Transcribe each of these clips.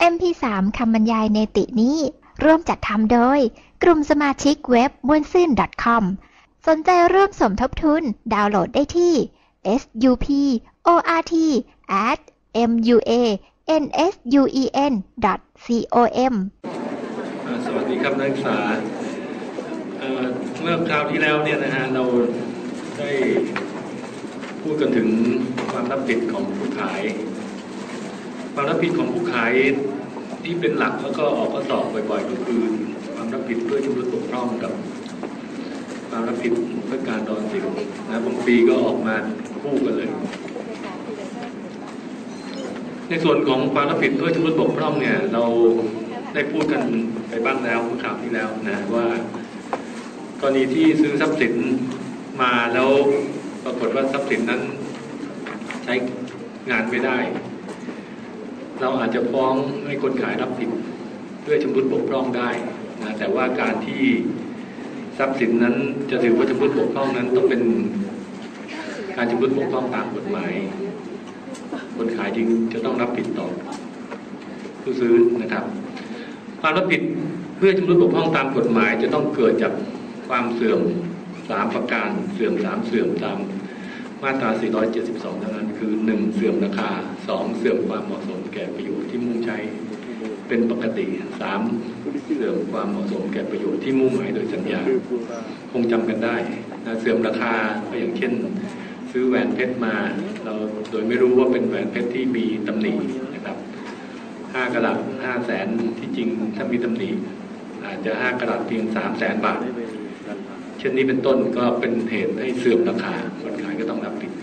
MP3 คำบรรยายเนตินี้ร่วมจัดทำโดยกลุ่มสมาชิกเว็บม่วนซื่น .com สนใจร่วมสมทบทุนดาวน์โหลดได้ที่ suport@muansun.com สวัสดีครับนักศึกษาเมื่อคราวที่แล้วเนี่ยนะฮะเราได้พูดกันถึงความรับผิดของผู้ขายความรับผิดของผู้ขายที่เป็นหลักแล้วก็ออกข้อสอบบ่อยๆก็คือความรับผิดเพื่อชำรุดบกพร่องกับความรับผิดเพื่อการดอนสิวนะบางปีก็ออกมาคู่กันเลยในส่วนของความรับผิดเพื่อชำรุดบกพร่องเนี่ยเราได้พูดกันไปบ้างแล้วเมื่อคราวที่แล้วนะว่ากรณีที่ซื้อทรัพย์สินมาแล้วปรากฏว่าทรัพย์สินนั้นใช้งานไม่ได้เราอาจจะฟ้องให้คนขายรับผิดเพื่อชำรุดบกพร่องได้นะแต่ว่าการที่ทรัพย์สินนั้นจะถือว่าชำรุดบกพร่องนั้นต้องเป็นการชำรุดบกพร่องตามกฎหมายคนขายจึงจะต้องรับผิดต่อผู้ซื้อนะครับความรับผิดเพื่อชำรุดบกพร่องตามกฎหมายจะต้องเกิดจากความเสื่อม3ประการเสื่อม3เสื่อมตามมาตรา472เท่านั้นคือ1เสื่อมราคา2เสื่อมความเหมาะสมแก่ประโยชน์ที่มุ่งใช้เป็นปกติ3เสื่อมความเหมาะสมแก่ประโยชน์ที่มุ่งหมายโดยสัญญาคงจำกันได้นะเสื่อมราคาก็อย่างเช่นซื้อแหวนเพชรมาเราโดยไม่รู้ว่าเป็นแหวนเพชรที่มีตำหนินะครับ5 กะรัต 500,000ที่จริงถ้ามีตำหนิอาจจะ5 กะรัตเพียง300,000 บาทเช่นนี้เป็นต้นก็เป็นเหตุให้เสื่อมราคาคนขายก็ต้องรับผิด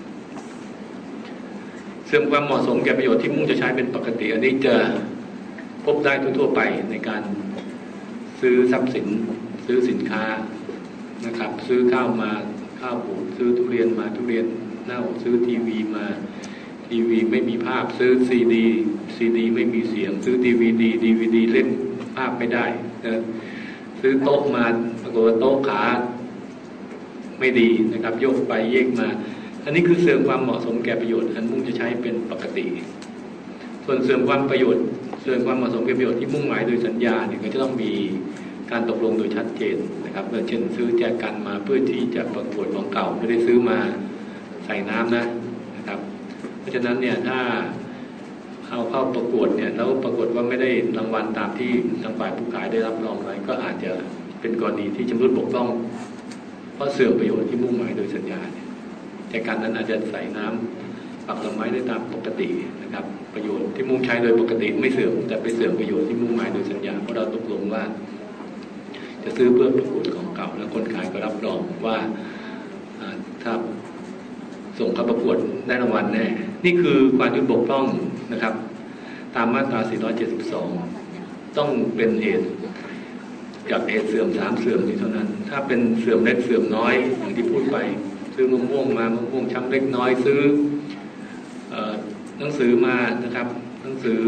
เสื่อมความเหมาะสมแก่ประโยชน์ที่มุ่งจะใช้เป็นปกติอันนี้จะพบได้ทั่วไปในการซื้อทรัพย์สินซื้อสินค้านะครับซื้อข้าวมาข้าวปลูกซื้อทุเรียนมาทุเรียนเน่าซื้อทีวีมาทีวีไม่มีภาพซื้อซีดีไม่มีเสียงซื้อดีวีดีเล่นภาพไม่ได้นะซื้อโต๊ะมาปรากฏว่าโต๊ะขาไม่ดีนะครับโยกไปเยกมาอันนี้คือเสื่อมความเหมาะสมแก่ประโยชน์อันมุ่งจะใช้เป็นปกติส่วนเสื่อมความประโยชน์เสื่อมความเหมาะสมแก่ประโยชน์ที่มุ่งหมายโดยสัญญาเนี่ยก็จะต้องมีการตกลงโดยชัดเจนนะครับเช่นซื้อแจกกันมาเพื่อที่จะประกวดของเก่าไม่ได้ซื้อมาใส่น้ำนะครับเพราะฉะนั้นเนี่ยถ้าเอาเข้าประกวดเนี่ยแล้วปรากฏว่าไม่ได้รางวัลตามที่ทางฝ่ายผู้ขายได้รับรองไว้ก็อาจจะเป็นกรณีที่ชำรุดบกพร่องเพราะเสื่อมประโยชน์ที่มุ่งหมายโดยสัญญาเนี่ยแต่การนั้นอาจจะใส่น้ำปักดอกไม้ได้ตามปกตินะครับประโยชน์ที่มุ่งใช้โดยปกติไม่เสื่อมแต่ไปเสื่อมประโยชน์ที่มุ่งหมายโดยสัญญาเพราะเราตกลงว่าจะซื้อเพื่อประกวดของเก่าแล้วคนขายก็รับรองว่าถ้าส่งเข้าประกวดได้รางวัลแน่นี่คือความชำรุดบกพร่องนะครับตามมาตรา472ต้องเป็นเหตุกับเหตุเสื่อม3เสื่อมนี้เท่านั้นถ้าเป็นเสื่อมเล็กเสื่อมน้อยอย่างที่พูดไปซื้อมะม่วงมามะม่วงช้ำเล็กน้อยซื้อหนังสือมานะครับหนังสือ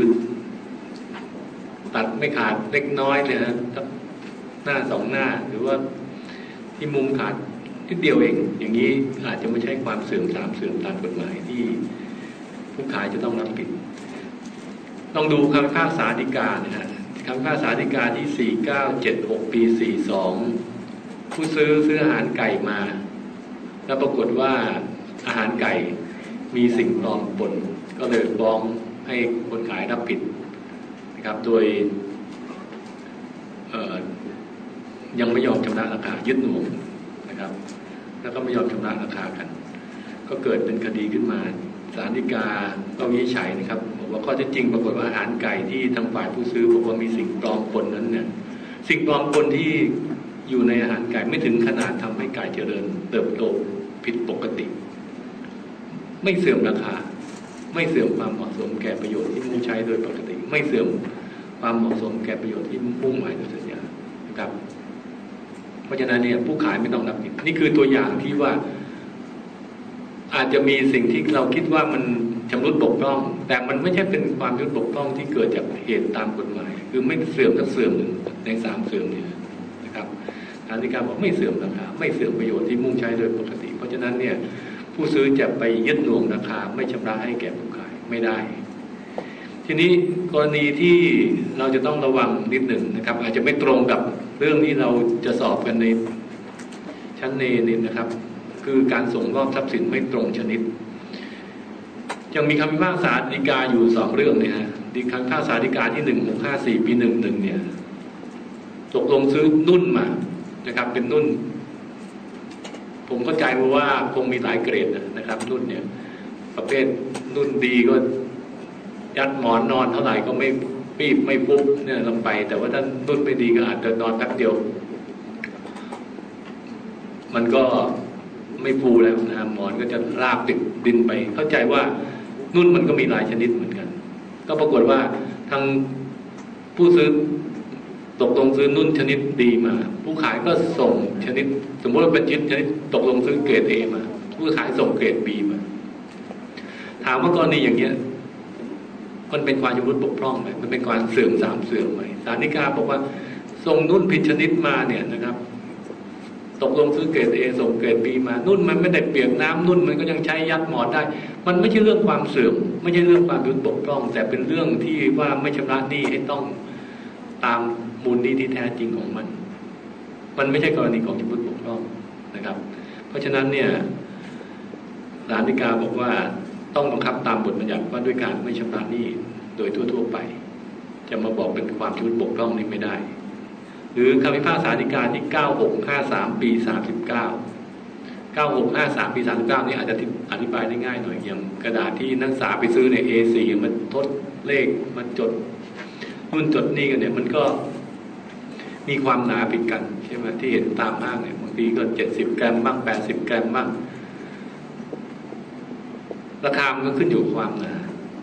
ตัดไม่ขาดเล็กน้อยเนี่ยนะหน้า2 หน้าหรือว่าที่มุมขาดนิดเดียวเองอย่างนี้อาจจะไม่ใช่ความเสื่อม3เสื่อมตามกฎหมายที่ผู้ขายจะต้องรับผิดลองดูคำพิพากษาฎีกานะฮะคำพิพากษาฎีกาที่4976 ปี 42ผู้ซื้ออาหารไก่มาแล้วปรากฏว่าอาหารไก่มีสิ่งปลอมปนก็เลยฟ้องให้คนขายรับผิดนะครับโดยยังไม่ยอมชำระราคายึดหน่วงนะครับแล้วก็ไม่ยอมชำระราคากันก็เกิดเป็นคดีขึ้นมาศาลฎีกาก็วินิจฉัยนะครับบอกว่าข้อเท็จจริงปรากฏว่าอาหารไก่ที่ทางฝ่ายผู้ซื้อบอกว่ามีสิ่งปลอมปนนั้นเนี่ยสิ่งปลอมปนที่อยู่ในอาหารไก่ไม่ถึงขนาดทำให้ไก่เจริญเติบโตผิดปกติไม่เสื่อมราคาไม่เสื่อมความเหมาะสมแก่ประโยชน์ที่มุ่งใช้โดยปกติไม่เสื่อมความเหมาะสมแก่ประโยชน์ที่มุ่งหมายโดยสัญญานะครับเพราะฉะนั้นเนี่ยผู้ขายไม่ต้องรับผิดนี่คือตัวอย่างที่ว่าอาจจะมีสิ่งที่เราคิดว่ามันชำรุดบกพร่องแต่มันไม่ใช่เป็นความชำรุดบกพร่องที่เกิดจากเหตุตามกฎหมายคือไม่เสื่อมทั้งเสื่อมหนึ่งใน3เสื่อมนี้นะครับศาลฎีกาบอกไม่เสื่อมราคาไม่เสื่อมประโยชน์ที่มุ่งใช้โดยปกติเพราะฉะนั้นเนี่ยผู้ซื้อจะไปยึดหน่วงราคาไม่ชำระให้แก่ผู้ขายไม่ได้ทีทีนี้กรณีที่เราจะต้องระวังนิดหนึ่งนะครับอาจจะไม่ตรงกับเรื่องที่เราจะสอบกันในชั้นเนนี่นะครับคือการส่งมอบทรัพย์สินไม่ตรงชนิดยังมีคำพิพากษาฎีกาอยู่2เรื่องเนี่ยฮะคำพิพากษาฎีกาที่1654ปี11เนี่ยตกลงซื้อนุ่นมานะครับเป็นนุ่นผมเข้าใจว่าคงมีหลายเกรดนะครับนุ่นเนี่ยประเภทนุ่นดีก็ยัดหมอนนอนเท่าไหร่ก็ไม่ปีบไม่ปุ๊บเนี่ยลงไปแต่ว่าถ้านุ่นไม่ดีก็อาจจะนอนแป๊บเดียวมันก็ไม่ฟูแล้วนะหมอนก็จะราบติดดินไปเข้าใจว่านุ่นมันก็มีหลายชนิดเหมือนกันก็ปรากฏว่าทางผู้ซื้อตกลงซื้อนุ่นชนิดดีมาผู้ขายก็ส่งชนิดสมมติว่าเป็นชนิดตกลงซื้อเกรด A มาผู้ขายส่งเกรด B มาถามว่ากรณีอย่างเงี้ยมันเป็นความชำรุดบกพร่องไหมมันเป็นการเสื่อมสามเสื่อมไหมศาลฎีกาบอกว่าส่งนุ่นผิดชนิดมาเนี่ยนะครับตกลงซื้อเกรด A ส่งเกรด B มานุ่นมันไม่ได้เปียกน้ำนุ่นมันก็ยังใช้ยัดหมอนได้มันไม่ใช่เรื่องความเสื่อมไม่ใช่เรื่องความชำรุดบกพร่องแต่เป็นเรื่องที่ว่าไม่ชำระหนี้ให้ต้องตามมูลหนี้ที่แท้จริงของมันไม่ใช่กรณีของชำรุดบกพร่องนะครับเพราะฉะนั้นเนี่ยศาลฎีกาบอกว่าต้องบังคับตามบทบัญญัติว่าด้วยการไม่ชำระหนี้โดยทั่วๆไปจะมาบอกเป็นความชำรุดบกพร่องนี้ไม่ได้หรือคำพิพากษาฎีกาที่9653ปี39 9653ปี39นี่อาจจะอธิบายได้ง่ายหน่อยอย่างกระดาษที่นักศึกษาไปซื้อใน A4 มันทดเลขมันจดนู่นจดนี่กันเนี่ยมันก็มีความหนาผิดกันใช่ไหมที่เห็นตามห้างเนี่ยบางทีก็70 กรัมบ้าง80 กรัมบ้างราคามันก็ขึ้นอยู่กับความหนา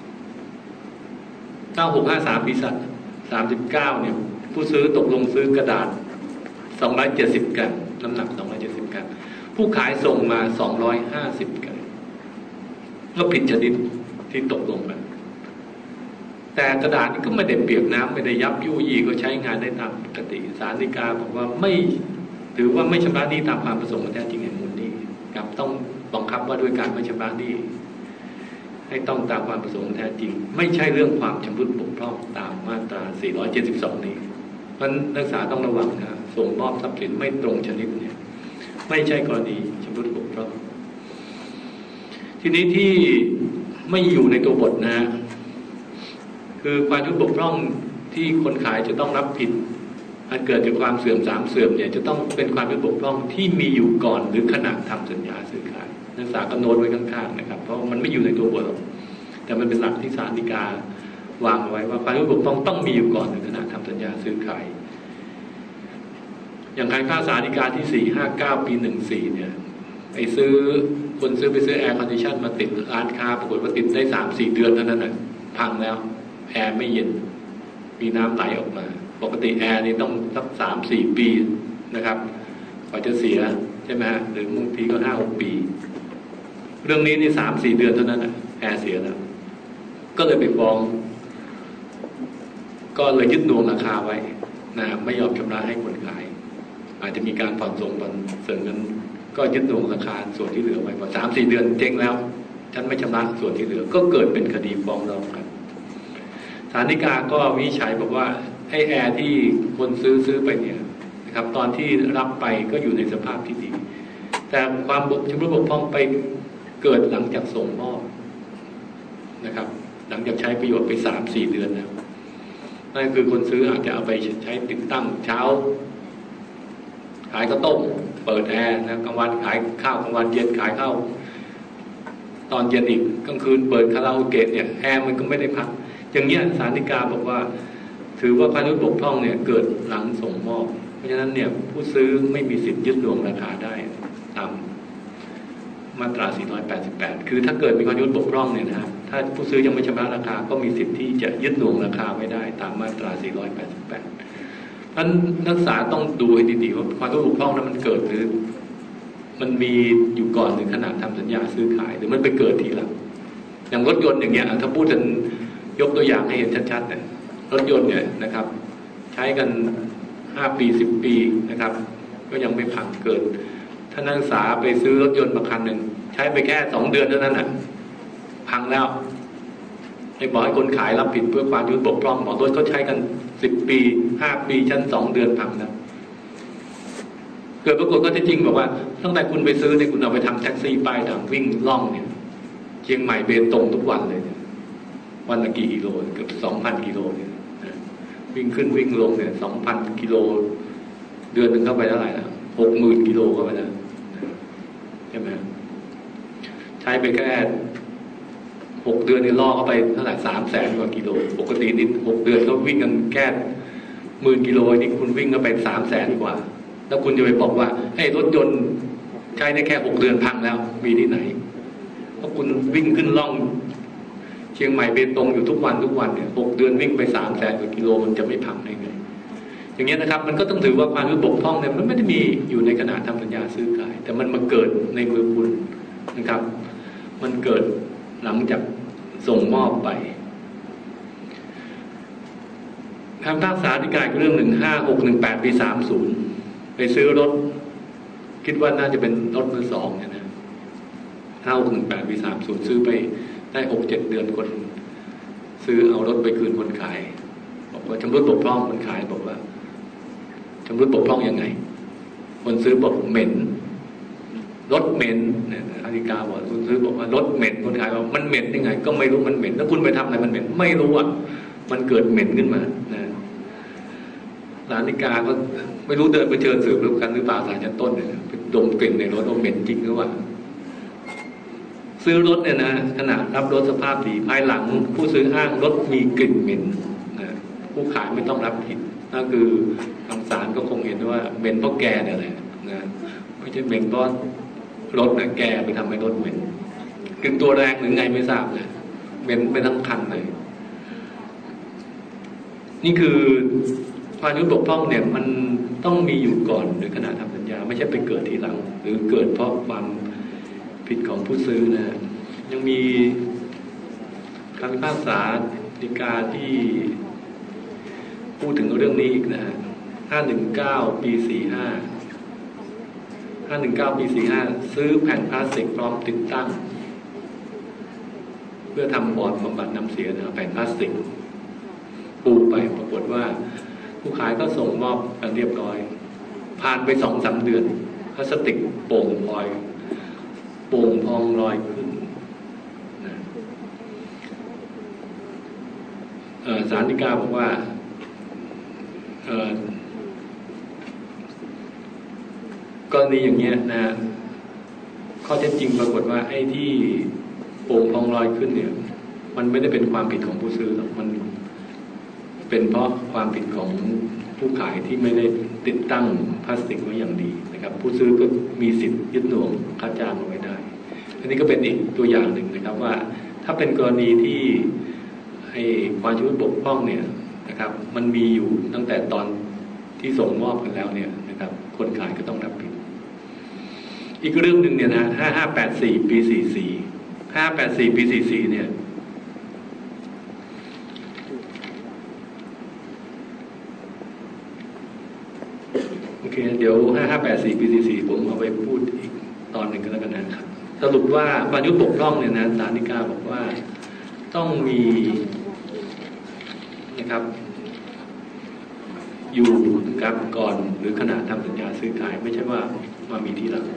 9653ปี39เนี่ยผู้ซื้อตกลงซื้อกระดาษ270 กรัมน้ำหนัก270 กรัมผู้ขายส่งมา250 กรัมก็ผิดชนิดที่ตกลงกันแต่กระดาษนี้ก็ไม่ได้เปียกน้ำไม่ได้ยับยุยี่ก็ใช้งานได้ตามปกติศาลฎีกาบอกว่าไม่ถือว่าไม่ชำระหนี้ตามความประสงค์แท้จริงแห่งมูลหนี้ครับต้องบังคับว่าด้วยการไม่ชำระหนี้ให้ต้องตามความประสงค์แท้จริงไม่ใช่เรื่องความชำรุดบกพร่องตามมาตรา472นี้เพราะนักศึกษาต้องระวังนะส่งมอบทรัพย์สินไม่ตรงชนิดเนี่ยไม่ใช่กรณีชำรุดบกพร่องทีนี้ที่ไม่อยู่ในตัวบทนะคือความชำรุดบกพร่องที่คนขายจะต้องรับผิดอันเกิดจากความเสื่อม3เสื่อมเนี่ยจะต้องเป็นความชำรุดบกพร่องที่มีอยู่ก่อนหรือขณะทำสัญญาซื้อขายนักศึกษาก็โน้ตไว้ข้างๆนะครับเพราะมันไม่อยู่ในตัวบทหรอกแต่มันเป็นหลักที่ศาลฎีกาวางไว้ว่าความชำรุดบกพร่องต้องมีอยู่ก่อนหรือขณะทำสัญญาซื้อขายอย่างคำพิพากษาฎีกาที่459ปี14เนี่ยคนซื้อไปซื้อแอร์คอนดิชันมาติดร้านค้าปรากฏว่าติดได้ 3-4 เดือนเท่านั้นน่ะพังแล้วแอร์ไม่เย็นมีน้ำไหลออกมาปกติแอร์นี่ต้องสัก 3-4 ปีนะครับกว่าจะเสียใช่ไหมฮะหรือบางทีก็ 5-6 ปีเรื่องนี้นี่ 3-4 เดือนเท่านั้นน่ะแอร์เสียแล้วก็เลยไปฟ้องก็เลยยึดหน่วงราคาไว้นะไม่ยอมชำระให้คนขายอาจจะมีการผ่อนส่งผ่อนเสริมกันก็ยึดหน่วงราคาส่วนที่เหลือไว้พอ 3-4 เดือนเจ๊งแล้วฉันไม่ชำระส่วนที่เหลือก็เกิดเป็นคดีฟ้องร้องกันศาลฎีกาก็วินิจฉัยบอกว่าไอ้แอร์ที่คนซื้อไปเนี่ยนะครับตอนที่รับไปก็อยู่ในสภาพที่ดีแต่ความชำรุดบกพร่องไปเกิดหลังจากส่งมอบนะครับหลังจากใช้ประโยชน์ไป 3-4 เดือนแล้วนั่นคือคนซื้ออาจจะเอาไปใช้ติดตั้งเช้าขายข้าวต้มเปิดแอร์นะกลางวันขายข้าวกลางวันเย็นขายข้าวตอนเย็นอีกกลางคืนเปิดคาราโอเกะเนี่ยแอร์มันก็ไม่ได้พักอย่างเงี้ยศาลฎีกาบอกว่าถือว่าความชำรุดบกพร่องเนี่ยเกิดหลังส่งมอบเพราะฉะนั้นเนี่ยผู้ซื้อไม่มีสิทธิ์ยึดหน่วงราคาได้ตามมาตรา488คือถ้าเกิดมีความชำรุดบกพร่องเนี่ยนะถ้าผู้ซื้อยังไม่ชำระราคาก็มีสิทธิ์ที่จะยึดหน่วงราคาไว้ได้ตามมาตรา488ท่านนักศึกษาต้องดูให้ดีๆว่าความชำรุดบกพร่องนั้นมันเกิดหรือมันมีอยู่ก่อนหรือขณะทำสัญญาซื้อขายหรือมันไปเกิดทีหลังอย่างรถยนต์อย่างเงี้ยถ้าพูดกันยกตัวอย่างให้เห็นชัดๆเนี่ยรถยนต์เนี่ยนะครับใช้กัน5 ปี 10 ปีนะครับก็ยังไม่พังเกิดถ้านักศึกษาไปซื้อรถยนต์มาคันหนึ่งใช้ไปแค่2 เดือนเท่านั้นน่ะพังแล้วบอกให้คนขายรับผิดเพื่อความยุ่งบกพร่องบอกรถเขาใช้กัน10 ปี5 ปีชั้น2 เดือนพังนะเกิดปรากฏก็ที่จริงบอกว่าตั้งแต่คุณไปซื้อเนี่ยคุณเอาไปทำแท็กซี่ป้ายดำวิ่งล่องเนี่ยเชียงใหม่เบตงทุกวันเลยวันละกี่กิโลเกือบ 2,000 กิโลเนี่ยวิ่งขึ้นวิ่งลงเนี่ย 2,000 กิโลเดือนหนึ่งเข้าไปเท่าไหร่นะ60,000 กิโลเข้าไปนะใช่ไหมใช้ไปแค่6 เดือนนี่ล่อเข้าไปเท่าไหร่300,000 กว่ากิโลปกตินี่6 เดือนเขาวิ่งกันแค่10,000 กิโลนี่คุณวิ่งเข้าไป300,000 กว่าแล้วคุณจะไปบอกว่าให้รถยนต์ใช้ได้แค่6 เดือนพังแล้วมีที่ไหนเพราะคุณวิ่งขึ้นล่องเชียงใหม่เบตงอยู่ทุกวันเนี่ย6 เดือนวิ่งไป300,000 กว่ากิโลมันจะไม่พังได้ไงอย่างเงี้ยนะครับมันก็ต้องถือว่าความบกพร่องเนี่ยมันไม่ได้มีอยู่ในขณะทำสัญญาซื้อขายแต่มันมาเกิดในมือคุณนะครับมันเกิดหลังจากส่งมอบไปคำพิพากษาฎีกาเรื่อง15618 ปี 30ไปซื้อรถคิดว่าน่าจะเป็นรถมือ 2เนี่ยนะ5618 ปี 30ซื้อไปได้ 6-7 เดือนคนซื้อเอารถไปคืนคนขายบอกว่าชำรุดบกพร่องคนขายบอกว่าชำรุดบกพร่องยังไงคนซื้อบอกเหม็นรถเหม็นเนี่ยฎีกาบอกคนซื้อบอกว่ารถเหม็นคนขายบอกมันเหม็นยังไงก็ไม่รู้มันเหม็นแล้วคุณไปทำอะไรมันเหม็นไม่รู้อ่ะมันเกิดเหม็นขึ้นมานะศาลฎีกาก็ไม่รู้เดินไปเชิญสืบรู้กันหรือเปล่าศาลชั้นต้นเนี่ยไปดมกลิ่นในรถว่าเหม็นจริงหรือว่าซื้อรถเนี่ยนะขณะรับรถสภาพดีภายหลังผู้ซื้ออ้างรถมีกลิ่นเหม็นนะผู้ขายไม่ต้องรับผิดนั่นคือทางศาลก็คงเห็นว่าเหม็นเพราะแกเนี่ยแหละนะไม่ใช่เหม็นเพราะรถนะแกไปทำให้รถเหม็นกลิ่นตัวแรงหรือไงไม่ทราบเลยเหม็นไปทั้งคันเลยนี่คือความยุ่งบกพร่องเนี่ยมันต้องมีอยู่ก่อนหรือขณะทำสัญญาไม่ใช่ไปเกิดทีหลังหรือเกิดเพราะความผิดของผู้ซื้อนะยังมีคำพิพากษาฎีกาที่พูดถึงเรื่องนี้อีกนะ519 ปี 45 519 ปี 45ซื้อแผ่นพลาสติกพร้อมติดตั้งเพื่อทำบอร์ดบำบัดน้ำเสียนะแผ่นพลาสติกปูไปปรากฏว่าผู้ขายก็ส่งมอบกันเรียบร้อยผ่านไป 2-3 เดือนพลาสติกโป่งพองลอยขึ้นนะศาลฎีกาบอกว่ากรณีอย่างเงี้ยนะข้อเท็จจริงปรากฏว่าไอ้ที่โป่งพองลอยขึ้นเนี่ยมันไม่ได้เป็นความผิดของผู้ซื้อหรอกมันเป็นเพราะความผิดของผู้ขายที่ไม่ได้ติดตั้งพลาสติกไว้อย่างดีนะครับผู้ซื้อก็มีสิทธิ์ยึดหน่วงค่าจ้างเอาไว้ได้อันนี้ก็เป็นอีกตัวอย่างหนึ่งนะครับว่าถ้าเป็นกรณีที่ให้ความชำรุดบกพร่องเนี่ยนะครับมันมีอยู่ตั้งแต่ตอนที่ส่งมอบกันแล้วเนี่ยนะครับคนขายก็ต้องรับผิดอีกเรื่องหนึ่งเนี่ยนะ5584 ปี 44 5584 ปี 44เนี่ยโอเคเดี๋ยว5584 ปี 44ผมเอาไปพูดอีกตอนหนึ่งก็แล้วกันนะครับสรุปว่าความยุ่งบกพร่องเนี่ยนะศาลฎีกาบอกว่าต้องมีนะครับอยู่กับก่อนหรือขณะทำสัญญาซื้อขายไม่ใช่ว่ามามีทีหลัง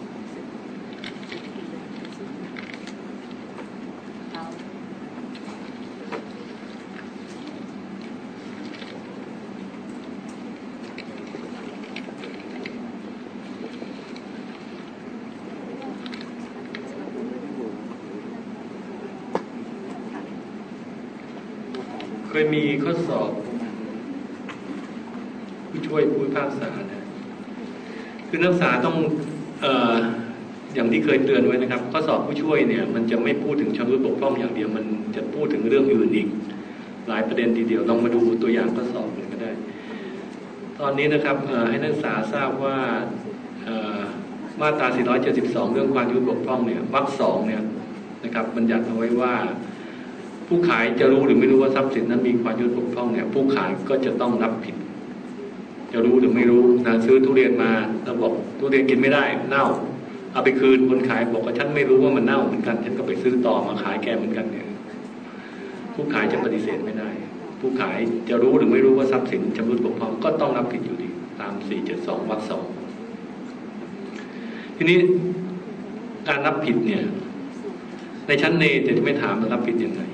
เคยมีข้อสอบผู้ช่วยผู้พิพากษานะคือนักศึกษาต้องอย่างที่เคยเตือนไว้นะครับข้อสอบผู้ช่วยเนี่ยมันจะไม่พูดถึงชำรุดบกพร่องอย่างเดียวมันจะพูดถึงเรื่องอื่นอีกหลายประเด็นทีเดียวลองมาดูตัวอย่างข้อสอบเลยก็ได้ตอนนี้นะครับให้นักศึกษาทราบว่ามาตรา 472 เรื่องความชำรุดบกพร่องเนี่ยวรรค 2เนี่ยนะครับบัญญัติเอาไว้ว่าผู้ขายจะรู้หรือไม่รู้ว่าทรัพย์สินนั้นมีความชำรุดบกพร่องเนี่ยผู้ขายก็จะต้องรับผิดจะรู้หรือไม่รู้นะซื้อทุเรียนมาแล้วบอกทุเรียนกินไม่ได้เน่าเอาไปคืนคนขายบอกว่าฉันไม่รู้ว่ามันเน่าเหมือนกันฉันก็ไปซื้อต่อมาขายแกเหมือนกันเนี่ยผู้ขายจะปฏิเสธไม่ได้ผู้ขายจะรู้หรือไม่รู้ว่าทรัพย์สินชำรุดบกพร่องก็ต้องรับผิดอยู่ดีตาม 472 วรรค 2ทีนี้การรับผิดเนี่ยในชั้นเนจะไม่ถามรับผิดยังไง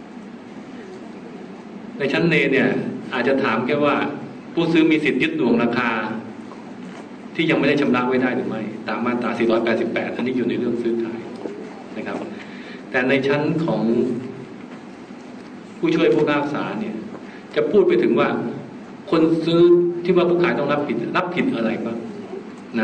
ในชั้นเนเนี่ยอาจจะถามแค่ว่าผู้ซื้อมีสิทธิ์ยึดหน่วงราคาที่ยังไม่ได้ชำระไว้ได้หรือไม่ตามมาตรา 488 อันนี้อยู่ในเรื่องซื้อขายนะครับแต่ในชั้นของผู้ช่วยผู้พิพากษาเนี่ยจะพูดไปถึงว่าคนซื้อที่ว่าผู้ขายต้องรับผิดอะไรบ้างนะ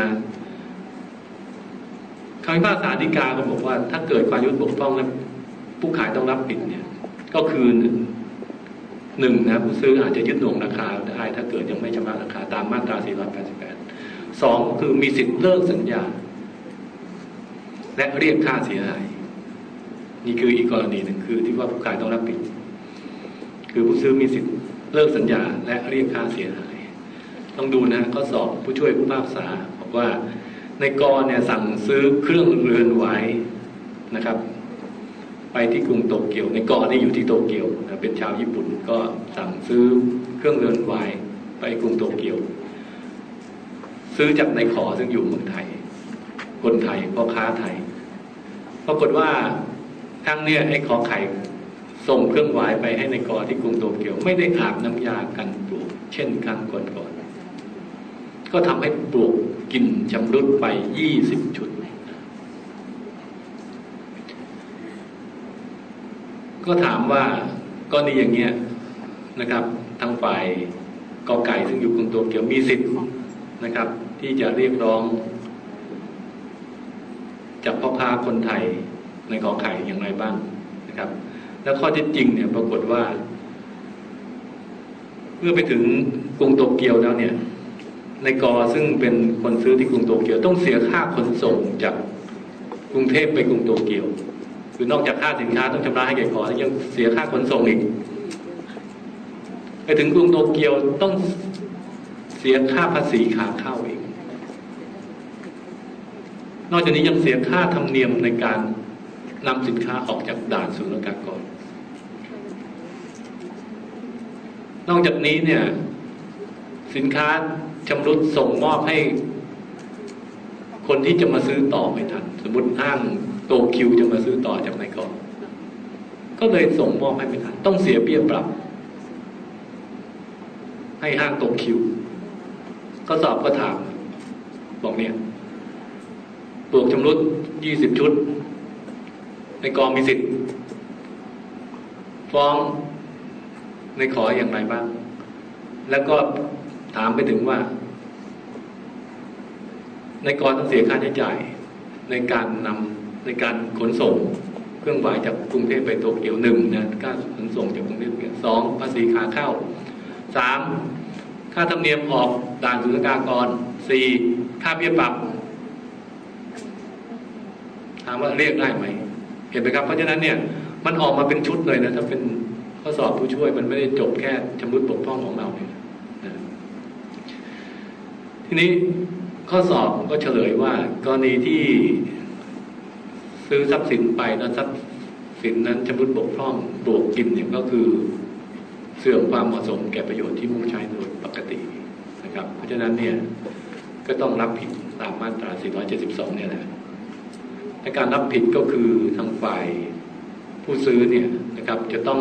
คำพิพากษาฎีกาก็บอกว่าถ้าเกิดความยุติบกพร่องแล้วผู้ขายต้องรับผิดเนี่ยก็คือหนึ่งนะผู้ซื้ออาจจะยึดหน่วงราคาได้ถ้าเกิดยังไม่ชำระราคาตามมาตรา 488 2คือมีสิทธิ์เลิกสัญญาและเรียกค่าเสียหายนี่คืออีกกรณีหนึ่งคือที่ว่าผู้ขายต้องรับผิดคือผู้ซื้อมีสิทธิ์เลิกสัญญาและเรียกค่าเสียหายต้องดูนะข้อสอบผู้ช่วยผู้พิพากษาบอกว่าในกรเนี่ยสั่งซื้อเครื่องเรือนไหวนะครับไปที่กรุงโตเกียวในกรนี่อยู่ที่โตเกียวนะเป็นชาวญี่ปุ่นก็สั่งซื้อเครื่องเรือนไหวไปกรุงโตเกียวซื้อจากนายขอซึ่งอยู่เมืองไทยคนไทยพ่อค้าไทยปรากฏว่าครั้งเนี่ยไอ้ขอไข่ส่งเครื่องไหวไปให้ในกอที่กรุงโตเกียวไม่ได้อาบน้ำยากันปลวกเช่นครั้งก่อนก็ทำให้ปลวกกินชำรุดไป20 ชุดก็ถามว่ากรณีอย่างเงี้ยนะครับทางฝ่ายกอไก่ซึ่งอยู่กรุงโตเกียวมีสิทธิ์นะครับที่จะเรียกร้องจากพ่อค้าคนไทยในขอไข่อย่างไรบ้างนะครับแล้วข้อเท็จจริงเนี่ยปรากฏว่าเมื่อไปถึงกรุงโตเกียวแล้วเนี่ยในกอซึ่งเป็นคนซื้อที่กรุงโตเกียวต้องเสียค่าขนส่งจากกรุงเทพไปกรุงโตเกียวคือนอกจากค่าสินค้าต้องชำระให้แก่กอแล้วยังเสียค่าขนส่งอีกไปถึงกรุงโตเกียวต้องเสียค่าภาษีขาเข้าอีกนอกจากนี้ยังเสียค่าธรรมเนียมในการนำสินค้าออกจากด่านศุลกากรนอกจากนี้เนี่ยสินค้าชำรุดส่งมอบให้คนที่จะมาซื้อต่อไม่ทันสมมติห้างโตคิวจะมาซื้อต่อจากนายกก็เลยส่งมอบให้ไม่ทันต้องเสียเบี้ยปรับให้ห้างโตคิวก็สอบก็ถามบอกเนี่ยปลวกชำรุด20 ชุดในกองมีสิทธิ์ฟ้องในขออย่างไรบ้างแล้วก็ถามไปถึงว่าในกองต้องเสียค่าใช้จ่ายในการขนส่งเครื่องหมายจากกรุงเทพไปโตเกียว1นะค่าขนส่งจากกรุงเทพ2ภาษีขาเข้า3ค่าธรรมเนียมออกด่านศุลกากร4ค่าเบี้ยปรับถามว่าเรียกได้ไหมเห็นไหมครับเพราะฉะนั้นเนี่ยมันออกมาเป็นชุดเลยนะถ้าเป็นข้อสอบผู้ช่วยมันไม่ได้จบแค่ชำรุดบกพร่องของเราเนี่ยทีนี้ข้อสอบก็เฉลยว่ากรณีที่ซื้อทรัพย์สินไปแล้วทรัพย์สินนั้นชำรุดบกพร่องปลวกกินเนี่ยก็คือเสื่อมความเหมาะสมแก่ประโยชน์ที่มุ่งใช้โดยปกตินะครับเพราะฉะนั้นเนี่ยก็ต้องรับผิดตามมาตรา 472 เนี่ยแหละในการรับผิดก็คือทางฝ่ายผู้ซื้อเนี่ยนะครับจะต้อง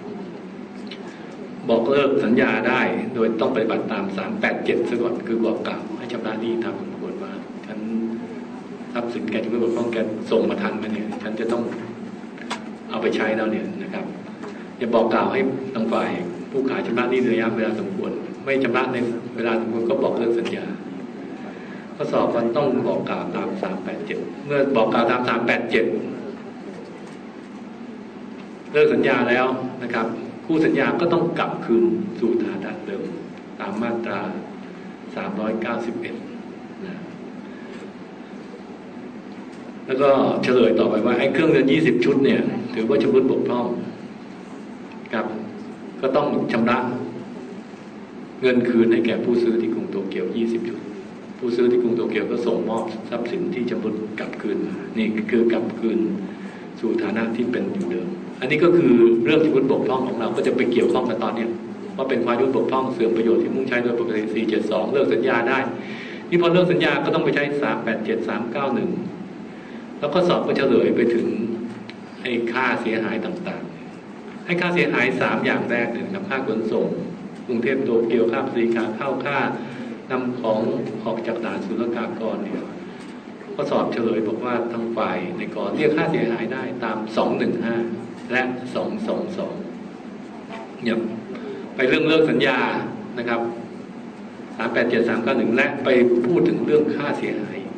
บอกเลิกสัญญาได้โดยต้องปฏิบัติตาม 387 ซะก่อนคือบอกกล่าวให้ชำระหนี้ตามสมควรว่าฉันทรัพย์สินแกจะไม่บกพร่องแกส่งมาทันมาเนี่ยฉันจะต้องเอาไปใช้แล้วเนี่ยนะครับจะบอกกล่าวให้ทางฝ่ายผู้ขายชำระหนี้ในระยะเวลาสมควรไม่ชำระในเวลาสมควรก็บอกเลิกสัญญาข้อสอบมันต้องบอกกล่าวตาม 387 เมื่อบอกกล่าวตาม 387 เลิกสัญญาแล้วนะครับคู่สัญญาก็ต้องกลับคืนสู่ฐานะเดิมตามมาตรา 391 นะแล้วก็เฉลยต่อไปว่าไอ้เครื่องเรือน20 ชุดเนี่ยถือว่าชำรุดบกพร่องครับก็ต้องชำระเงินคืนให้แก่ผู้ซื้อที่กรุงโตเกียว20 ชุดผู้ซื้อที่กรุงโตเกียวก็ส่งมอบทรัพย์สินที่ชำรุดกลับคืนนี่คือกลับคืนสู่ฐานะที่เป็นอยู่เดิมอันนี้ก็คือเรื่องชำรุดบกพร่องของเราก็จะไปเกี่ยวข้องกันตอนนี้ว่าเป็นความชำรุดบกพร่องเสื่อมประโยชน์ที่มุ่งใช้โดยปกติ472เลิกสัญญาได้นี่พอเลิกสัญญาก็ต้องไปใช้387 391แล้วก็สอบก็เฉลยไปถึงไอ้ค่าเสียหายต่างๆให้ค่าเสียหาย3อย่างแรกเลยนะครับค่าขนส่งกรุงเทพโตเกียวค่าภาษีขาเข้าค่านำของออกจากด่านศุลกากรเนี่ยก็สอบเฉลยบอกว่าทางฝ่ายในกรเรียกค่าเสียหายได้ตาม215และ222เนี่ยไปเรื่องเลิกสัญญานะครับ387 391และไปพูดถึงเรื่องค่าเสียหาย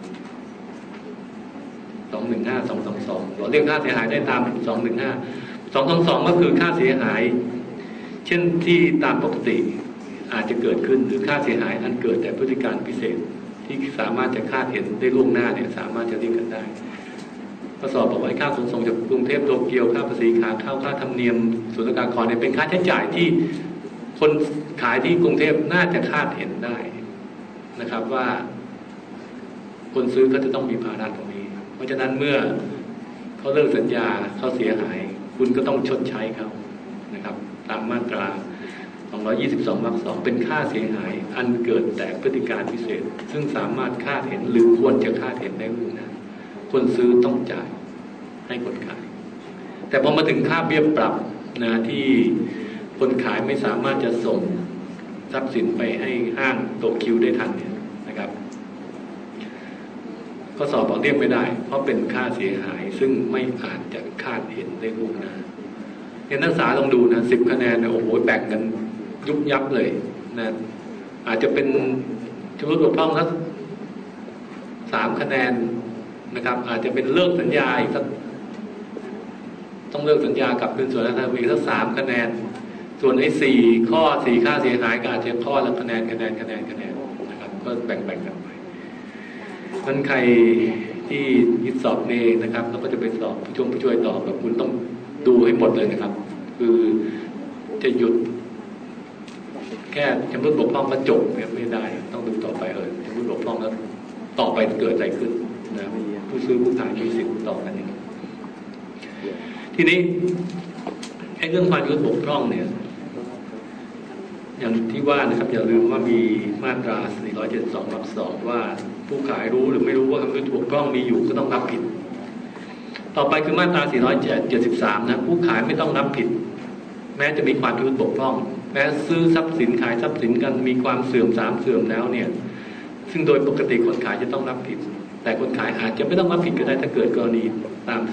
215 222เราเรียกค่าเสียหายได้ตาม215 222ก็คือค่าเสียหายเช่นที่ตามปกติอาจจะเกิดขึ้นหรือค่าเสียหายอันเกิดแต่พฤติการพิเศษที่สามารถจะคาดเห็นได้ล่วงหน้าเนี่ยสามารถจะเรียกกันได้ข้อสอบบอกว่าค่าขนส่งจากกรุงเทพโตเกียวค่าภาษีขาเข้าค่าธรรมเนียมศุลกากรเนี่ยเป็นค่าใช้จ่ายที่คนขายที่กรุงเทพน่าจะคาดเห็นได้นะครับว่าคนซื้อก็จะต้องมีภาระตรงนี้เพราะฉะนั้นเมื่อเขาเลิกสัญญาเขาเสียหายคุณก็ต้องชดใช้เขานะครับตามมาตรา222 วรรค 2เป็นค่าเสียหายอันเกิดแต่พฤติการพิเศษซึ่งสามารถคาดเห็นหรือควรจะคาดเห็นได้ล่วงหน้าคนซื้อต้องจ่ายให้คนขายแต่พอมาถึงค่าเบี้ยปรับนะที่คนขายไม่สามารถจะส่งทรัพย์สินไปให้ห้างโตคิวได้ทันเนี่ยนะครับก็สอบบอกเรียกไม่ได้เพราะเป็นค่าเสียหายซึ่งไม่อาจจะคาดเห็นได้ล่วงหน้าเนี่ยนักศึกษาลองดูนะ10 คะแนนเนี่ยโอ้โหแบ่งกันยุบยับเลยนะอาจจะเป็นชำรุดบกพร่องสัก3 คะแนนนะครับอาจจะเป็นเลิกสัญญาอีกสักต้องเลิกสัญญากับคืนส่วนนั้นอีกสัก3 คะแนนส่วนไอ้4 ข้อ 4ค่าเสียหายก็อาจจะข้อละคะแนนนะครับก็แบ่งกันไปนั้นใครที่ยึดสอบเองนะครับแล้วก็จะไปสอบผู้ช่วยตอบแบบคุณต้องดูให้หมดเลยนะครับคือจะหยุดแค่ชำรุดบกพร่องก็จบเนี่ยไม่ได้ต้องดูต่อไปชำรุดบกพร่องแล้วต่อไปเกิดอะไรขึ้นนะผู้ซื้อผู้ขายมีสิทธิ์ต่อกันอย่างนี้ทีนี้ไอ้เรื่องความชำรุดบกพร่องเนี่ยอย่างที่ว่านะครับอย่าลืมว่ามีมาตรา472 วรรค 2ว่าผู้ขายรู้หรือไม่รู้ว่าความชำรุดบกพร่องมีอยู่ก็ต้องรับผิดต่อไปคือมาตรา473นะผู้ขายไม่ต้องรับผิดแม้จะมีความชำรุดบกพร่องแม้ซื้อทรัพย์สินขายทรัพย์สินกันมีความเสื่อม3 เสื่อมแล้วเนี่ยซึ่งโดยปกติคนขายจะต้องรับผิดแต่คนขายอาจจะไม่ต้องรับผิดก็ได้ถ้าเกิดกรณีตาม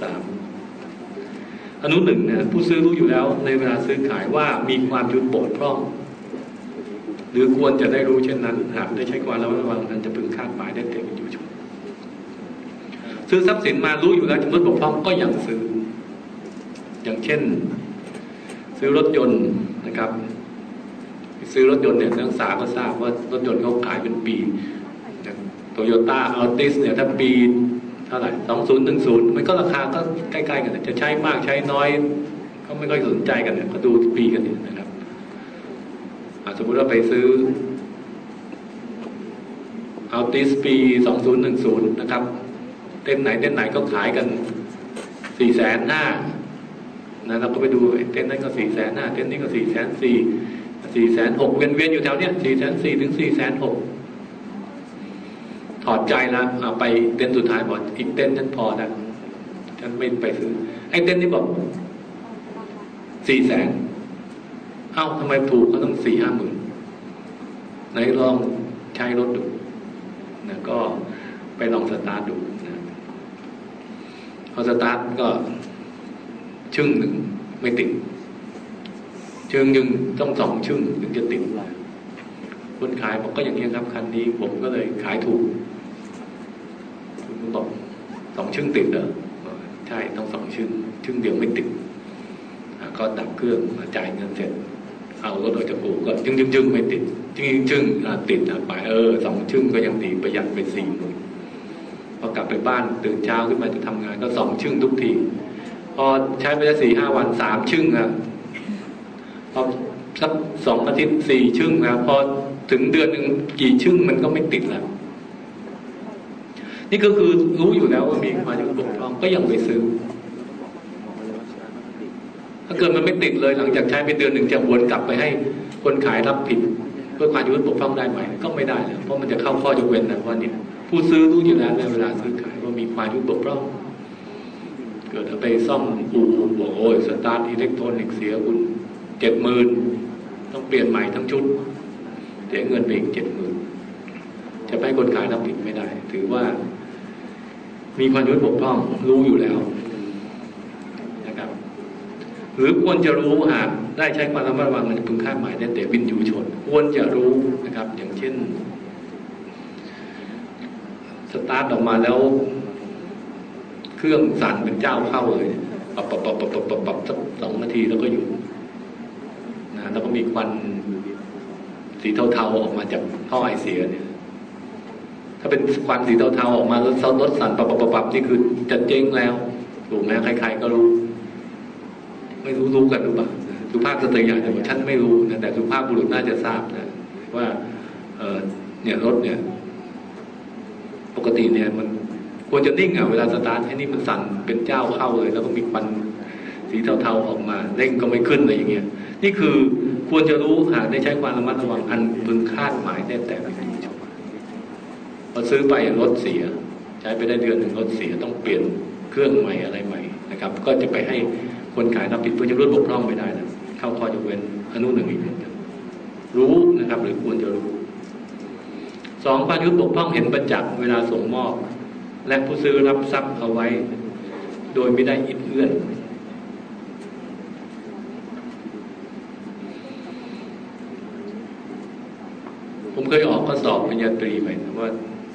473อนุ 1นะผู้ซื้อรู้อยู่แล้วในเวลาซื้อขายว่ามีความชำรุดบกพร่องหรือควรจะได้รู้เช่นนั้นหากได้ใช้ความระมัดระวังนั้นจะพึงคาดหมายได้เต็มอยู่ชนซื้อทรัพย์สินมารู้อยู่แล้วชำรุดบกพร่องก็ยังซื้ออย่างเช่นซื้อรถยนต์นะครับซื้อรถยนต์เนี่ยนักศึกษาก็ทราบว่ารถยนต์เขาขายเป็นปีโตโยต้าอัลติสเนี่ยถ้าปีเท่าไหร่2010มันก็ราคาก็ใกล้ๆกันจะใช้มากใช้น้อยเขาไม่ค่อยสนใจกันเนี่ยเขาดูปีกันนี่นะครับสมมติว่าไปซื้ออัลติสปี2010นะครับเต้นไหนก็ขายกัน450,000นะเราก็ไปดูเต้นนั้นก็450,000เต้นนี้ก็440,000 460,000เวียนอยู่แถวเนี้ย440,000 ถึง 460,000ถอดใจแล้วเอาไปเต้นสุดท้ายบอกอีกเต้นฉันพอแล้วฉันไม่ไปซื้อไอ้เต้นนี้บอก400,000เอ้าทำไมถูกก็ต้อง 4-5 หมื่นไหนลองใช้รถดูนะก็ไปลองสตาร์ทดูนะพอสตาร์ทก็ชึ่งหนึ่งไม่ติดชึ่งหนึ่งต้อง2 ชึ่งถึงจะติดคนขายบอกก็อย่างนี้ครับคันนี้ผมก็เลยขายถูกคุณบอก2 ชึ่งติดเหรอใช่ต้อง2 ชึ่งเดียวไม่ติดก็ดับเครื่องจ่ายเงินเสร็จเอารถออกจากอู่ก็ชึ่งไม่ติดชึ่งติดไป2 ชึ่งก็ยังดีประหยัดไป40,000พอกลับไปบ้านตื่นเช้าขึ้นมาจะทำงานก็2 ชึ่งทุกทีพอใช้ไปได้4-5 วัน3 ชึ่งพอสัก2 อาทิตย์4 ชึ่งพอถึงเดือนหนึ่งกี่ชึ่งมันก็ไม่ติดแล้วนี่ก็คือรู้อยู่แล้วว่ามีความชำรุดบกพร่องก็ยังไปซื้อถ้าเกิดมันไม่ติดเลยหลังจากใช้ไปเดือนหนึ่งจะวนกลับไปให้คนขายรับผิดเพื่อความยุติธรรมบกพร่องได้ไหมก็ไม่ได้เลยเพราะมันจะเข้าข้อยกเว้นนะว่าเนี่ยผู้ซื้อรู้อยู่แล้วในเวลาซื้อขายว่ามีความยุติธรรมบกพร่องเกิดไปซ่อมอู่บอกโอ้ยสตาร์ทอิเล็กทรอนิกส์เสียคุณ70,000ต้องเปลี่ยนใหม่ทั้งชุดเสียเงินไปอีก70,000จะให้คนขายรับผิดไม่ได้ถือว่ามีความยุติธรรมบกพร่องรู้อยู่แล้วนะครับหรือควรจะรู้หากได้ใช้ความระมัดระวังมันพึงคาดหมายได้แต่วินยูชนควรจะรู้นะครับอย่างเช่นสตาร์ทออกมาแล้วเครื่องสั่นเป็นเจ้าเข้าเลยปับสัก2 นาทีแล้วก็อยู่นะแล้วก็มีควันสีเทาๆออกมาจากท่อไอเสียเนี่ยถ้าเป็นควันสีเทาๆออกมาแล้วรถสั่นปับนี่คือจะเจ๊งแล้วถูกไหมใครๆก็รู้ไม่รู้กันหรือเปล่าสุภาพสตรีอย่างแต่ว่าฉันไม่รู้นะแต่สุภาพบุรุษน่าจะทราบนะว่าเนี่ยรถเนี่ยปกติเนี่ยมันควรจะนิ่งเวลาสตาร์ทให้นี่มันสั่นเป็นเจ้าเข้าเลยแล้วก็มีควันสีเทาๆออกมาเร่งก็ไม่ขึ้นอะไรอย่างเงี้ยนี่คือควรจะรู้หากได้ใช้ความระมัดระวังอันพึงคาดหมายได้แต่ไม่ดีชมพอซื้อไปรถเสียใช้ไปได้เดือนหนึ่งรถเสียต้องเปลี่ยนเครื่องใหม่อะไรใหม่นะครับก็จะไปให้คนขายรับผิดเพื่อจะลดบกพร่องไม่ได้นะเข้าข้อยกเว้นอนุ 1 อีกรู้นะครับหรือควรจะรู้ 2ความยุติบกพร่องเห็นประจักษ์เวลาส่งมอบและผู้ซื้อรับทรัพย์เอาไว้โดยไม่ได้อิดเอื้อนผมเคยออกข้อสอบปริญญาตรีไปนะว่า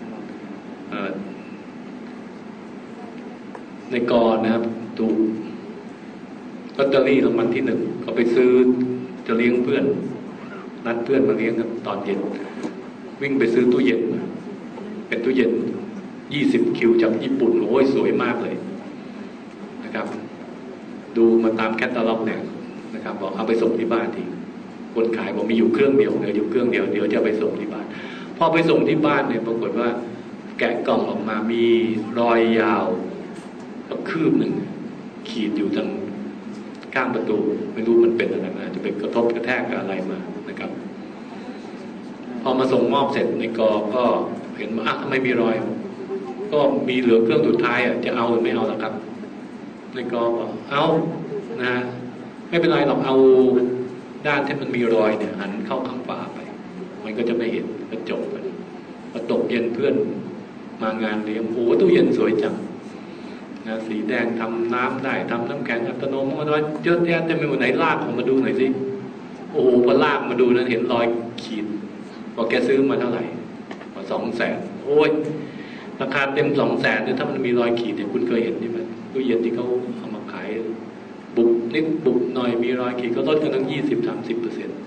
ในกรนะครับถูกลอตเตอรี่รางวัลที่1ก็ไปซื้อจะเลี้ยงเพื่อนนัดเพื่อนมาเลี้ยงกันตอนเย็นวิ่งไปซื้อตู้เย็นเป็นตู้เย็น20 คิวจากญี่ปุ่นโอ้ยสวยมากเลยนะครับดูมาตามแคตตาล็อกเนี่ยนะครับบอกเอาไปส่งที่บ้านทีคนขายบอกมีอยู่เครื่องเดียวเหลืออยู่เครื่องเดียวเดี๋ยวจะไปส่งที่บ้านพอไปส่งที่บ้านเนี่ยปรากฏว่าแกะกล่องออกมามีรอยยาวก็คืบหนึ่งขีดอยู่ทางข้างประตูไม่รู้มันเป็นอะไรนะจะไปกระทบกระแทกกับอะไรมานะครับพอมาส่งมอบเสร็จในกอก็เห็นว่าทำไมมีรอยก็มีเหลือเครื่องสุดท้ายจะเอาหรือไม่เอาล่ะครับในกอบอกเอานะไม่เป็นไรหรอกเอาด้านที่มันมีรอยเนี่ยหันเข้าข้างฝาไปมันก็จะไม่เห็นกระจกไปพอตกเย็นเพื่อนมางานเลี้ยงโอ้ตู้เย็นสวยจังนะสีแดงทำน้ำได้ทำน้ำแข็งอัตโนมัติเยอะแยะเต็มไปหมดไหนลากออกมาดูหน่อยสิโอ้โหพอลากมาดูนั้นเห็นรอยขีดบอกแกซื้อมาเท่าไหร่200,000โอ้ยราคาเต็ม200,000เนี่ยถ้ามันมีรอยขีดเนี่ยคุณเคยเห็นใช่ไหมตู้เย็นที่เขาเอามาขายบุบนิดบุบหน่อยมีรอยขีดก็ลดกันตั้ง20-30%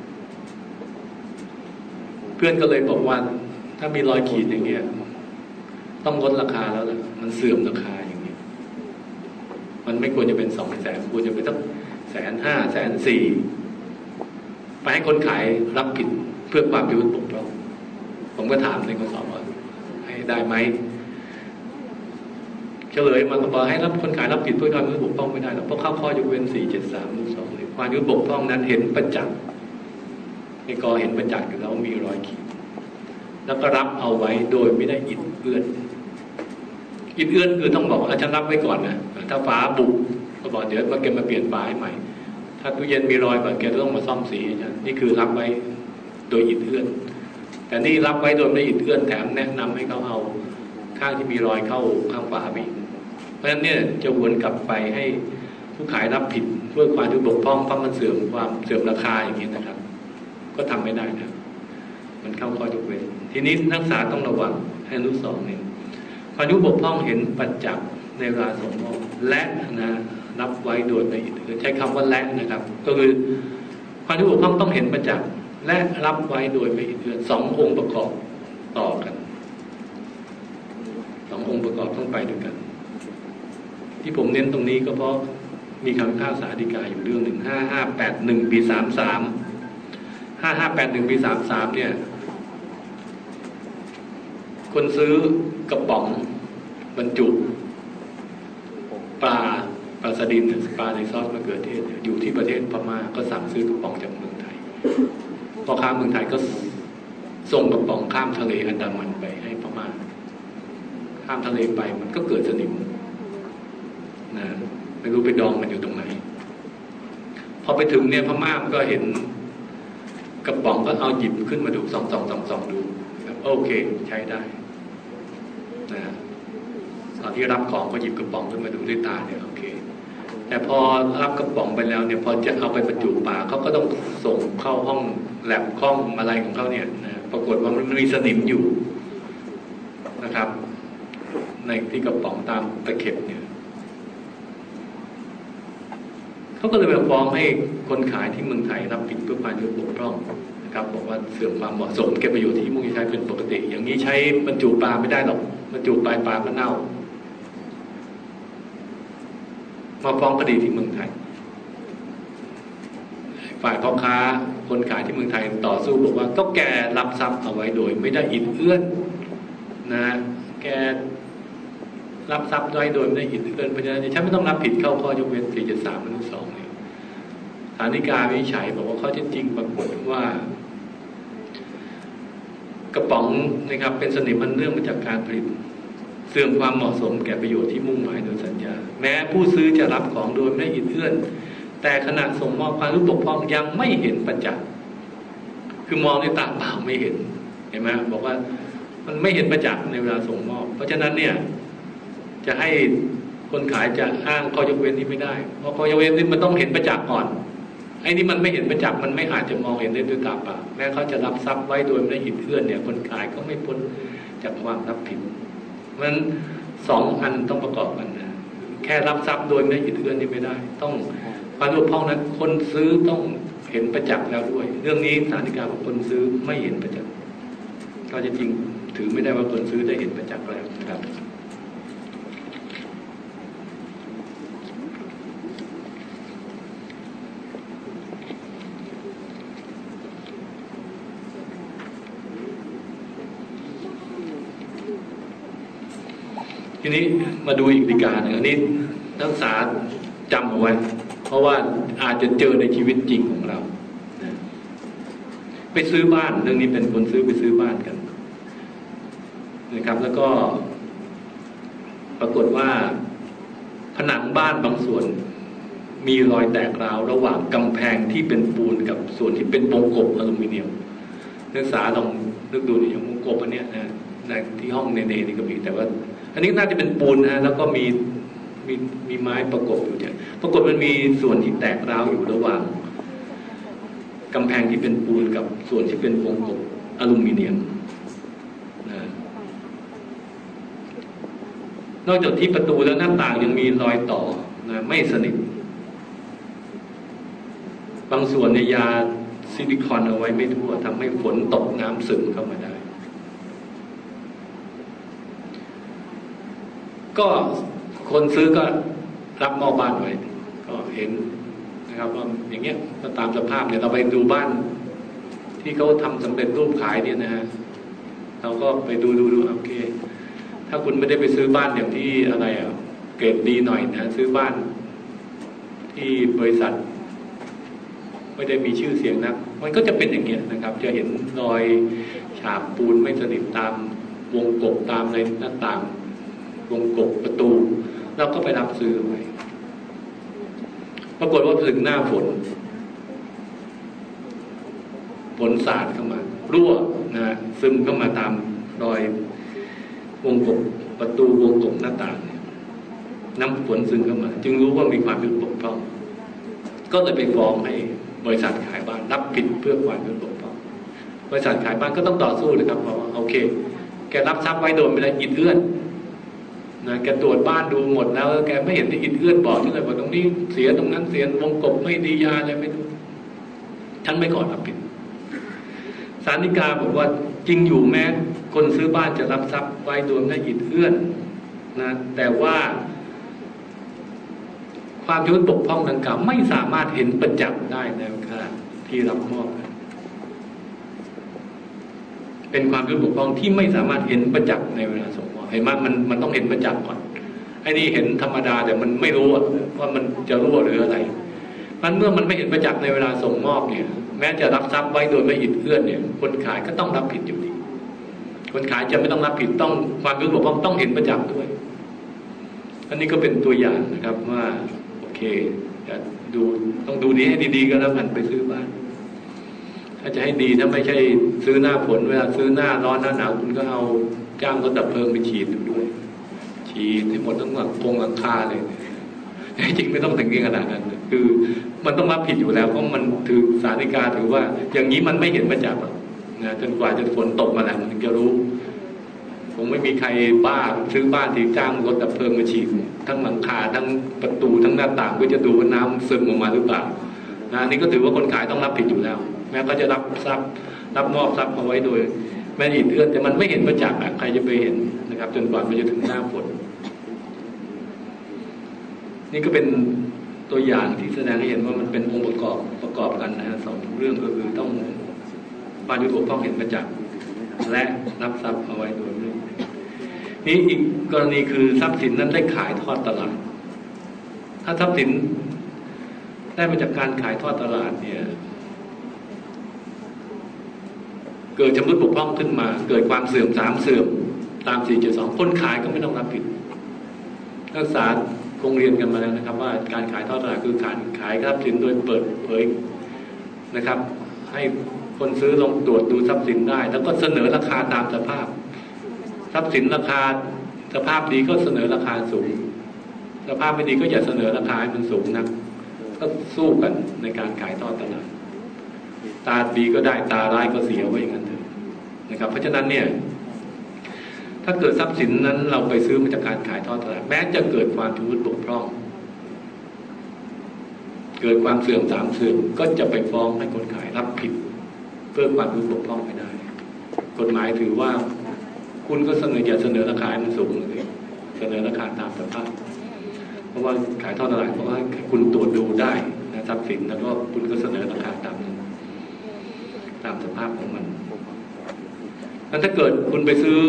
เพื่อนก็เลยบอกว่าถ้ามีรอยขีดอย่างเงี้ยต้องลดราคาแล้วแหละมันเสื่อมราคาอย่างเงี้ยมันไม่ควรจะเป็น200,000ควรจะเป็นสัก150,000 140,000ไปให้คนขายรับผิดเพื่อความยุติธรรมผมก็ถามในข้อสอบว่าให้ได้ไหมเฉลยมาบอกให้รับคนขายรับผิดเพื่อความยุติธรรมไม่ได้หรอกเพราะเข้าข้อยกเว้น473 เลยความยุติธรรมนั้นเห็นประจักษ์ในกอเห็นประจักษ์อยู่แล้วมีรอยขีดแล้วก็รับเอาไว้โดยไม่ได้อิดเอื้อนอิดเอื้อนคือต้องบอกว่าฉันรับไว้ก่อนนะถ้าฝาบุบก็บอกเดี๋ยวมาเก็บมาเปลี่ยนฝาให้ใหม่ถ้าตู้เย็นมีรอยแบบแกต้องมาซ่อมสีนี่คือรับไว้โดยอิดเอื้อนแต่นี่รับไว้โดยไม่อิดเอื้อนแถมแนะนำให้เขาเอาข้างที่มีรอยเข้าข้างฝาบีเพราะฉะนั้นเนี่ยจะวนกลับไปให้ผู้ขายรับผิดเพื่อความยุติบกพร่องเพราะมันเสื่อมราคาอย่างนี้นะครับก็ทำไม่ได้นะมันเข้าข้อยกเว้นทีนี้นักศึกษาต้องระวังให้รู้2เนี่ยความยุติบกพร่องเห็นประจักษ์ในเวลาส่งมอบและนะรับไว้โดยไม่อิดเอื้อนใช้คำว่าและนะครับก็คือความยุติบกพร่องต้องเห็นประจักษ์และรับไว้โดยไม่อิดเอื้อน2 องค์ประกอบต่อกัน2 องค์ประกอบต้องไปด้วยกันที่ผมเน้นตรงนี้ก็เพราะมีคำพิพากษาฎีกาอยู่เรื่องหนึ่ง5581 ปี 33 5581 ปี 33เนี่ยคนซื้อกระป๋องบรรจุปลาซาดินสปาในซอสมะเขือเทศอยู่ที่ประเทศพม่าก็สั่งซื้อกระป๋องจากเมืองไทยพ่อค้าเมืองไทยก็ส่งกระป๋องข้ามทะเลอันดามันไปให้พม่าข้ามทะเลไปมันก็เกิดสนิมนะไม่รู้ไปดองมันอยู่ตรงไหนพอไปถึงเนี่ยพม่าก็เห็นกระป๋องก็เอาหยิบขึ้นมาดูส่องดูโอเคใช้ได้นะตอนที่รับของก็หยิบกระป๋องขึ้นมาดูด้วยตาเนี่ยโอเคแต่พอรับกระป๋องไปแล้วเนี่ยพอจะเอาไปบรรจุปากเขาก็ต้องส่งเข้าห้องแลบห้องอะไรของเขาเนี่ยนะปรากฏว่ามันมีสนิมอยู่นะครับในที่กระป๋องตามตะเข็บเนี่ยเขาก็เลยไปฟ้องให้คนขายที่เมืองไทยรับผิดเพื่อความบกพร่องนะครับบอกว่าเสื่อมความเหมาะสมเก็บประโยชน์ที่มุ่งจะใช้เป็นปกติอย่างนี้ใช้บรรจุปลาไม่ได้หรอกบรรจุปลาก็เน่ามาฟ้องคดีที่เมืองไทยฝ่ายพ่อค้าคนขายที่เมืองไทยต่อสู้บอกว่าก็แกรับทรัพย์เอาไว้โดยไม่ได้อิดเอื้อนนะแกรับทรัพย์ไว้โดยไม่ได้อิดเอื้อนเพราะฉะนั้นฉันไม่ต้องรับผิดเข้าข้อยกเว้น 473 อนุ 2 เนี่ยศาลฎีกาวินิจฉัยบอกว่าข้อเท็จจริงปรากฏว่ากระป๋องนะครับเป็นสนิมมันเนื่องมาจากการผลิตเสื่อมความเหมาะสมแก่ประโยชน์ที่มุ่งหมายโดยสัญญาแม้ผู้ซื้อจะรับของโดยไม่อิดเอื้อนแต่ขณะส่งมอบความรู้บกพร่องยังไม่เห็นประจักษ์คือมองด้วยตาเปล่าไม่เห็นเห็นไหมบอกว่ามันไม่เห็นประจักษ์ในเวลาส่งมอบเพราะฉะนั้นเนี่ยจะให้คนขายจะอ้างข้อยกเว้นนี้ไม่ได้เพราะข้อยกเว้นนี้มันต้องเห็นประจักษ์ก่อนไอ้นี่มันไม่เห็นประจักษ์มันไม่อาจจะมองเห็นได้ด้วยตาเปล่าแม้เขาจะรับทรัพย์ไว้โดยไม่อิดเอื้อนเนี่ยคนขายก็ไม่พ้นจากความรับผิดเพราะฉะนั้นสองอันต้องประกอบกันนะแค่รับทรัพย์โดยไม่อิดเอื้อนนี่ไม่ได้ต้องความรู้บกพร่องนั้นคนซื้อต้องเห็นประจักษ์แล้วด้วยเรื่องนี้ศาลฎีกาบอกคนซื้อไม่เห็นประจักษ์ก็จะจริงถือไม่ได้ว่าคนซื้อได้เห็นประจักษ์แล้วนะครับทีนี้มาดูอีกฎีกาหนึ่งอันนี้นักศึกษาจำเอาไว้เพราะว่าอาจจะเจอในชีวิตจริงของเราไปซื้อบ้านเรื่องนี้เป็นคนซื้อไปซื้อบ้านกันนะครับแล้วก็ปรากฏว่าผนังบ้านบางส่วนมีรอยแตกร้าวระหว่างกำแพงที่เป็นปูนกับส่วนที่เป็นวงกบอลูมิเนียมนักศึกษาลองนึกดูนี่อย่างวงกบอันเนี้ยนะในที่ห้องเนนี่ก็มีแต่ว่าอันนี้น่าจะเป็นปูนนะแล้วก็มีไม้ประกบอยู่เนี่ยปรากฏมันมีส่วนที่แตกร้าวอยู่ระหว่างกำแพงที่เป็นปูนกับส่วนที่เป็นวงกบอลูมิเนียมนะนอกจากที่ประตูและหน้าต่างยังมีรอยต่อนะไม่สนิทบางส่วนในยาซิลิคอนเอาไว้ไม่ทั่วทำให้ฝนตกน้ำซึมเข้ามาได้ก็คนซื้อก็รับมอบบ้านไว้ก็เห็นนะครับว่าอย่างเงี้ยก็ตามสภาพเนี่ยเราไปดูบ้านที่เขาทำสำเร็จรูปขายเนี่ยนะฮะเราก็ไปดูโอเคถ้าคุณไม่ได้ไปซื้อบ้านอย่างที่อะไรเกรดดีหน่อยนะซื้อบ้านที่บริษัทไม่ได้มีชื่อเสียงนักมันก็จะเป็นอย่างเงี้ยนะครับจะเห็นรอยฉาบปูนไม่สนิทตามวงกบตามในหน้าต่างวงกบประตูเราก็ไปรับซื้อไว้ปรากฏว่าถึงหน้าฝนสาดเข้ามารั่วนะซึมเข้ามาตามรอยวงกบประตูวงกบหน้าต่างเนี่ยน้ำฝนซึมเข้ามาจึงรู้ว่ามีความผิดบกพร่องก็เลยไปฟ้องให้บริษัทขายบ้านรับผิดเพื่อความผิดบกพร่องบริษัทขายบ้านก็ต้องต่อสู้เลยครับเพราะว่าโอเคแกรับทรัพย์ไว้โดยไม่ได้อิดเอื้อนนะแกตรวจบ้านดูหมดแล้วแกไม่เห็นที่อิดเอื้อนบอกที่เลยว่าตรงนี้เสียตรงนั้นเสียวงกบไม่ดียาอะไรไม่รู้ท่านไม่ขอรับผิดศาลฎีกาบอกว่าจริงอยู่แม้คนซื้อบ้านจะรับทรัพย์ไว้โดยไม่อิดเอื้อนนะแต่ว่าความผิดบกพร่องดังกล่าวไม่สามารถเห็นประจักษ์ได้ในขณะที่รับมอบเป็นความผิดบกพร่องที่ไม่สามารถเห็นประจักษ์ในเวลาส่งมอบเห็นไหมมันต้องเห็นประจักษ์ก่อนไอ้อ้นี่เห็นธรรมดาแต่มันไม่รู้ว่ามันจะรั่วหรืออะไรมันเมื่อมันไม่เห็นประจักษ์ในเวลาส่งมอบเนี่ยแม้จะรับทรัพย์ไว้โดยไม่อิดเอื้อนเนี่ยคนขายก็ต้องรับผิดอยู่ดีคนขายจะไม่ต้องรับผิดต้องความรู้บอกว่าต้องเห็นประจักษ์ด้วยอันนี้ก็เป็นตัวอย่างนะครับว่าโอเคจะดูต้องดูนี้ให้ดีๆก็แล้วกันไปซื้อบ้านถ้าจะให้ดีถ้าไม่ใช่ซื้อหน้าฝนเวลาซื้อหน้าร้อนหน้าหนาวคุณก็เอาจ้างรถดับเพลิงไปฉีดด้วยฉีดให้หมดทั้งหลังคาเลยจริงไม่ต้องถึงขนาดนั้นคือมันต้องรับผิดอยู่แล้วเพราะมันถือสาริกาถือว่าอย่างนี้มันไม่เห็นประจักษ์นะจนกว่าจะฝนตกมาแล้วมันถึงจะรู้คงไม่มีใครบ้าซื้อบ้านที่จ้างรถดับเพลิงมาฉีดทั้งหลังคาทั้งประตูทั้งหน้าต่างเพื่อจะดูว่าน้ำซึมออกมาหรือเปล่านะนี่ก็ถือว่าคนขายต้องรับผิดอยู่แล้วแม้ก็จะรับทรัพย์รับมอบทรัพย์เอาไว้โดยไม่อิดเอื้อนแต่มันไม่เห็นประจักษ์ใครจะไปเห็นนะครับจนกว่ามันจะถึงหน้าฝนนี่ก็เป็นตัวอย่างที่แสดงให้เห็นว่ามันเป็นองค์ประกอบกันนะฮะสองเรื่องก็คือต้องความยุติธรรมต้องเห็นประจักษ์และรับทรัพย์เอาไว้โดยไม่นี่อีกกรณีคือทรัพย์สินนั้นได้ขายทอดตลาดถ้าทรัพย์สินได้มาจากการขายทอดตลาดเนี่ยเกิดชำรุดบกพร่องขึ้นมาเกิดความเสื่อมตาม 4.2 คนขายก็ไม่ต้องรับผิดนักศึกษาคงเรียนกันมาแล้วนะครับว่าการขายทอดตลาดคือการขายทรัพย์สินโดยเปิดเผยนะครับให้คนซื้อลงตรวจดูทรัพย์สินได้แล้วก็เสนอราคาตามสภาพทรัพย์สินราคาสภาพดีก็เสนอราคาสูงสภาพไม่ดีก็อย่าเสนอราคาให้มันสูงนักก็สู้กันในการขายทอดตลาดตาดีก็ได้ตาร้ายก็เสียไว้อย่างนั้นเถอะนะครับเพราะฉะนั้นเนี่ยถ้าเกิดทรัพย์สินนั้นเราไปซื้อมาจากการขายทอดตลาดแม้จะเกิดความชำรุดบกพร่องเกิดความเสื่อมก็จะไปฟ้องให้คนขายรับผิดเพื่อความชำรุดบกพร่องไม่ได้กฎหมายถือว่าคุณก็อย่าเสนอราคาให้มันสูงเลยเสนอราคาตามสภาพเพราะว่าขายทอดตลาดเพราะว่าคุณตรวจดูได้นะทรัพย์สินแล้วก็คุณก็เสนอราคาตามสภาพของมันแล้วถ้าเกิดคุณไปซื้อ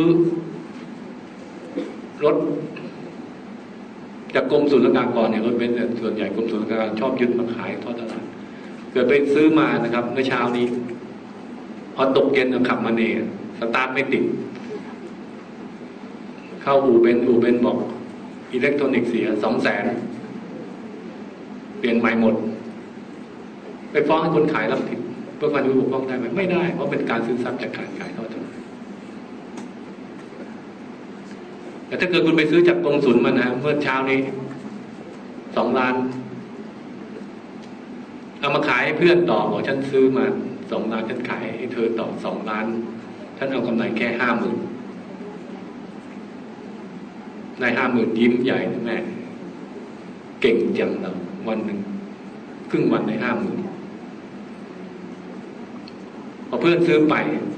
รถจากกรมศุลกากรเนี่ยรถเบนซ์ส่วนใหญ่กรมศุลกากรชอบยึดมาขายทอดตลาดเกิดไปซื้อมานะครับเมื่อเช้านี้พอตกเย็นขับมาเนี่ยสตาร์ทไม่ติดเข้าอู่เบนซ์บอกอิเล็กทรอนิกส์เสีย 200,000เปลี่ยนใหม่หมดไปฟ้องให้คนขายรับผิดเพื่อความถูกต้องได้ไหมไม่ได้เพราะเป็นการซื้อทรัพย์จากการขายทอดตลาดแต่ถ้าเกิดคุณไปซื้อจากกองศุลมานะเมื่อเช้านี้2 ล้านเอามาขายให้เพื่อนต่อบอกฉันซื้อมา2 ล้านฉันขายให้เธอต่อ2 ล้านฉันเอากำไรแค่ 50,000ได้ 50,000ยิ้มใหญ่นะแม่เก่งจังเราวันหนึ่งครึ่งวันได้ 50,000พอเพื่อนซื้อไป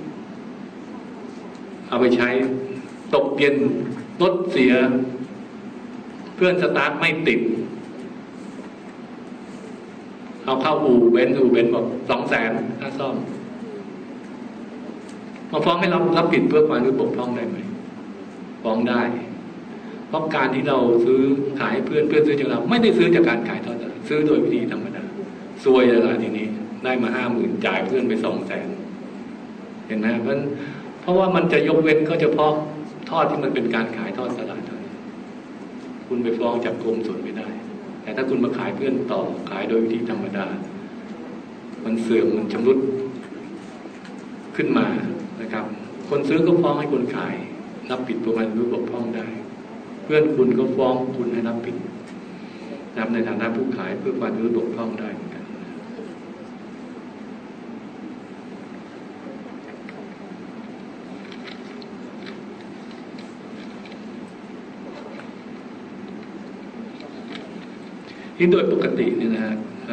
เอาไปใช้ตกเย็นรถเสียเพื่อนสตาร์ทไม่ติดเอาเข้าอู่เบนซ์บอก200,000ค่าซ่อมมาฟ้องให้รับผิดเพื่อความบกพร่องได้ไหมฟ้องได้เพราะการที่เราซื้อขายเพื่อนซื้อจากเราไม่ได้ซื้อจากการขายทอดตลาดซื้อโดยวิธีธรรมดาซวยเลยล่ะทีนี้ได้มา 50,000จ่ายเพื่อนไป200,000เห็นไหมเพราะว่ามันจะยกเว้นก็เฉพาะทอดที่มันเป็นการขายทอดตลาดเท่านั้นคุณไปฟ้องจับกรมศุลไม่ได้แต่ถ้าคุณมาขายเพื่อนต่อขายโดยวิธีธรรมดามันเสื่อมมันชำรุดขึ้นมานะครับคนซื้อก็ฟ้องให้คนขายรับผิดประมาณรู้บกพร่องได้เพื่อนคุณก็ฟ้องคุณให้รับผิดนะครับในฐานะผู้ขายเพื่อความรู้บกพร่องได้เหมือนกันที่โดยปกติเนี่ยนะ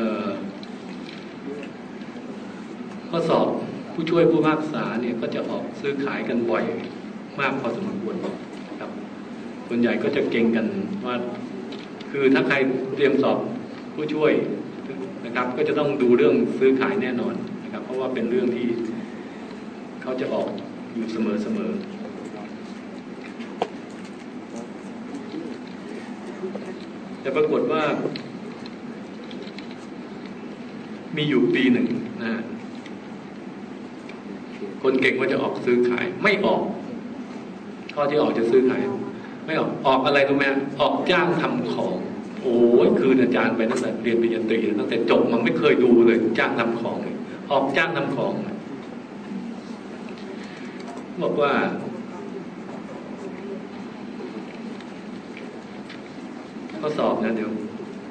ข้อสอบผู้ช่วยผู้พิพากษาเนี่ยก็จะออกซื้อขายกันบ่อยมากพอสมควรครับส่วนใหญ่ก็จะเก่งกันว่าคือถ้าใครเตรียมสอบผู้ช่วยนะครับก็จะต้องดูเรื่องซื้อขายแน่นอนนะครับเพราะว่าเป็นเรื่องที่เขาจะออกอยู่เสมอแต่ปรากฏว่ามีอยู่ปีหนึ่งนะคนเก่งว่าจะออกซื้อขายไม่ออกข้อที่ออกจะซื้อขายไม่ออกอะไรรู้ไหมออกจ้างทำของโอ้ยคืนอาจารย์ไปตั้งแต่เรียนปริญญาตรีตั้งแต่จบมันไม่เคยดูเลยจ้างทำของออกจ้างทำของบอกว่าข้อสอบนะเดี๋ยว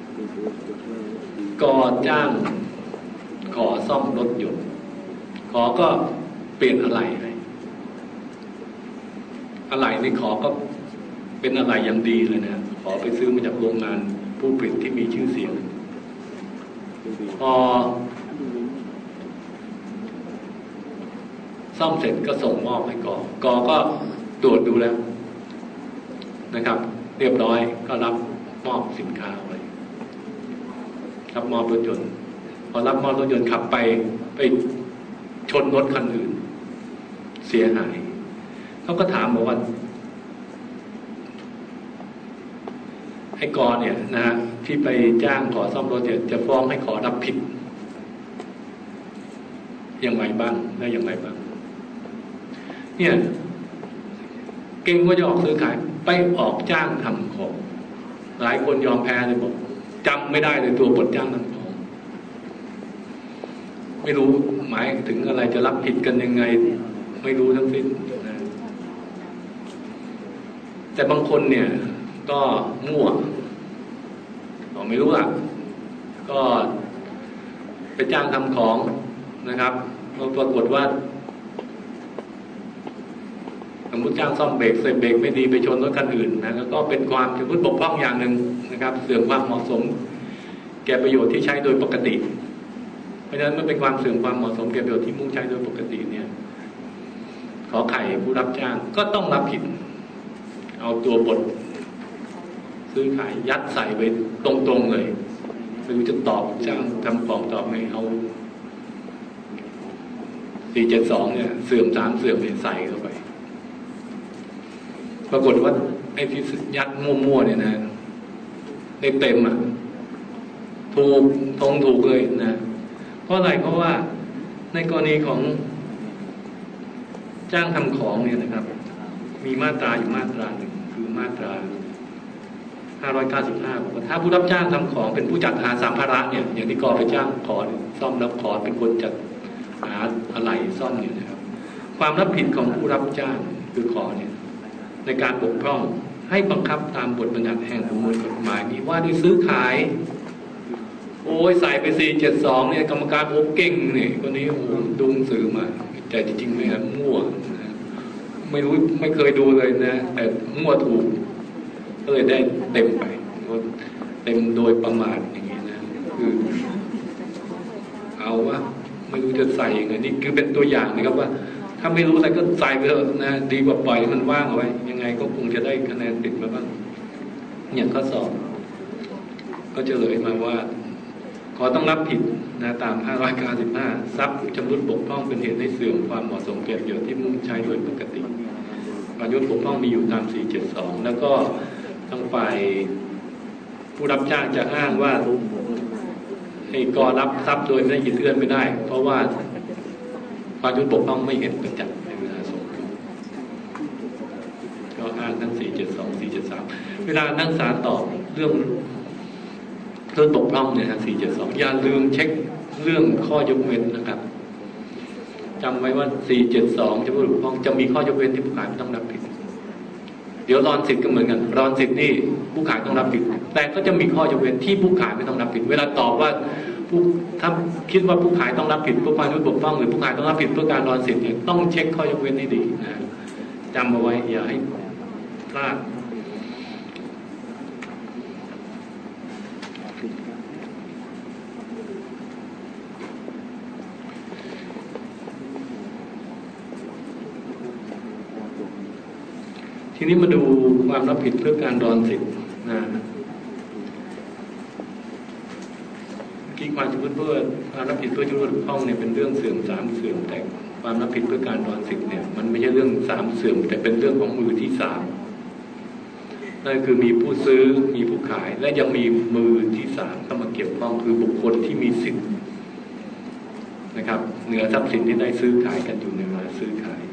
กจ้างขอซ่อมรถยนต์ขอก็เปลี่ยนอะไหล่ให้อะไหล่นี่ขอก็เป็นอะไหล่อย่างดีเลยนะขอไปซื้อมาจากโรงงานผู้ผลิตที่มีชื่อเสียงพอซ่อมเสร็จก็ส่งมอบให้กก็ตรวจดูแล้วนะครับเรียบร้อยก็รับมอบสินค้าไว้รับมอบรถยนต์พอรับมอบรถยนต์ขับไปชนรถคันอื่นเสียหายเขาก็ถามบอกว่าไอ้กเนี่ยนะที่ไปจ้างขอซ่อมรถจะฟ้องให้ขอรับผิดอย่างไรบ้างได้อย่างไรบ้างเนี่ยเก่งว่าจะออกซื้อขายไปออกจ้างทำของหลายคนยอมแพ้เลยบอกจำไม่ได้เลยตัวบทจ้างทำของไม่รู้หมายถึงอะไรจะรับผิดกันยังไงไม่รู้ทั้งสิ้นนะแต่บางคนเนี่ยก็มั่วไม่รู้อ่ะก็ไปจ้างทำของนะครับปรากฏว่าสมมติจ้างซ่อมเบรกเสร็จเบรกไม่ดีไปชนรถคันอื่นนะแล้วก็เป็นความถือว่าบกพร่องอย่างหนึ่งนะครับเสื่อมความเหมาะสมแก่ประโยชน์ที่ใช้โดยปกติเพราะฉะนั้นมันเป็นความเสื่อมความเหมาะสมแก่ประโยชน์ที่มุ่งใช้โดยปกติเนี่ยขอไข่ผู้รับจ้างก็ต้องรับผิดเอาตัวบทซื้อขายยัดใส่ไปตรงๆเลยไม่รู้จะตอบจ้างทำของตอบไงเอา472เนี่ยเสื่อม3เสื่อมใส่เข้าไปปรากฏว่าไอ้ที่ยัดมั่วๆเนี่ยนะได้เต็มอ่ะถูกเลยนะเพราะอะไรเพราะว่าในกรณีของจ้างทำของเนี่ยนะครับมีมาตราอยู่มาตราหนึ่งคือมาตรา595บอกว่าถ้าผู้รับจ้างทำของเป็นผู้จัดหาสัมภาระเนี่ยอย่างที่กไปจ้างขอซ่อมรับขอเป็นคนจัดหาอะไหล่ซ่อมเนี่ยนะครับความรับผิดของผู้รับจ้างคือขอเนี่ยในการปกป้องให้บังคับตามบทบัญญัติแห่งประมวลกฎหมายนี้ว่าด้วยซื้อขายโอ้ยใส่ไป472เนี่ยกรรมการโอ้เก่งเนี่ยคนนี้โอ้ดูหนังสือมาแต่จริงๆไม่ครับมั่วนะไม่รู้ไม่เคยดูเลยนะแต่มั่วถูกก็เลยได้เต็มไปเต็มโดยประมาทอย่างนี้นะคือเอาว่าไม่รู้จะใส่ยังไงนี่คือเป็นตัวอย่างนะครับว่าถ้าไม่รู้อะไรก็ใส่ไปเถอะนะดีกว่าปล่อยมันว่างเอาไว้ยังไงก็คงจะได้คะแนนติดมาบ้างอย่างข้อสอบก็เฉลยมาว่าขอต้องรับผิดนะตาม595ทรัพย์ชำรุดบกพร่องเป็นเหตุให้เสื่อมความเหมาะสมแก่ประโยชน์ที่มุ่งใช้โดยปกติประโยชน์บกพร่องมีอยู่ตาม472แล้วก็ทางฝ่ายผู้รับจ้างจะอ้างว่าไอ้กรับทรัพย์โดยไม่ได้ยินเอื้อนไม่ได้เพราะว่าประโยชน์บกพร่องไม่เห็นประจักษ์ในเวลาสอบก็อ้างทั้ง472 473เวลานักศึกษาตอบเรื่องบกพร่องเนี่ยนะ472อย่าลืมเช็คเรื่องข้อยกเว้นนะครับจำไว้ว่า472จะบกพร่องจะมีข้อยกเว้นที่ผู้ขายไม่ต้องรับผิดเดี๋ยวรอนสิทธิ์ก็เหมือนกันรอนสิทธิ์นี่ผู้ขายต้องรับผิดแต่ก็จะมีข้อยกเว้นที่ผู้ขายไม่ต้องรับผิดเวลาตอบว่าถ้าคิดว่าผู้ขายต้องรับผิดเพื่อความบกพร่องหรือผู้ขายต้องรับผิดเพื่อการรอนสิทธิ์เนี่ยต้องเช็คข้อยกเว้นให้ดีนะจำเอาไว้อย่าให้พลาดทีนี้มาดูความรับผิดเพื่อการรอนสิทธิ์นะที่ความชำรุดเพื่อความรับผิดเพื่อชำรุดห้องเนี่ยเป็นเรื่องเสื่อม3เสื่อมแต่ความรับผิดเพื่อการรอนสิทธิ์เนี่ยมันไม่ใช่เรื่อง3เสื่อมแต่เป็นเรื่องของมือที่3 นั่นคือมีผู้ซื้อมีผู้ขายและยังมีมือที่สามเข้ามาเกี่ยวข้องคือบุคคลที่มีสิทธิ์นะครับเหนือทรัพย์สินที่ได้ซื้อขายกันอยู่ในเวลาซื้อขาย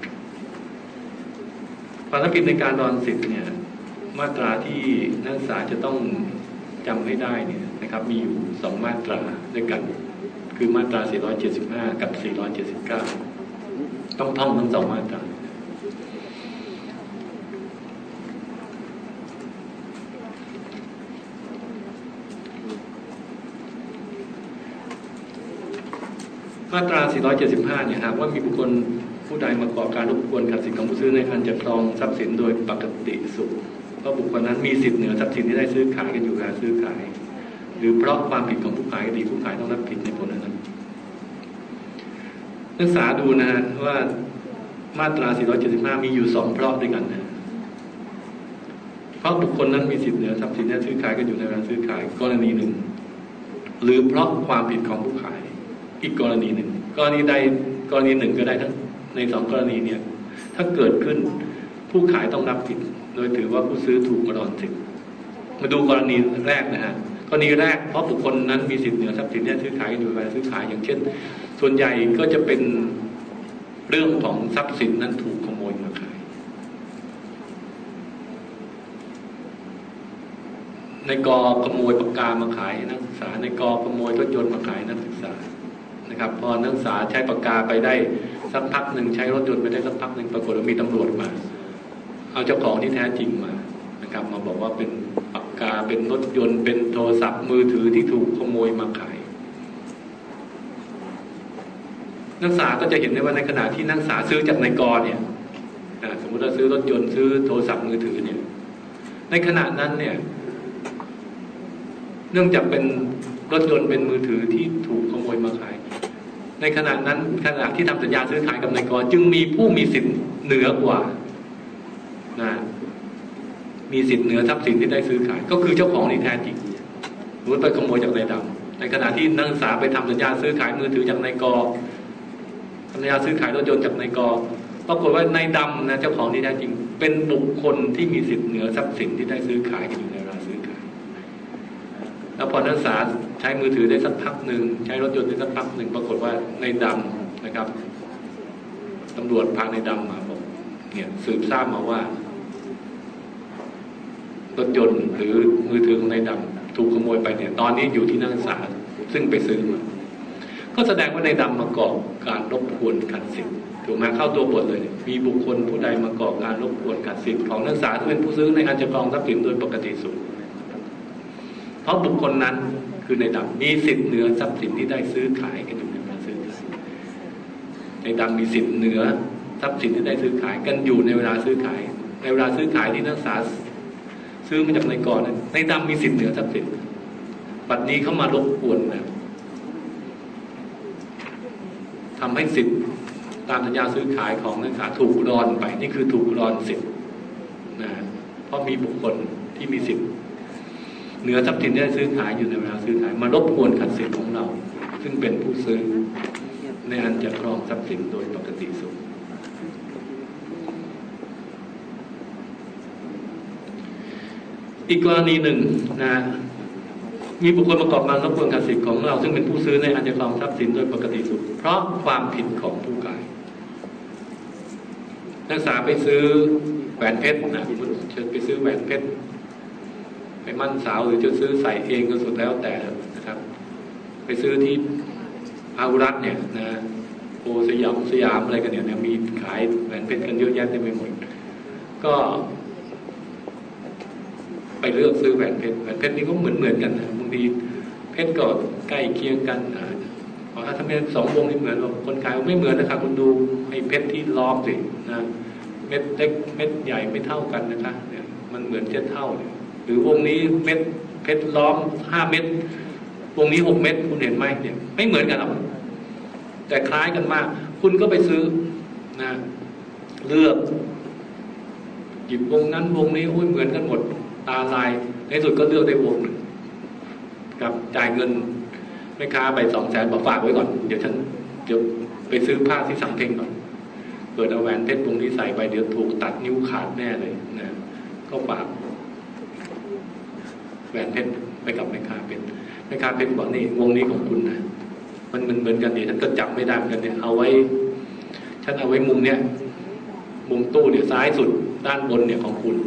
ความรับผิดในการดอนสิทธิ์เนี่ยมาตราที่นักศึกษาจะต้องจำให้ได้เนี่ยนะครับมีอยู่2มาตราด้วยกันคือมาตรา475กับ479ต้องท่องทั้ง2มาตรามาตรา475เนี่ยหากว่ามีบุคคลผู้ใดมาก่อการรบกวนขัดสิทธิของผู้ซื้อในการจัดครองทรัพย์สินโดยปกติสุขก็บุคคลนั้นมีสิทธิ์เหนือทรัพย์สินที่ได้ซื้อขายกันอยู่การซื้อขายหรือเพราะความผิดของผู้ขายก็ดีผู้ขายต้องรับผิดในผลนั้นนักศึกษาดูนะว่ามาตรา475มีอยู่2เพราะด้วยกันนะเพราะบุคคลนั้นมีสิทธิ์เหนือทรัพย์สินที่ได้ซื้อขายกันอยู่ในการซื้อขายกรณีหนึ่งหรือเพราะความผิดของผู้ขายอีกกรณีหนึ่งกรณีใดกรณีหนึ่งก็ได้ทั้งใน2กรณีเนี่ยถ้าเกิดขึ้นผู้ขายต้องรับผิดโดยถือว่าผู้ซื้อถูกกระดอนสิทธิ์มาดูกรณีแรกนะฮะกรณีแรกเพราะบุคคลนั้นมีสิทธิ์เหนือทรัพย์สินที่ซื้อขายอยู่ในซื้อขายอย่างเช่นส่วนใหญ่ก็จะเป็นเรื่องของทรัพย์สินนั้นถูกขโมยมาขายในกอขโมยปากกามาขายนักศึกษาในกอขโมยรถยนต์มาขายนักศึกษานะครับพอนักศึกษาใช้ปากกาไปได้สักพักหนึ่งใช้รถยนต์ไปได้สักพักหนึ่งปรากฏว่ามีตำรวจมาเอาเจ้าของที่แท้จริงมานะครับมาบอกว่าเป็นปากกาเป็นรถยนต์เป็นโทรศัพท์มือถือที่ถูกขโมยมาขายนักศึกษาก็จะเห็นได้ว่าในขณะที่นักศึกษาซื้อจากนายกเนี่ยสมมติเราซื้อรถยนต์ซื้อโทรศัพท์มือถือเนี่ยในขณะนั้นเนี่ยเนื่องจากเป็นรถยนต์เป็นมือถือที่ถูกขโมยมาขายในขณะนั้นขณะที่ทำสัญญาซื้อขายกับนายกจึงมีผู้มีสิทธิ์เหนือกว่านะมีสิทธิ์เหนือทรัพย์สินที่ได้ซื้อขายก็คือเจ้าของที่แท้จริงหรือไปขโมยจากนายดำในขณะที่นักศึกษาไปทำสัญญาซื้อขายมือถือจากนายกสัญญาซื้อขายรถยนต์จากนายกปรากฏว่านายดำนะเจ้าของที่แท้จริงเป็นบุคคลที่มีสิทธิ์เหนือทรัพย์สินที่ได้ซื้อขายกันอยู่ในเวลาซื้อขายแล้วพอนักศึกษาใช้มือถือได้สักพักหนึ่งใช้รถยนต์ได้สักพักหนึ่งปรากฏว่านายดำนะครับตำรวจพานายดำมาบอกเนี่ยสืบทราบมาว่ารถยนต์หรือมือถือของนายดำถูกขโมยไปเนี่ยตอนนี้อยู่ที่นักศึกษาซึ่งไปซื้อมาก็แสดงว่านายดำมาก่อการรบกวนขัดสิทธิ์ถูกไหมเข้าตัวบทเลยมีบุคคลผู้ใดมาก่อการรบกวนขัดสิทธิ์ของนักศึกษาที่เป็นผู้ซื้อในการจัดครองทรัพย์สินโดยปกติสุดเพราะบุคคลนั้นคือนายดำมีสิทธิ์เหนือทรัพย์สินที่ได้ซื้อขายกันอยู่ในเวลาซื้อขายนายดำมีสิทธิ์เหนือทรัพย์สินที่ได้ซื้อขายกันอยู่ในเวลาซื้อขายในเวลาซื้อขายที่นักศึกษาซื้อมาจากนายกนั้นนายดำมีสิทธิ์เหนือทรัพย์สินบัดนี้เข้ามารบกวนนะทำให้สิทธิ์ตามสัญญาซื้อขายของนักศึกษาถูกรอนไปนี่คือถูกรอนสิทธิ์นะเพราะมีบุคคลที่มีสิทธิ์เหนือทรัพย์สินที่ได้ซื้อขายอยู่ในเวลาซื้อขายมารบกวนขัดสิทธิ์ของเราซึ่งเป็นผู้ซื้อในอันจะครองทรัพย์สินโดยปกติสุดอีกกรณีหนึ่งนะมีบุคคลประกอบการรบกวนขัดสิทธิ์ของเราซึ่งเป็นผู้ซื้อในอันจะครองทรัพย์สินโดยปกติสุดเพราะความผิดของผู้ขายนักศึกษาไปซื้อแหวนเพชรนะเชิญไปซื้อแหวนเพชรไปมั่นสาวหรือจะซื้อใส่เองก็สุดแล้วแต่นะครับไปซื้อที่อาวุรัตเนี่ยนะโอสยามอะไรกันเนี่ยมีขายแหวนเพชรกันเยอะแยะเต็มไปหมดก็ไปเลือกซื้อแหวนเพชรนี่ก็เหมือนกันนะบางทีเพชรก็ใกล้เคียงกันเพราะถ้าเป็น2 วงนี่เหมือนคนขายไม่เหมือนนะครับคุณดูไอ้เพชรที่ล้อมสินะเม็ดเล็กเม็ดใหญ่ไม่เท่ากันนะคะเนี่ยมันเหมือนจะเท่าเนี่ยหรือวงนี้เม็ดเพชรล้อม5 เม็ดวงนี้6 เม็ดคุณเห็นไหมเนี่ยไม่เหมือนกันหรอกแต่คล้ายกันมากคุณก็ไปซื้อนะเลือกหยิบวงนั้นวงนี้เหมือนกันหมดตาลายในสุดก็เลือกได้วงหนึ่งกับจ่ายเงินแม่ค้าไป200,000บอกฝากไว้ก่อนเดี๋ยวไปซื้อผ้าที่สังเพ็งก่อนเปิดเอาแหวนเพชรวงนี้ใส่ไปเดี๋ยวถูกตัดนิ้วขาดแน่เลยนะก็ฝากแหวนเพชรไปกับแม่ค้าเพชรบอกนี่วงนี้ของคุณนะมันเหมือนกันเนี่ยฉันก็จับไม่ได้เหมือนกันเนี่ยเอาไว้มุมเนี้ยมุมตู้เนี่ยซ้ายสุดด้านบนเนี่ยของคุณ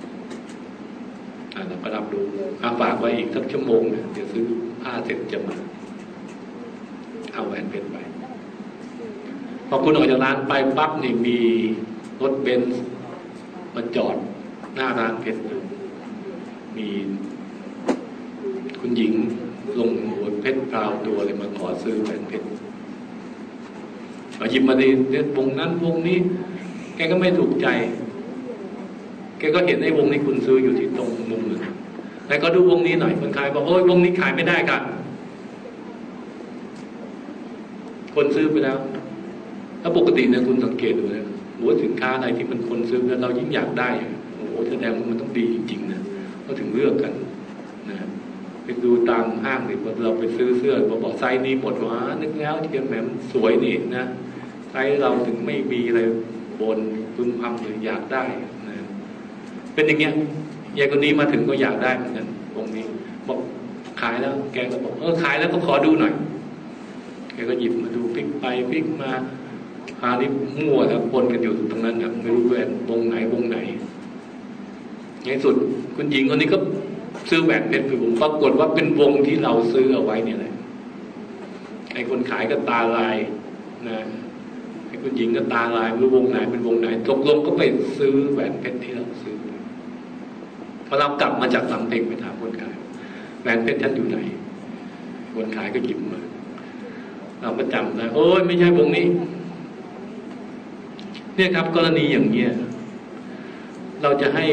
เราก็รับดูฝากไว้อีกสักชั่วโมงเนี่ยเดี๋ยวซื้อผ้าเสร็จจะมาเอาแหวนเพชรไปพอคุณออกจากร้านไปปั๊บนี่มีรถเบนซ์มาจอดหน้าร้านเพชรมีคุณหญิงลงหัวเพชรพราวตัวเลยมาขอซื้อแหวนเพชรเอาหยิบมาดีเนี่ยวงนั้นวงนี้แกก็ไม่ถูกใจแกก็เห็นไอ้วงนี้คุณซื้ออยู่ที่ตรงมุมนึงแล้วก็ดูวงนี้หน่อยคนขายบอกโอ้ยวงนี้ขายไม่ได้ค่ะคนซื้อไปแล้วถ้าปกติเนี่ยคุณสังเกตดูนะโอ้สินค้าอะไรที่มันคนซื้อแล้วเรายิ่งอยากได้โอ้แสดงว่ามันต้องดีจริงๆนะเราถึงเลือกกันนะไปดูตามห้างเลยพอเราไปซื้อเสื้อพอบอกไซส์นี้หมดว่านึกแล้วที่แหมสวยนี่นะไซส์เราถึงไม่มีอะไรบนพึมพำเลยอยากได้นะเป็นอย่างเงี้ยยายคนนี้มาถึงก็อยากได้เหมือนกันตรงนี้บอกขายแล้วแกก็บอกขายแล้วก็ขอดูหน่อยแกก็หยิบมาดูพลิกไปพลิกมาหานี่มั่วแล้วปนกันอยู่ตรงนั้นนะไม่รู้แหวนวงไหนในสุดคุณหญิงคนนี้ก็ซื้อแหวนเพชรไปวงปรากฏว่าเป็นวงที่เราซื้อเอาไว้เนี่ยแหละไอ้คนขายก็ตาลายนะไอ้คุณหญิงก็ตาลายไม่รู้วงไหนเป็นวงไหนตกลงก็ไปซื้อแหวนเพชรที่เราซื้อพอเรากลับมาจากสำเพ็งไปถามคนขายแหวนเพชรท่านอยู่ไหนคนขายก็หยิบมาเราก็จำได้โอ้ยไม่ใช่วงนี้เนี่ยครับกรณีอย่างเนี้ยเราจะให้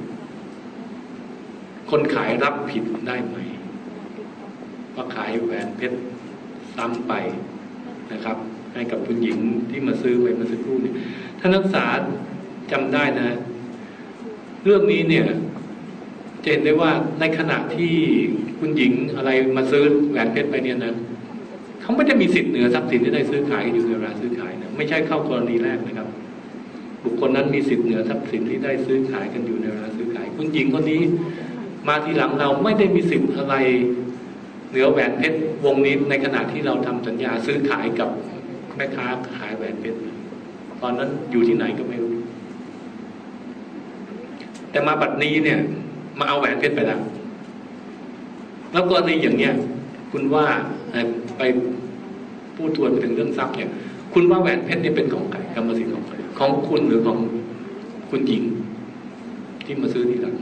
คนขายรับผิดได้ไหมว่าขายแหวนเพชรซ้ำไปนะครับให้กับคุณหญิงที่มาซื้อไปเมื่อสักครู่นี้ท่านนักศึกษาจำได้นะเรื่องนี้เนี่ยจะเห็นได้ว่าในขณะที่คุณหญิงอะไรมาซื้อแหวนเพชรไปเนี่ยนะเขาไม่ได้มีสิทธิ์เหนือทรัพย์สินที่ได้ซื้อขายอยู่ในเวลาซื้อขายนะไม่ใช่เข้ากรณีแรกนะครับบุคคลนั้นมีสิทธิ์เหนือทรัพย์สินที่ได้ซื้อขายกันอยู่ในเวลาซื้อขายคุณหญิงคนนี้มาทีหลังเราไม่ได้มีสิทธิ์อะไรเหนือแหวนเพชรวงนี้ในขณะที่เราทำสัญญาซื้อขายกับแม่ค้าขายแหวนเพชรตอนนั้นอยู่ที่ไหนก็ไม่รู้แต่มาบัดนี้เนี่ยมาเอาแหวนเพชรไปแล้วกรณีอย่างเนี้ยคุณว่าไปพูดทวนไปถึงเรื่องทรัพย์เนี่ยคุณว่าแหวนเพชรเนี่ยเป็นของใครกรรมสิทธิ์ของใครของคุณหรือของคุณหญิงที่มาซื้อทีหลัง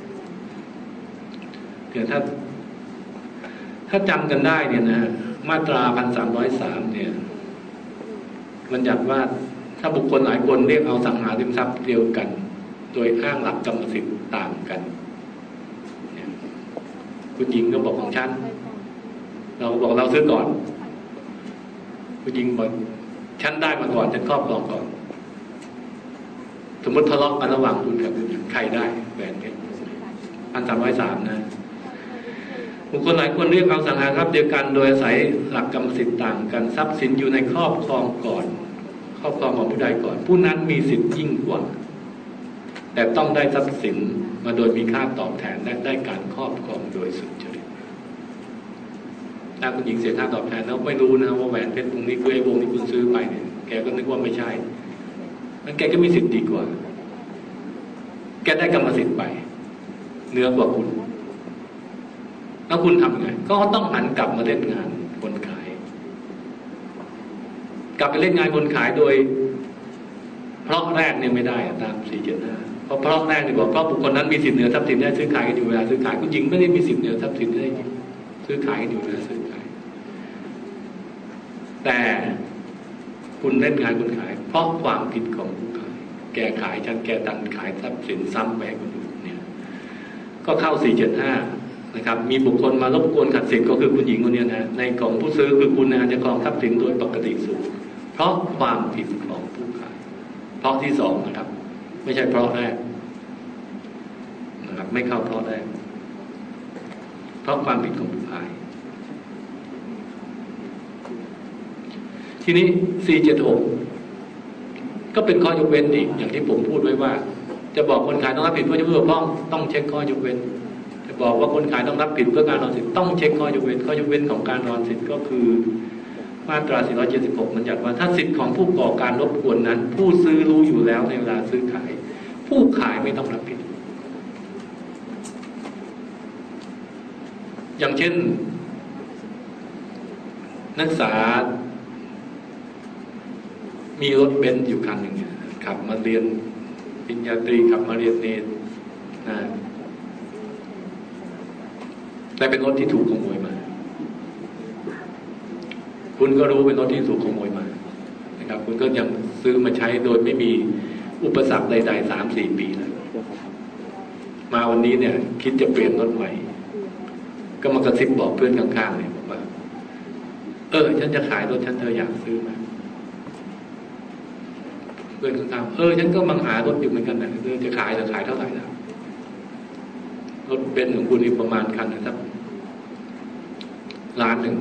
เดี๋ยวถ้าจำกันได้เนี่ยนะมาตรา1303เนี่ยมันจัดว่าถ้าบุคคลหลายคนเรียกเอาสังหาริมทรัพย์เดียวกันโดยอ้างหลักกรรมสิทธิ์ต่างกันคุณหญิงก็บอกของฉันเราบอกเราซื้อก่อนคุณหญิงบอกฉันได้มาก่อนฉันครอบครองก่อนสมมติทะเลาะกันระหว่างคุณกับคุณหญิงใครได้แหวนเพชร1303นะบุคคลหลายคนเรียกเอาสังหาริมทรัพย์เดียวกันโดยอาศัยหลักกรรมสิทธิ์ต่างกันทรัพย์สินอยู่ในครอบครองก่อนครอบครองของผู้ใดก่อนผู้นั้นมีสิทธิ์ยิ่งกว่าแต่ต้องได้ทรัพย์สินมาโดยมีค่าตอบแทนและได้การครอบครองโดยสุจริตถ้าคุณหญิงเสียค่าตอบแทนแล้วไม่รู้นะว่าแหวนเพชรวงนี้คือไอ้วงที่คุณซื้อไปเนี่ยแกก็นึกว่าไม่ใช่แล้วแกก็มีสิทธิ์ดีกว่าแกได้กรรมสิทธิ์ไปเหนือกว่าคุณแล้วคุณทำไงก็ต้องหันกลับมาเล่นงานคนขายกลับไปเล่นงานคนขายโดยเพราะแรกเนี่ยไม่ได้ตาม475เพราะแรกเนี่ยบอกเพราะบุคคลนั้นมีสิทธิ์เหนือทรัพย์สินได้ซื้อขายกันอยู่เวลาซื้อขายคุณหญิงไม่ได้มีสิทธิ์เหนือทรัพย์สินได้ซื้อขายกันอยู่เวลาซื้อขายแต่คุณเล่นงานคนขายเพราะความผิดของผู้ขายแกขายฉันแกดันขายทรัพย์สินซ้ำไปคนอื่นเนี่ยก็เข้า475นะครับมีบุคคลมารบกวนขัดสิทธิ์ก็คือคุณหญิงคนนี้นะในของผู้ซื้อคือคุณอาจจะครองทรัพย์สินโดยปกติสุดเพราะความผิดของผู้ขายเพราะที่2นะครับไม่ใช่เพราะแรกนะครับไม่เข้าเพราะแรกเพราะความผิดของผู้ขายทีนี้476ก็เป็นข้อยกเว้นอีกอย่างที่ผมพูดไว้ว่าจะบอกคนขายต้องรับผิดเพื่อจะเพื่อพ้องต้องเช็คข้อยกเว้นใช่ไหมบอกว่าคนขายต้องรับผิดเพื่อการนอนสิทธิ์ต้องเช็คข้อยกเว้นข้อยกเว้นของการนอนสิทธิ์ก็คือมาตรา 476 บัญญัติว่าถ้าสิทธิ์ของผู้ก่อการรบกวนนั้น ผู้ซื้อรู้อยู่แล้วในเวลาซื้อขายผู้ขายไม่ต้องรับผิดอย่างเช่นนักศึกษามีรถเบนซ์อยู่คันหนึ่งขับมาเรียนปริญญาตรีขับมาเรียนเนตแต่เป็นรถที่ถูกขโมยมาคุณก็รู้เป็นรถที่ถูกขโมยมานะครับคุณก็ยังซื้อมาใช้โดยไม่มีอุปสรรคใดๆ 3-4 ปีแล้วมาวันนี้เนี่ยคิดจะเปลี่ยนรถใหม่ก็มากระซิบบอกเพื่อนข้างๆเนี่ยบอกว่าฉันจะขายรถฉันเธออยากซื้อไหมเพื่อนข้างๆฉันก็มังหารถอยู่เหมือนกันนะเธอจะขายจะขายเท่าไหร่นะรถเบนซ์ของคุณนี่ประมาณคันนะครับ1 ล้านนะ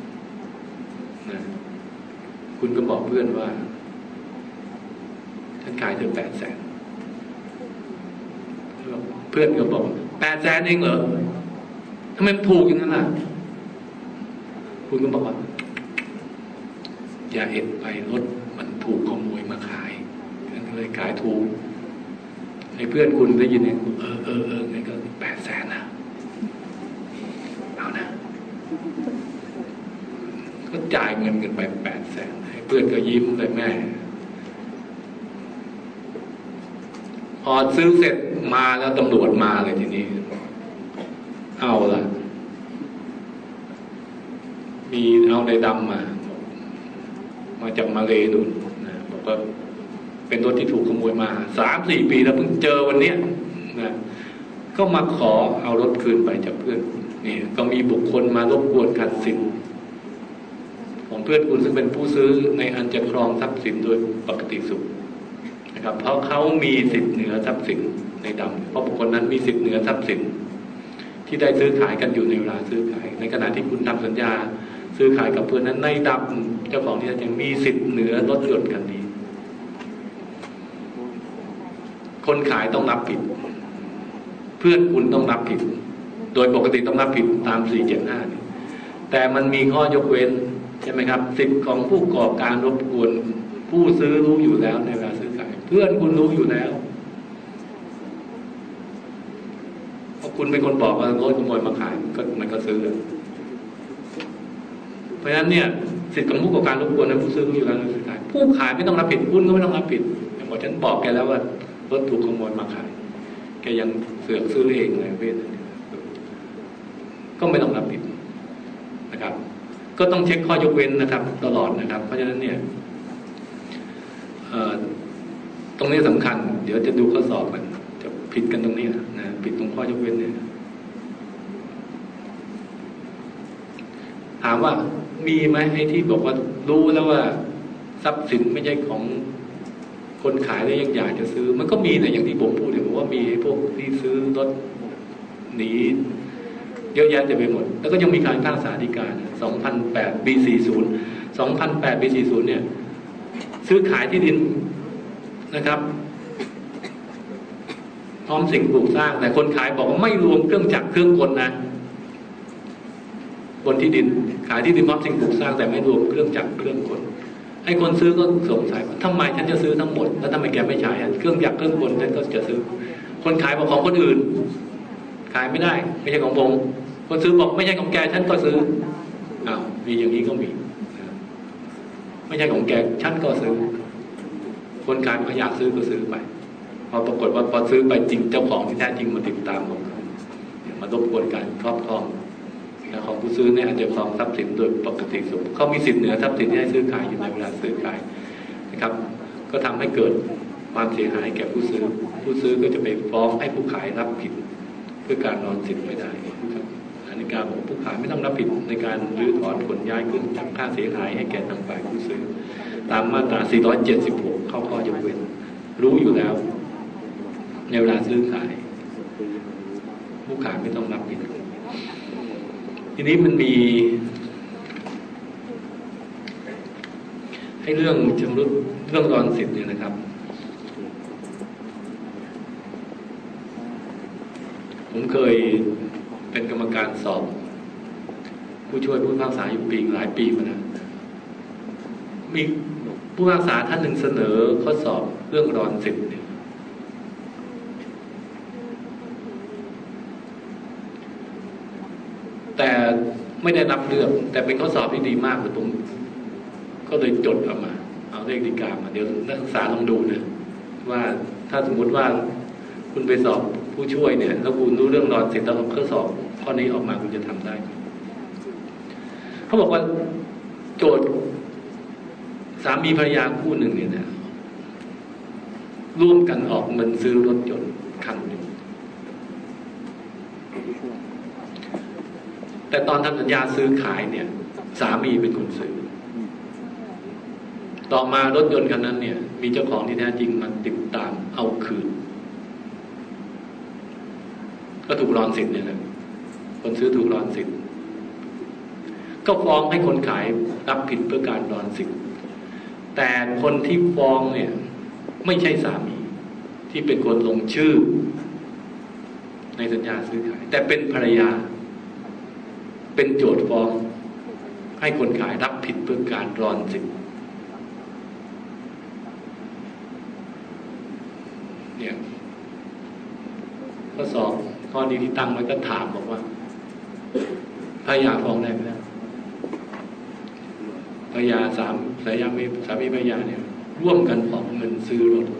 คุณก็บอกเพื่อนว่าฉันขายเธอ800,000เพื่อนก็บอก800,000เองเหรอทำไมมันถูกอย่างนั้นล่ะคุณก็บอกว่าอย่าเห็นไปรถมันถูกขโมยมาขายก็เลยขายถูกให้เพื่อนคุณได้ยินเนี่ยงั้นก็800,000นะเอานะก็จ่ายเงินกันไป800,000ให้เพื่อนก็ยิ้มเลยแม่พอซื้อเสร็จมาแล้วตำรวจมาเลยทีนี้เอาล่ะมีเอาในดำมาจากมาเลย์นู่นนะบอกว่าเป็นรถที่ถูกขโมยมา 3-4 ปีแล้วเพิ่งเจอวันนี้นะก็มาขอเอารถคืนไปจากเพื่อนนี่ก็มีบุคคลมารบกวนขัดสินของเพื่อนคุณซึ่งเป็นผู้ซื้อในอันจะครองทรัพย์สินโดยปกติสุขนะครับเพราะเขามีสิทธิ์เหนือทรัพย์สินในดำเพราะบุคคลนั้นมีสิทธิ์เหนือทรัพย์สินที่ได้ซื้อขายกันอยู่ในเวลาซื้อขายในขณะที่คุณทำสัญญาซื้อขายกับเพื่อนนั้นในดำเจ้าของที่ยังมีสิทธิ์เหนือรถยนต์คันนี้คนขายต้องรับผิดเพื่อนคุณต้องรับผิดโดยปกติต้องรับผิดตาม 475 แต่มันมีข้อยกเว้นใช่ไหมครับสิทธิ์ของผู้ก่อการรบกวนผู้ซื้อรู้อยู่แล้วในเวลาซื้อขายเพื่อนคุณรู้อยู่แล้วเพราะคุณเป็นคนบอกว่ารถขโมยมาขายมันก็ซื้อเพราะฉะนั้นเนี่ยสิทธิ์ของผู้ก่อการรบกวนนั้นผู้ซื้อรู้อยู่แล้วในซื้อขายผู้ขายไม่ต้องรับผิดคุณก็ไม่ต้องรับผิดอย่างบอกฉันบอกแกแล้วว่ารถถูกขโมยมาขายแกยังเสือกซื้อเองเลยเว้ยก็ไม่ต้องรับผิดนะครับก็ต้องเช็คข้อยกเว้นนะครับตลอดนะครับเพราะฉะนั้นเนี่ยตรงนี้สำคัญเดี๋ยวจะดูข้อสอบกันจะผิดกันตรงนี้นะผิดตรงข้อยกเว้นเนี่ยถามว่ามีไหมไอ้ที่บอกว่ารู้แล้วว่าทรัพย์สินไม่ใช่ของคนขายแล้วยังอยากจะซื้อมันก็มีนะอย่างที่ผมพูดเนี่ยผมว่ามีพวกที่ซื้อรถหนีเยอะแยะเต็มไปหมดแล้วก็ยังมีการตั้งศาลฎีกา 2008 ปี 40 2008 ปี 40 เนี่ยซื้อขายที่ดินนะครับพร้อมสิ่งปลูกสร้างแต่คนขายบอกว่าไม่รวมเครื่องจักรเครื่องกลนะบนที่ดินขายที่ดินพร้อมสิ่งปลูกสร้างแต่ไม่รวมเครื่องจักรเครื่องกลไอ้คนซื้อก็สงสัยว่าทำไมฉันจะซื้อทั้งหมดแล้วทำไมแกไม่ใช้เครื่องจักรเครื่องกลฉันก็จะซื้อคนขายบอกของคนอื่นขายไม่ได้ไม่ใช่ของผมคนซื้อบอกไม่ใช่ของแกฉันก็ซื้ออ้าวมีอย่างนี้ก็มีไม่ใช่ของแกฉันก็ซื้อคนขายก็อยากซื้อก็ซื้อไปพอปรากฏว่าพอซื้อไปจริงเจ้าของที่แท้จริงมาติดตามผมมารบกวนการครอบครองของผู้ซื้อเนี่ยอาจจะครองทรัพย์สินโดยปกติสุขเขามีสิทธิ์เหนือทรัพย์สินที่ให้ซื้อขายอยู่ในเวลาซื้อขายนะครับก็ทำให้เกิดความเสียหายแก่ผู้ซื้อผู้ซื้อก็จะไปฟ้องให้ผู้ขายรับผิดเพื่อการนอนสิทธิ์ไม่ได้ครับอันนี้การบอกผู้ขายไม่ต้องรับผิดในการรื้อถอนขนย้ายขึ้นจากค่าเสียหายให้แก่ทางฝ่ายผู้ซื้อตามมาตรา 476 เข้าข้อยกเว้นรู้อยู่แล้วในเวลาซื้อขายผู้ขายไม่ต้องรับผิดทีนี้มันมีให้เรื่องชำรุดเรื่องรอนสิทธิ์เนี่ยนะครับผมเคยเป็นกรรมการสอบผู้ช่วยผู้พิพากษาอยู่หลายปีมาแล้วมีผู้พิพากษาท่านหนึ่งเสนอข้อสอบเรื่องรอนสิทธิ์เนี่ยแต่ไม่ได้รับเลือกแต่เป็นข้อสอบที่ดีมากเลยผมก็เลยจดออกมาเอาเลขฎีกามาเดี๋ยวนักศึกษาลองดูนะว่าถ้าสมมุติว่าคุณไปสอบผู้ช่วยเนี่ยแล้วคุณรู้เรื่องรอนสิทธิ์แล้วข้อสอบข้อนี้ออกมาคุณจะทำได้เขาบอกว่าโจทย์สามีภรรยาคู่หนึ่งเนี่ยนะร่วมกันออกเงินซื้อรถยนต์คันหนึ่งแต่ตอนทำสัญญาซื้อขายเนี่ยสามีเป็นคนซื้อต่อมารถยนต์คันนั้นเนี่ยมีเจ้าของที่แท้จริงมาติดตามเอาคืนก็ถูกรอนสิทธิ์เนี่ยนะคนซื้อถูกรอนสิทธิ์ก็ฟ้องให้คนขายรับผิดเพื่อการรอนสิทธิ์แต่คนที่ฟ้องเนี่ยไม่ใช่สามีที่เป็นคนลงชื่อในสัญญาซื้อขายแต่เป็นภรรยาเป็นโจทก์ฟ้องให้คนขายรับผิดเพื่อการรอนสิทธิ์เนี่ยข้อสอบข้อนี้ที่ตั้งไว้ก็ถามบอกว่าภรรยาฟ้องได้ไหมล่ะภรรยาสามีภรรยาเนี่ยร่วมกันออกเงินซื้อรถ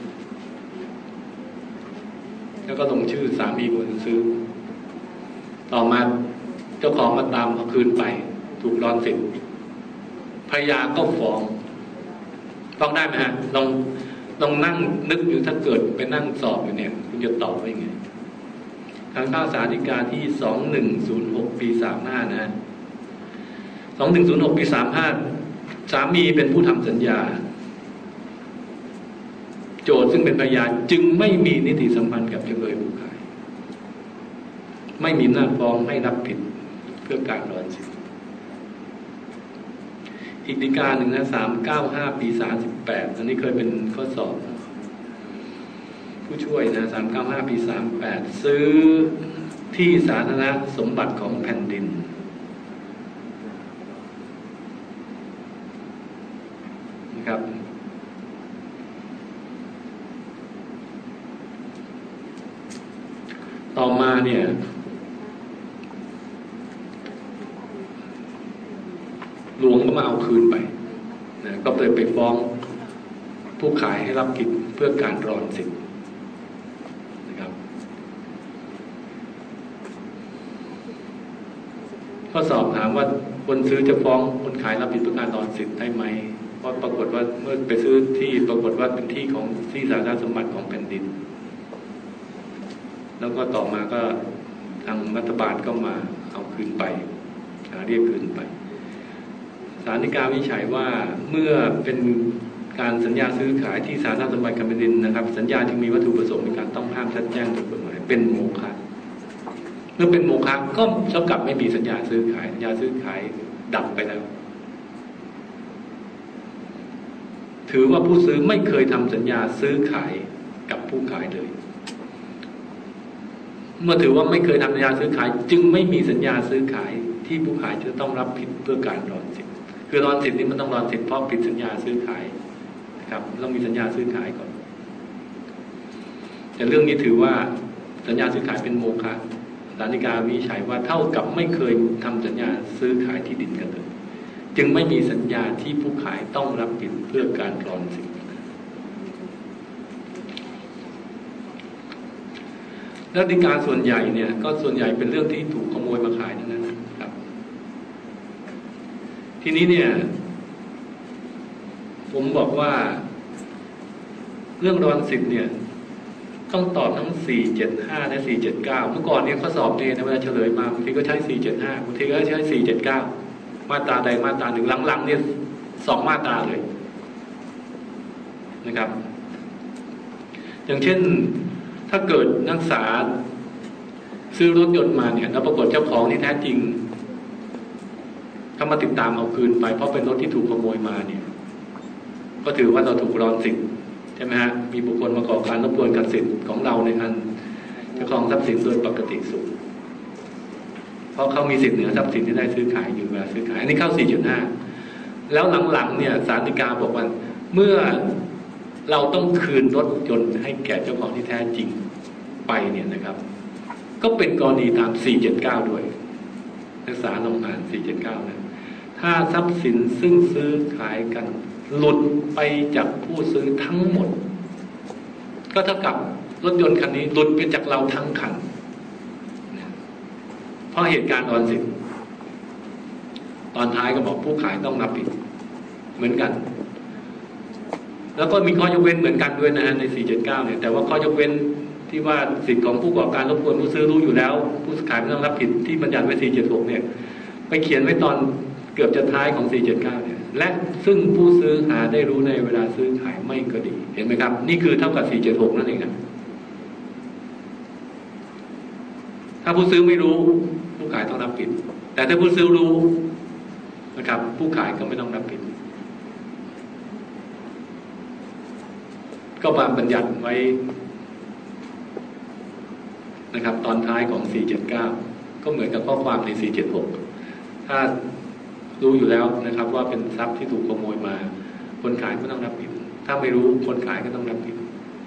แล้วก็ลงชื่อสามีคนซื้อต่อมาเจ้าของมาตามเอาคืนไปถูกรอนสิทธิ์ภรรยาก็ฟ้องได้ไหมฮะลองนั่งนึกอยู่ถ้าเกิดไปนั่งสอบอยู่เนี่ยคุณจะตอบว่ายังไงทางข้าวสาธิกาที่2106ปี35นะ2106ปี35สามีเป็นผู้ทำสัญญาโจทก์ซึ่งเป็นพยานจึงไม่มีนิติสัมพันธ์กับจำเลยผู้ขายไม่มีหน้าฟ้องให้รับผิดเพื่อการรอนสิทธิ์อีกฎีกาหนึ่งนะ395ปี38อันนี้เคยเป็นข้อสอบผู้ช่วยนะ395ปี38ซื้อที่สาธารณสมบัติของแผ่นดินนะครับต่อมาเนี่ยหลวงก็มาเอาคืนไปนะก็เลยไปฟ้องผู้ขายให้รับผิดเพื่อการรอนสิทธิ์นะครับข้อสอบถามว่าคนซื้อจะฟ้องคนขายรับผิดเพื่อการรอนสิทธิ์ได้ไหมเพราะปรากฏว่าเมื่อไปซื้อที่ปรากฏว่าเป็นที่ของที่สาธารณสมบัติของแผ่นดินแล้วก็ต่อมาก็ทางรัฐบาลก็มาเอาคืนไปเรียกคืนไปศาลฎีกาวินิจฉัยว่าเมื่อเป็นการสัญญาซื้อขายที่สาธารณสมบัติของแผ่นดินนะครับสัญญาจึงมีวัตถุประสงค์ในการต้องห้ามชัดแจ้งโดยกฎหมายเป็นโมฆะเมื่อเป็นโมฆะก็เท่ากับไม่มีสัญญาซื้อขายสัญญาซื้อขายดับไปแล้วถือว่าผู้ซื้อไม่เคยทำสัญญาซื้อขายกับผู้ขายเลยเมื่อถือว่าไม่เคยทำสัญญาซื้อขายจึงไม่มีสัญญาซื้อขายที่ผู้ขายจะต้องรับผิดเพื่อการรอนสิทธิ์คือรอนสิทธิ์นี่มันต้องรอนสิทธิ์เพราะผิดสัญญาซื้อขายนะครับต้องมีสัญญาซื้อขายก่อนแต่เรื่องนี้ถือว่าสัญญาซื้อขายเป็นโมฆะศาลฎีกาวินิจฉัยว่าเท่ากับไม่เคยทำสัญญาซื้อขายที่ดินกันเลยจึงไม่มีสัญญาที่ผู้ขายต้องรับผิดเพื่อการรอนสิทธิ์แล้วฎีกาส่วนใหญ่เนี่ยก็ส่วนใหญ่เป็นเรื่องที่ถูกขโมยมาขายทั้งนั้นนะครับทีนี้เนี่ยผมบอกว่าเรื่องรอนสิทธิ์เนี่ยต้องตอบทั้ง475และ479เมื่อก่อนเนี่ยข้อสอบเนี่ยเวลาเฉลยมาบางทีก็ใช้475บางทีก็ใช้479มาตราใดมาตราหนึ่งหลังๆเนี่ย2มาตราเลยนะครับอย่างเช่นถ้าเกิดนักศึกษาซื้อรถยนต์มาเนี่ยแล้วปรากฏเจ้าของที่แท้จริงเขามาติดตามเอาคืนไปเพราะเป็นรถที่ถูกขโมยมาเนี่ยก็ถือว่าเราถูกรอนสิทธิ์ใช่ไหมฮะมีบุคคลมาก่อการรบกวนการสิทธิ์ของเราในการเจ้าของทรัพย์สินโดยปกติสุขเพราะเขามีสิทธิ์เหนือทรัพย์สินที่ได้ซื้อขายอยู่เวลาซื้อขายอันนี้เข้า 4.5 แล้วหลังๆเนี่ยศาลฎีกาบอกว่าเมื่อเราต้องคืนรถยนต์ให้แก่เจ้าของที่แท้จริงไปเนี่ยนะครับก็เป็นกรณีตาม 479 ด้วยนักศึกษาลองอ่าน 479 นะถ้าทรัพย์สินซึ่งซื้อขายกันหลุดไปจากผู้ซื้อทั้งหมดก็เท่ากับรถยนต์คันนี้หลุดไปจากเราทั้งคันเพราะเหตุการณ์ออนสินตอนท้ายก็บอกผู้ขายต้องรับผิดเหมือนกันแล้วก็มีข้อยกเว้นเหมือนกันด้วยนะฮะใน 479 เนี่ยแต่ว่าข้อยกเว้นที่ว่าสิทธิของผู้ประกอบการรบกวนผู้ซื้อรู้อยู่แล้วผู้ขายไม่ต้องรับผิดที่บัญญัติไว้ 476 เนี่ยไปเขียนไว้ตอนเกือบจะท้ายของ 479 เนี่ยและซึ่งผู้ซื้อหาได้รู้ในเวลาซื้อขายไม่ก็ดีเห็นไหมครับนี่คือเท่ากับ 476 นั่นเองนะถ้าผู้ซื้อไม่รู้ผู้ขายต้องรับผิดแต่ถ้าผู้ซื้อรู้นะครับผู้ขายก็ไม่ต้องรับผิดก็มาบัญญัติไว้นะครับตอนท้ายของ 479 ก็เหมือนกับข้อความใน 476 ถ้ารู้อยู่แล้วนะครับว่าเป็นทรัพย์ที่ถูกขโมยมาคนขายก็ต้องรับผิดถ้าไม่รู้คนขายก็ต้องรับผิด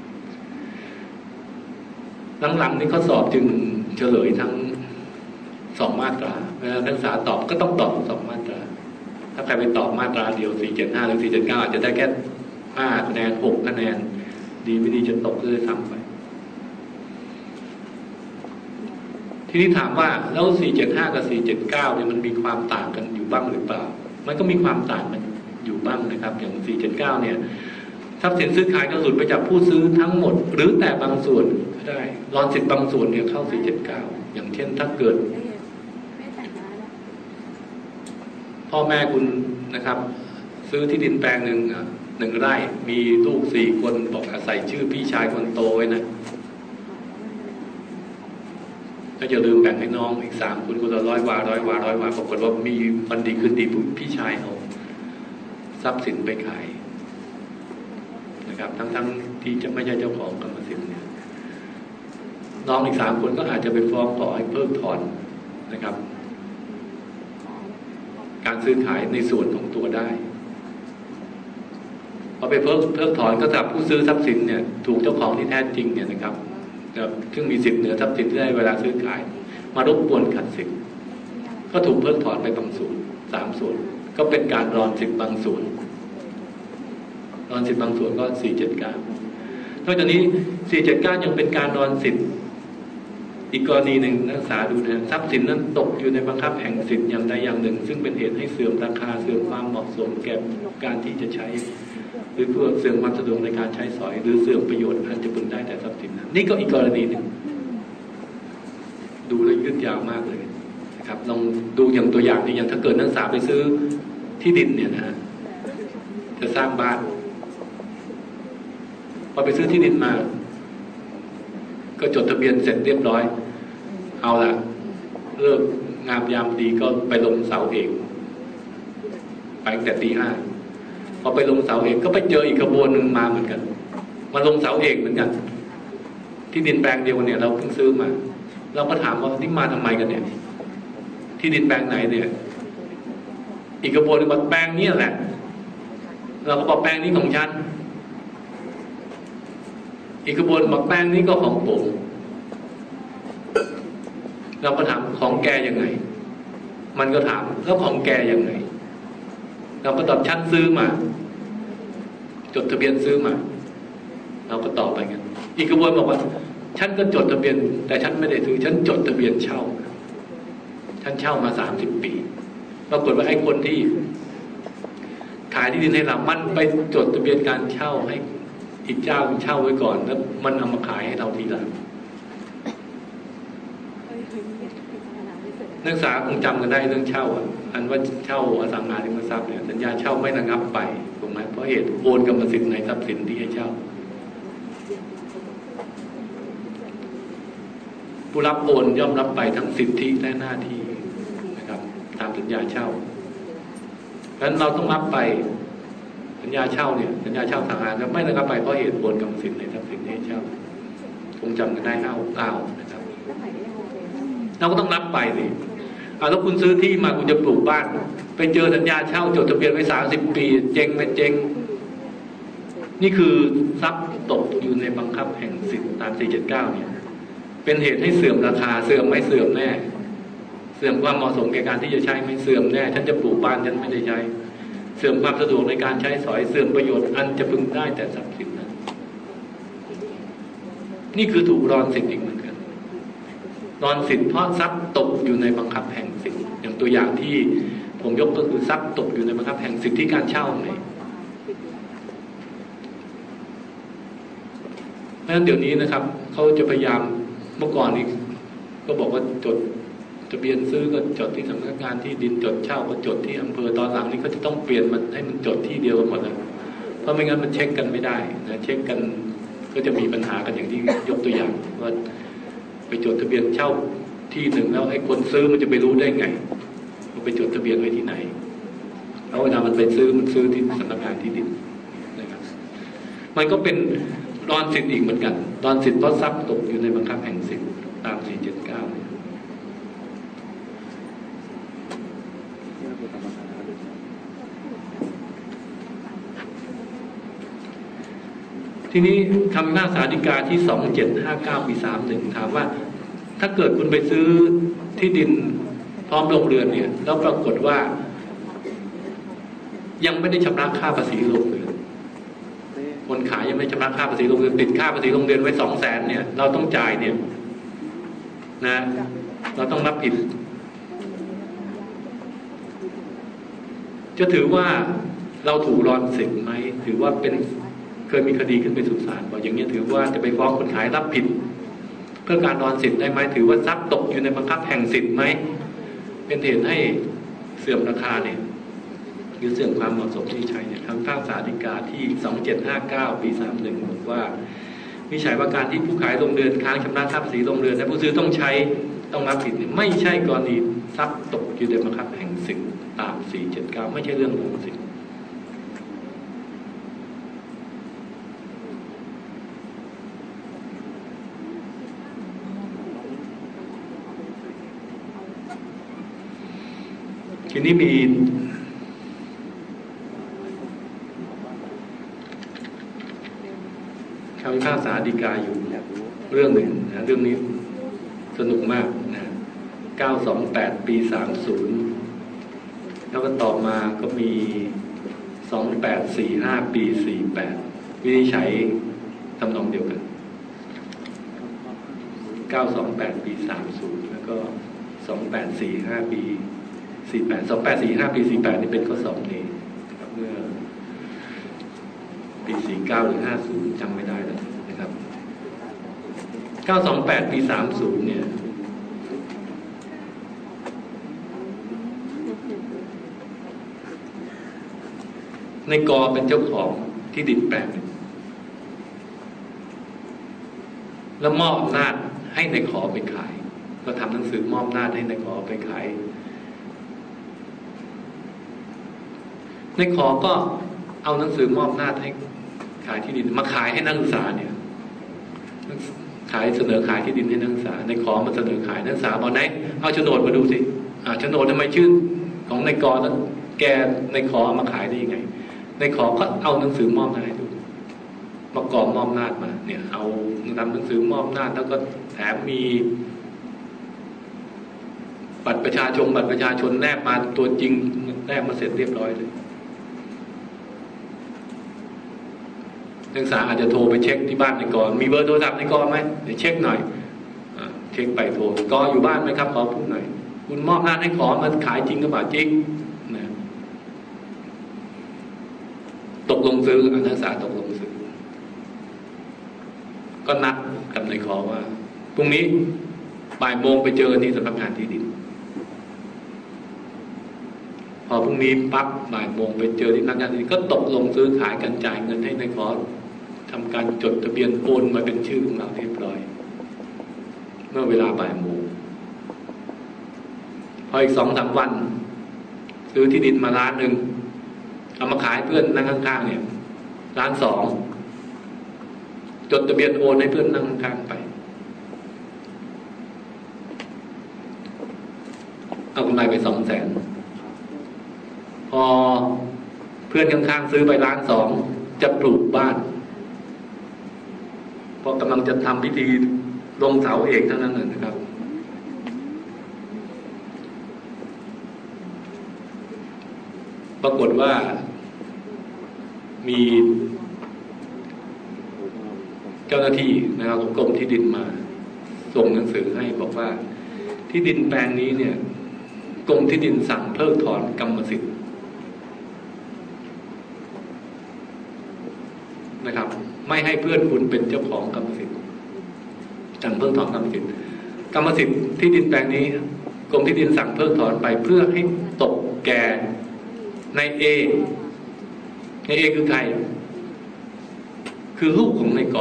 หลังๆนี้ข้อสอบจึงเฉลยทั้ง2มาตราเวลานักศึกษาตอบก็ต้องตอบ2มาตราถ้าใครไปตอบมาตราเดียว 475 หรือ 479 อาจจะได้แค่5 คะแนน 6 คะแนนดีไม่ดีจะตกเลยทำไปทีนี้ถามว่าแล้ว 475 กับ 479 เนี่ยมันมีความต่างกันอยู่บ้างหรือเปล่ามันก็มีความต่างกันอยู่บ้างนะครับอย่าง 479 เนี่ยทรัพย์สินซื้อขายก็หลุดไปจากผู้ซื้อทั้งหมดหรือแต่บางส่วนก็ได้รอนสิทธิ์บางส่วนเนี่ยเข้า 479 อย่างเช่นถ้าเกิดพ่อแม่คุณนะครับซื้อที่ดินแปลงหนึ่งไร่มีลูก4 คนบอกอาศัยชื่อพี่ชายคนโตไว้นะก็อย่าลืมแบ่งให้น้องอีก3 คนคนละ100 วาปรากฏว่ามีวันดีคืนดีพี่ชายเอาทรัพย์สินไปขายนะครับทั้งที่จะไม่ใช่เจ้าของกรรมสิทธิ์เนี่ยน้องอีก3 คนก็อาจจะไปฟ้องขอให้เพิกถอนนะครับการซื้อขายในส่วนของตัวได้พอไปเพิกถอนก็จับผู้ซื้อทรัพย์สินเนี่ยถูกเจ้าของที่แท้จริงเนี่ยนะครับซึ่งมีสิทธิ์เหนือทรัพย์สินที่ได้เวลาซื้อขายมารบกวนขัดสิทธิ์ก็ถูกเพิกถอนไปบางส่วน3 ส่วนก็เป็นการรอนสิทธิ์บางส่วนรอนสิทธิ์บางส่วนก็ 479 นอกจากนี้ 479 ยังเป็นการรอนสิทธิ์อีกกรณีหนึ่งนักศึกษาดูนะทรัพย์สินนั้นตกอยู่ในบังคับแห่งสิทธิ์อย่างใดอย่างหนึ่งซึ่งเป็นเหตุให้เสื่อมราคาเสื่อมความเหมาะสมแก่การที่จะใช้หรือเพื่อเสื่อมความสะดวกในการใช้สอยหรือเสื่อมประโยชน์อันจะพึงได้แต่ทรัพย์สินนั้นนี่ก็อีกกรณีหนึ่งดูแล้วยืดยาวมากเลยนะครับลองดูอย่างตัวอย่างนี้อย่างถ้าเกิดนักศึกษาไปซื้อที่ดินเนี่ยนะจะสร้างบ้านพอไปซื้อที่ดินมาก็จดทะเบียนเสร็จเรียบร้อยเอาล่ะเลิกงามยามดีก็ไปลงเสาเอกไปตั้งแต่ตี 5พอไปลงเสาเอกก็ไปเจออีกขบวนหนึ่งมาเหมือนกันมาลงเสาเอกเหมือนกันที่ดินแปลงเดียวเนี่ยเราเพิ่งซื้อมาเราก็ถามว่าที่มาทำไมกันเนี่ยที่ดินแปลงไหนเนี่ยอีกขบวนหนึ่งบอกแปลงนี้แหละเราก็บอกแปลงนี้ของฉันอีกขบวนบอกแปลงนี้ก็ของผมเราก็ถามของแกยังไงมันก็ถามแล้วของแกยังไงเราก็ตอบฉันซื้อมาจดทะเบียนซื้อมาเราก็ตอบไปกันอีกขบวนบอกว่าฉันก็จดทะเบียนแต่ฉันไม่ได้ซื้อฉันจดทะเบียนเช่าฉันเช่ามา30 ปีปรากฏว่าไอ้คนที่ขายที่ดินให้เรามันไปจดทะเบียนการเช่าให้อีกเจ้าเช่าไว้ก่อนแล้วมันเอามาขายให้เราทีหลังนักศึกษาคงจำกันได้เรื่องเช่าอันว่าเช่าอสังหาริมทรัพย์เนี่ยสัญญาเช่าไม่ระงับไปถูกไหมเพราะเหตุโอนกรรมสิทธิ์ในทรัพย์สินที่ให้เช่าผู้รับโอนย่อมรับไปทั้งสิทธิและหน้าที่นะครับตามสัญญาเช่าเพราะฉะนั้นเราต้องรับไปสัญญาเช่าเนี่ยสัญญาเช่าทางงานจะไม่ระงับไปเพราะเหตุโอนกรรมสิทธิ์ในทรัพย์สินที่ให้เช่าคงจำกันได้9นะครับเราก็ต้องรับไปสิแล้วคุณซื้อที่มาคุณจะปลูกบ้านไปเจอสัญญาเช่าจดทะเบียนไว้30 ปีเจ๊งไหมเจ๊งนี่คือทรัพย์ตกอยู่ในบังคับแห่งสิทธิตาม479เนี่ยเป็นเหตุให้เสื่อมราคาเสื่อมไม่เสื่อมแน่เสื่อมความเหมาะสมแก่การที่จะใช้ไม่เสื่อมแน่ฉันจะปลูกบ้านฉันไม่ได้ใช้เสื่อมความสะดวกในการใช้สอยเสื่อมประโยชน์อันจะพึงได้แต่ทรัพย์สินนั้นนี่คือถูกรอนสิทธิ์อีกเหมือนกันรอนสิทธิ์เพราะทรัพย์ตกอยู่ในบังคับแห่งสิทธิ์อย่างตัวอย่างที่ผมยกก็คือทรัพย์ตกอยู่ในบังคับแห่งสิทธิการเช่าไงเพราะฉะนั้นเดี๋ยวนี้นะครับเขาจะพยายามเมื่อก่อนนี้ก็บอกว่าจดทะเบียนซื้อก็จดที่สำนักงานที่ดินจดเช่าก็จดที่อำเภอตอนหลังนี้ก็จะต้องเปลี่ยนมันให้มันจดที่เดียวกันหมดเลยเพราะไม่งั้นมันเช็คกันไม่ได้นะเช็คกันก็จะมีปัญหากันอย่างที่ยกตัวอย่างว่าไปจดทะเบียนเช่าที่หนึ่งแล้วไอ้คนซื้อมันจะไปรู้ได้ไงว่าไปจดทะเบียนไว้ที่ไหนแล้วเวลามันไปซื้อมันซื้อที่สำนักงานที่ดินนะครับมันก็เป็นรอนสิทธิ์อีกเหมือนกันรอนสิทธิ์เพราะทรัพย์ตกอยู่ในบังคับแห่งสิทธิ์ตาม479ทีนี้คำพิพากษาฎีกาที่2759 ปี 31ถามว่าถ้าเกิดคุณไปซื้อที่ดินพร้อมโรงเรือนเนี่ยแล้วปรากฏว่ายังไม่ได้ชำระค่าภาษีโรงเรือนคนขายยังไม่ชำระค่าภาษีโรงเรือนติดค่าภาษีโรงเรือนไว้200,000เนี่ยเราต้องจ่ายเนี่ยนะเราต้องรับผิดจะถือว่าเราถูกรอนสิทธิ์ไหมถือว่าเป็นเคยมีคดีขึ้นไปสู่ศาลบอกอย่างนี้ถือว่าจะไปฟ้องคนขายรับผิดเพื่อการรอนสิทธิ์ได้ไหมถือว่าทรัพย์ตกอยู่ในบังคับแห่งสิทธิ์ไหมเป็นเหตุให้เสื่อมราคาเนี่ยหรือเสื่อมความเหมาะสมที่ใช้เนี่ยคำพิพากษาฎีกาที่2759 ปี 31บอกว่าวินิจฉัยว่าการที่ผู้ขายโรงเรือนค้างชำระค่าภาษีโรงเรือนและผู้ซื้อต้องรับผิดเนี่ยไม่ใช่กรณีทรัพย์ตกอยู่ในบังคับแห่งสิทธิ์ตาม479ไม่ใช่เรื่องของสิทธิ์ทีนี้มีคำพิพากษาฎีกาอยู่เรื่องหนึ่งนะเรื่องนี้สนุกมากนะ928 ปี 30แล้วก็ต่อมาก็มี2845 ปี 48วินิจฉัยทำนองเดียวกัน928 ปี 30แล้วก็2845 ปี48 2845 ปี 48นี่เป็นข้อสอบนี้นะครับเมื่อปี49หรือ50จำไม่ได้แล้วนะครับ928 ปี 30เนี่ยในกอเป็นเจ้าของที่ดินแปลงหนึ่งแล้วมอบอำนาจให้ในขอไปขายก็ทำหนังสือมอบอำนาจให้ในขอไปขายในขอก็เอาหนังสือมอบอำนาจให้ขายที่ดินมาขายให้นักศึกษาเนี่ยเสนอขายที่ดินให้นักศึกษาในขอมาเสนอขายนักศึกษาบอกไหนเอาโฉนดมาดูสิโฉนดทำไมชื่อของในกอแล้วแกในขอมาขายได้ยังไงในขอก็เอาหนังสือมอบอำนาจให้ดูประกอบมอบอำนาจมาเนี่ยเอานำหนังสือมอบอำนาจแล้วก็แถมมีบัตรประชาชนแนบมาตัวจริงแนบมาเสร็จเรียบร้อยเลยนักศึกษาอาจจะโทรไปเช็คที่บ้านในกอมีเบอร์โทรศัพท์ในกอไหมเดี๋ยวเช็คหน่อยเช็คไปโทรกออยู่บ้านไหมครับขอพูดหน่อยคุณมอบอำนาจให้ขอมันขายจริงหรือเปล่าจริงนะตกลงซื้อนักศึกษาตกลงซื้อก็นัดกับในขอว่าพรุ่งนี้บ่ายโมงไปเจอที่สำนักงานที่ดินพอพรุ่งนี้ปั๊บบ่ายโมงไปเจอที่สำนักงานที่ดินก็ตกลงซื้อขายกันจ่ายเงินให้ในขอทำการจดทะเบียนโอนมาเป็นชื่อของเราเรียบร้อยเมื่อเวลาบ่ายโมงพออีก 2-3 วันซื้อที่ดินมา1 ล้านเอามาขายเพื่อนนั่งข้างๆเนี่ย1.2 ล้านจดทะเบียนโอนให้เพื่อนนั่งข้างไปเอากำไรไป200,000พอเพื่อนข้างๆซื้อไป1,200,000จะปลูกบ้านพอกำลังจะทำพิธีลงเสาเอกเท่านั้นนะครับปรากฏว่ามีเจ้าหน้าที่นะครับของกรมที่ดินมาส่งหนังสือให้บอกว่าที่ดินแปลงนี้เนี่ยกรมที่ดินสั่งเพิกถอนกรรมสิทธิ์นะครับไม่ให้เพื่อนคุณเป็นเจ้าของกรรมสิทธิ์สั่งเพิกถอนกรรมสิทธิ์ที่ดินแปลงนี้กรมที่ดินสั่งเพิกถอนไปเพื่อให้ตกแก่นายเอคือใครคือลูกของนายก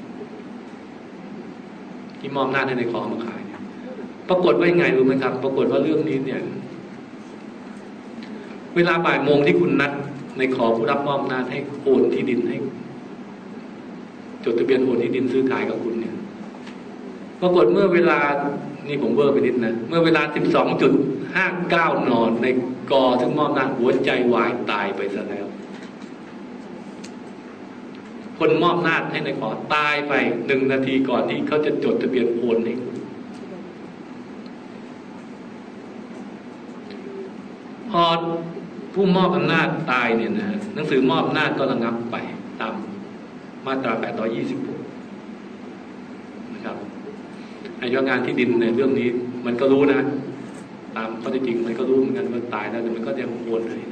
ที่มอบหน้าให้นายกมาขายปรากฏว่ายังไงรู้ไหมครับปรากฏว่าเรื่องนี้เนี่ยเวลาบ่ายโมงที่คุณนัดนายกผู้รับมอบหน้าให้โอนที่ดินให้จดทะเบียนโอนที่ดินซื้อขายกับคุณเนี่ยปรากฏเมื่อเวลานี่ผมเวอร์ไปนิดนะเมื่อเวลา 12.59 นในกซึ่งมอบหน้าหัวใจวายตายไปซะแล้วคนมอบหน้าให้นายกตายไป1 นาทีก่อนที่เขาจะจดทะเบียนโอนให้คุณพอผู้มอบอำนาจตายเนี่ยนะหนังสือมอบอำนาจก็ระงับไปตามมาตรา826นะครับไอ้เจ้างานที่ดินในเรื่องนี้มันก็รู้นะตามข้อเท็จจริงมันก็รู้เหมือนกันว่าตายแล้วแต่มันก็ยังโอนให้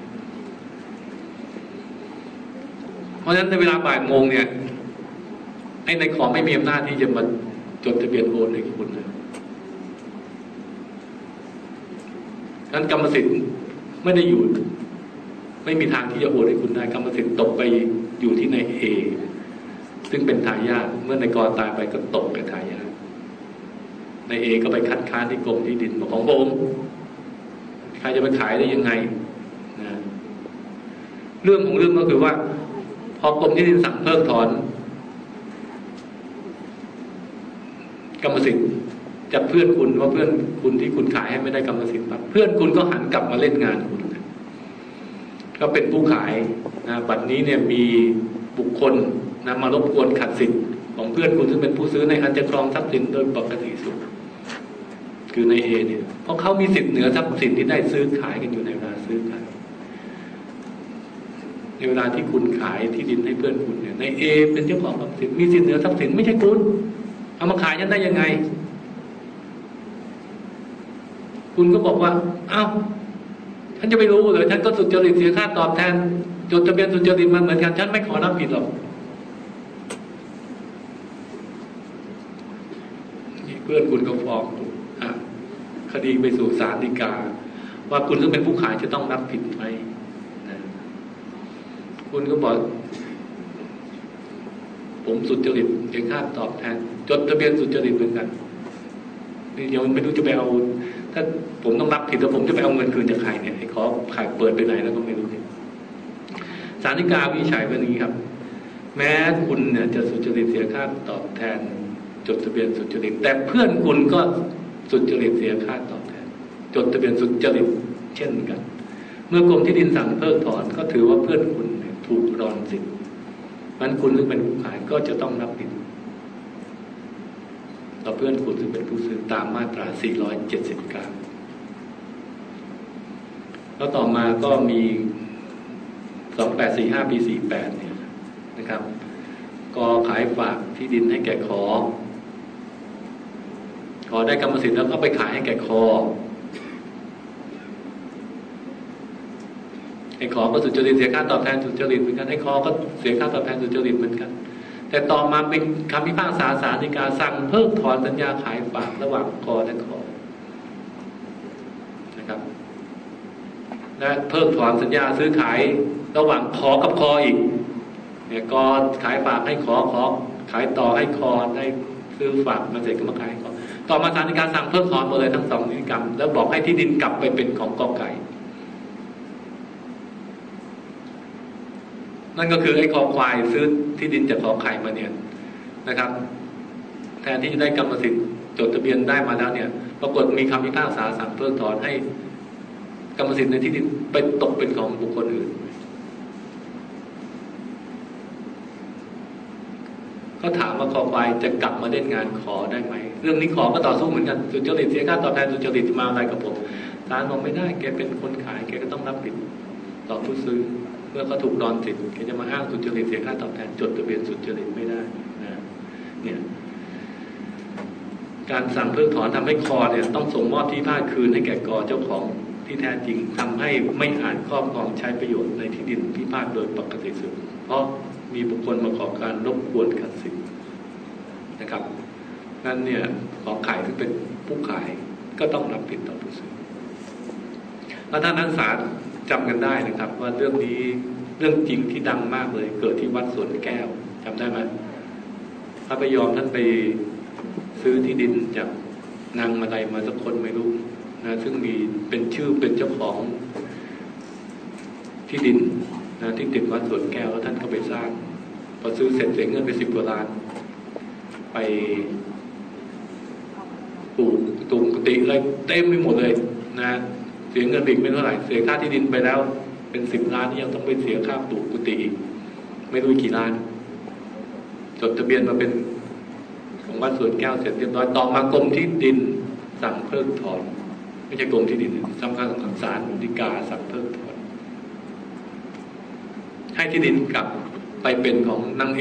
เพราะฉะนั้นในเวลาบ่ายโมงเนี่ยไอ้นายขอไม่มีอำนาจที่จะมาจดทะเบียนโอนให้คุณนะงั้นกรรมสิทธิ์ไม่ได้อยู่ไม่มีทางที่จะโอนให้คุณได้กรรมสิทธิ์ตกไปอยู่ที่นายเอซึ่งเป็นทายาทเมื่อนายกตายไปก็ตกกับทายาทนายเอก็ไปคัดค้านที่กรมที่ดินบอกของผมใครจะไปขายได้ยังไงนะเรื่องของเรื่องก็คือว่าพอกรมที่ดินสั่งเพิกถอนกรรมสิทธิ์จากเพื่อนคุณว่าเพื่อนคุณที่คุณขายให้ไม่ได้กรรมสิทธิ์เพื่อนคุณก็หันกลับมาเล่นงานคุณก็เป็นผู้ขายนะบัดนี้เนี่ยมีบุคคลนะมารบกวนขัดสิทธิ์ของเพื่อนคุณซึ่งเป็นผู้ซื้อในอันจะครองทรัพย์สินโดยปกติสุดคือในเอเนี่ยเพราะเขามีสิทธิ์เหนือทรัพย์สินที่ได้ซื้อขายกันอยู่ในเวลาซื้อขายในเวลาที่คุณขายที่ดินให้เพื่อนคุณเนี่ยในเอเป็นเจ้าของทรัพย์สินมีสิทธิ์เหนือทรัพย์สินไม่ใช่คุณเอามาขายฉันได้ยังไงคุณก็บอกว่าอ้าวฉันจะไปรู้เหรอฉันก็สุจริตเสียค่าตอบแทนจดทะเบียนสุจริตมันเหมือนกันฉันไม่ขอรับผิดหรอกเพื่อนคุณก็ฟ้องคดีไปสู่ศาลฎีกาว่าคุณซึ่งเป็นผู้ขายจะต้องรับผิดไหมนะคุณก็บอกผมสุจริตเสียค่าตอบแทนจดทะเบียนสุจริตเหมือนกันนี่ยังไม่รู้จะไปเอาถ้าผมต้องรับผิดแล้วผมจะไปเอาเงินคืนจากใครเนี่ยให้ขอขายเปิดไปไหนแล้วก็ไม่รู้เนี่ยศาลฎีกาวินิจฉัยแบบนี้ครับแม้คุณเนี่ยจะสุจริตเสียค่าตอบแทนจดทะเบียนสุจริตแต่เพื่อนคุณก็สุจริตเสียค่าตอบแทนจดทะเบียนสุจริตเช่นกันเมื่อกรมที่ดินสั่งเพิกถอนก็ถือว่าเพื่อนคุณถูกรอนสิทธิ์มันคุณซึ่งเป็นผู้ขายก็จะต้องรับผิดต่อเพื่อนคุณซึ่งเป็นผู้ซื้อตามมาตรา479แล้วต่อมาก็มี2845ปี48เนี่ยนะครับก็ขายฝากที่ดินให้แก่ขอได้กรรมสิทธิ์แล้วก็ไปขายให้แก่คอไอ้ขอก็สุจริตเสียค่าตอบแทนสุจริตเหมือนกันไอ้คอก็เสียค่าตอบแทนสุจริตเหมือนกันแต่ต่อมาเป็นคำพิพากษาศาลฎีกาสั่งเพิกถอนสัญญาขายฝากระหว่างคอและคอนะครับและเพิกถอนสัญญาซื้อขายระหว่างคอกับคออีกเนี่ยกอขายฝากให้ขอขายต่อให้คอได้ซื้อฝากมาเสร็จก็มาขายให้คอต่อมาศาลฎีกาสั่งเพิกถอนหมดเลยทั้ง2นิติกรรมแล้วบอกให้ที่ดินกลับไปเป็นของกอไก่นั่นก็คือไอ้คอควายซื้อที่ดินจากขอไข่มาเนี่ยนะครับแทนที่จะได้กรรมสิทธิ์จดทะเบียนได้มาแล้วเนี่ยปรากฏมีคำพิพากษาสั่งเพิกถอนให้กรรมสิทธิ์ในที่ดินไปตกเป็นของบุคคลอื่นก็ถามว่าคอควายจะกลับมาเล่นงานขอได้ไหมเรื่องนี้ขอก็ต่อสู้เหมือนกันสุจริตเสียค่าตอบแทนสุจริตมาอะไรกับผมศาลบอกไม่ได้แกเป็นคนขายแกก็ต้องรับผิดต่อผู้ซื้อเมื่อเขาถูกดอนสิทธิ์แกจะมาอ้างสุจริตเสียค่าตอบแทนจดทะเบียนสุจริตไม่ได้นะเนี่ยการสั่งเพิกถอนทำให้คอเนี่ยต้องส่งมอบที่พาดคืนให้แก่กอเจ้าของที่แท้จริงทำให้ไม่อาจครอบครองใช้ประโยชน์ในที่ดินที่พาดโดยปกติสุดเพราะมีบุคคลมาขอการรบกวนขัดสิทธิ์นะครับนั่นเนี่ยขอขายที่เป็นผู้ขายก็ต้องรับผิดต่อผู้ซื้อแล้วท่านนักศึกษาจำกันได้นะครับว่าเรื่องนี้เรื่องจริงที่ดังมากเลยเกิดที่วัดสวนแก้วจำได้ไหมพระพยอมท่านไปซื้อที่ดินจากนางมาลัยมาสักคนไม่รู้นะซึ่งมีเป็นชื่อเป็นเจ้าของที่ดินนะที่ติดวัดสวนแก้วแล้วท่านก็ไปสร้างพอซื้อเสร็จเสียเงินไป10 กว่าล้านไปปลูกตุ่มกุฏิอะไรเต็มไปหมดเลยนะเสียเงินอีกไม่เท่าไหร่เสียค่าที่ดินไปแล้วเป็น10 ล้านนี่ยังต้องไปเสียค่าปลูกกุฏิอีกไม่รู้กี่ล้านจดทะเบียนมาเป็นของวัดสวนแก้วเสร็จเรียบร้อยต่อมากรมที่ดินสั่งเพิกถอนไม่ใช่กรมที่ดินสำคัญศาลฎีกาสั่งเพิกถอนให้ที่ดินกลับไปเป็นของนางเอ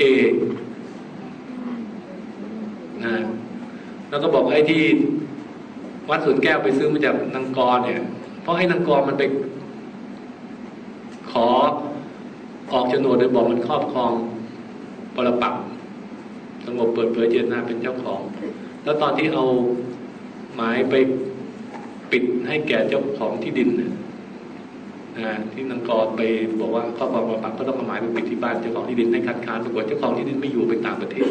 นะแล้วก็บอกไอ้ที่วัดสวนแก้วไปซื้อมาจากนางกรเนี่ยเพราะให้นางกรมันไปขอออกโฉนดโดยบอกมันครอบครองปรปักษ์สงบเปิดเผยเจตนาเป็นเจ้าของแล้วตอนที่เอาหมายไปปิดให้แก่เจ้าของที่ดินที่นางกรไปบอกว่าครอบครองปรปักษ์ก็ต้องเอาหมายไปปิดที่บ้านเจ้าของที่ดินให้คัดค้านปรากฏเจ้าของที่ดินไม่อยู่ไปต่างประเทศ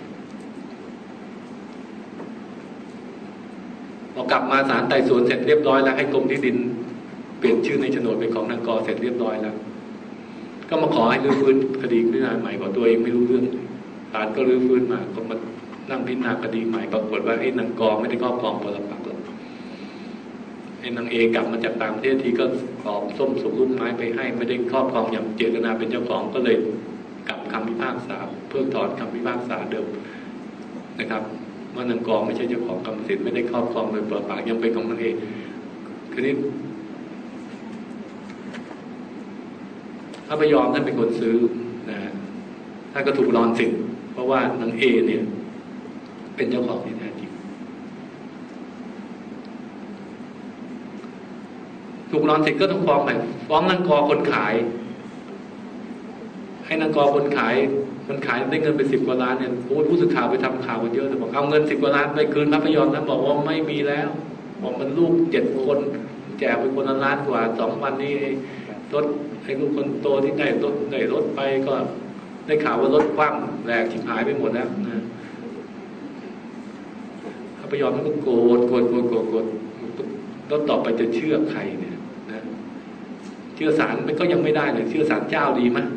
พอกลับมาศาลไต่สวนเสร็จเรียบร้อยแล้วให้กรมที่ดินเปลี่ยนชื่อในโฉนดเป็นของนางกรเสร็จเรียบร้อยแล้วก็มาขอให้รื้อฟื้นคดีพิจารณาใหม่บอกตัวเองไม่รู้เรื่องศาลก็รื้อฟื้นมาก็มานั่งพิจารณาคดีใหม่ปรากฏว่าไอ้นางกรไม่ได้ครอบครองปรปักษ์หรอกไอ้นางเอกลับมาจากต่างประเทศทีก็ขอบส้มสุกลูกไม้ไปให้ไม่ได้ครอบครองอย่างเจตนาเป็นเจ้าของก็เลยกลับคำพิพากษาเพิกถอนคำพิพากษาเดิมนะครับว่านางกรไม่ใช่เจ้าของกรรมสิทธิ์ไม่ได้ครอบครองโดยปรปักษ์ยังเป็นของนางเอกคือนี้พระพยอมท่านเป็นคนซื้อนะท่านก็ถูกรอนสิทธิ์เพราะว่านางเอเนี่ยเป็นเจ้าของที่แท้จริงถูกรอนสิทธิ์ก็ต้องฟ้องใหม่ฟ้องนางกรคนขายให้นางกรคนขายมันขายได้เงินไป10 กว่าล้านเนี่ยผู้สื่อข่าวไปทำข่าวกันเยอะแต่บอกเอาเงิน10 กว่าล้านไปคืนพระพยอมท่านบอกว่าไม่มีแล้วบอกมันลูก7 คนแจกไปคนละล้านกว่า2 วันนี้รถให้ลูกคนโตที่ได้รถไปก็ได้ข่าวว่ารถคว่ำแหลกชิบหายไปหมดแล้วนะพระพยอมมันก็โกรธแล้วต่อไปจะเชื่อใครเนี่ยนะเชื่อศาลมันก็ยังไม่ได้เลยเชื่อศาลเจ้าดีมั้ย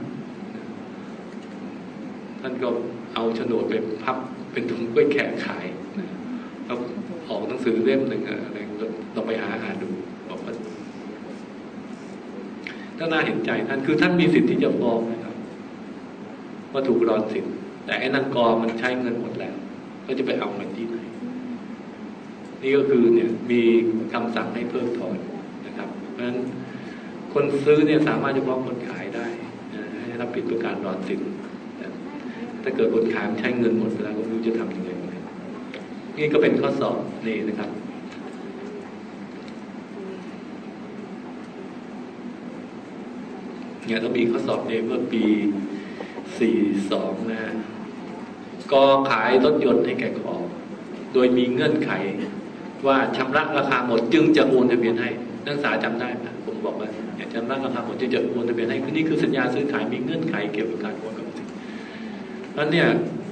ท่านก็เอาโฉนดไปพับเป็นถุงกล้วยแขกขายแล้วออกหนังสือเล่มหนึ่งอะไรต้องไปหาดูบอกว่าก็น่าเห็นใจท่านคือท่านมีสิทธิ์ที่จะฟ้องนะครับว่าถูกรอนสิทธิ์แต่ไอ้นางกรมันใช้เงินหมดแล้วก็จะไปเอาเงินที่ไหนนี่ก็คือเนี่ยมีคำสั่งให้เพิกถอนนะครับเพราะฉะนั้นคนซื้อเนี่ยสามารถจะฟ้องคนขายได้ให้รับผิดต่อการรอนสิทธิ์ถ้าเกิดคนขายใช้เงินหมดแล้วก็ไม่รู้จะทำยังไงนี่ก็เป็นข้อสอบนี่นะครับเนี่ยต้องมีข้อสอบเนี่ยเมื่อปี42นะก็ขายรถยนต์ให้แก่ขอโดยมีเงื่อนไขว่าชำระราคาหมดจึงจะโอนทะเบียนให้นักศึกษาจำได้ไหมผมบอกว่าชำระราคาหมดจึงจะโอนทะเบียนให้นี่คือสัญญาซื้อขายมีเงื่อนไขเกี่ยวกับการโอนกรรมสิทธิ์แล้วเนี่ย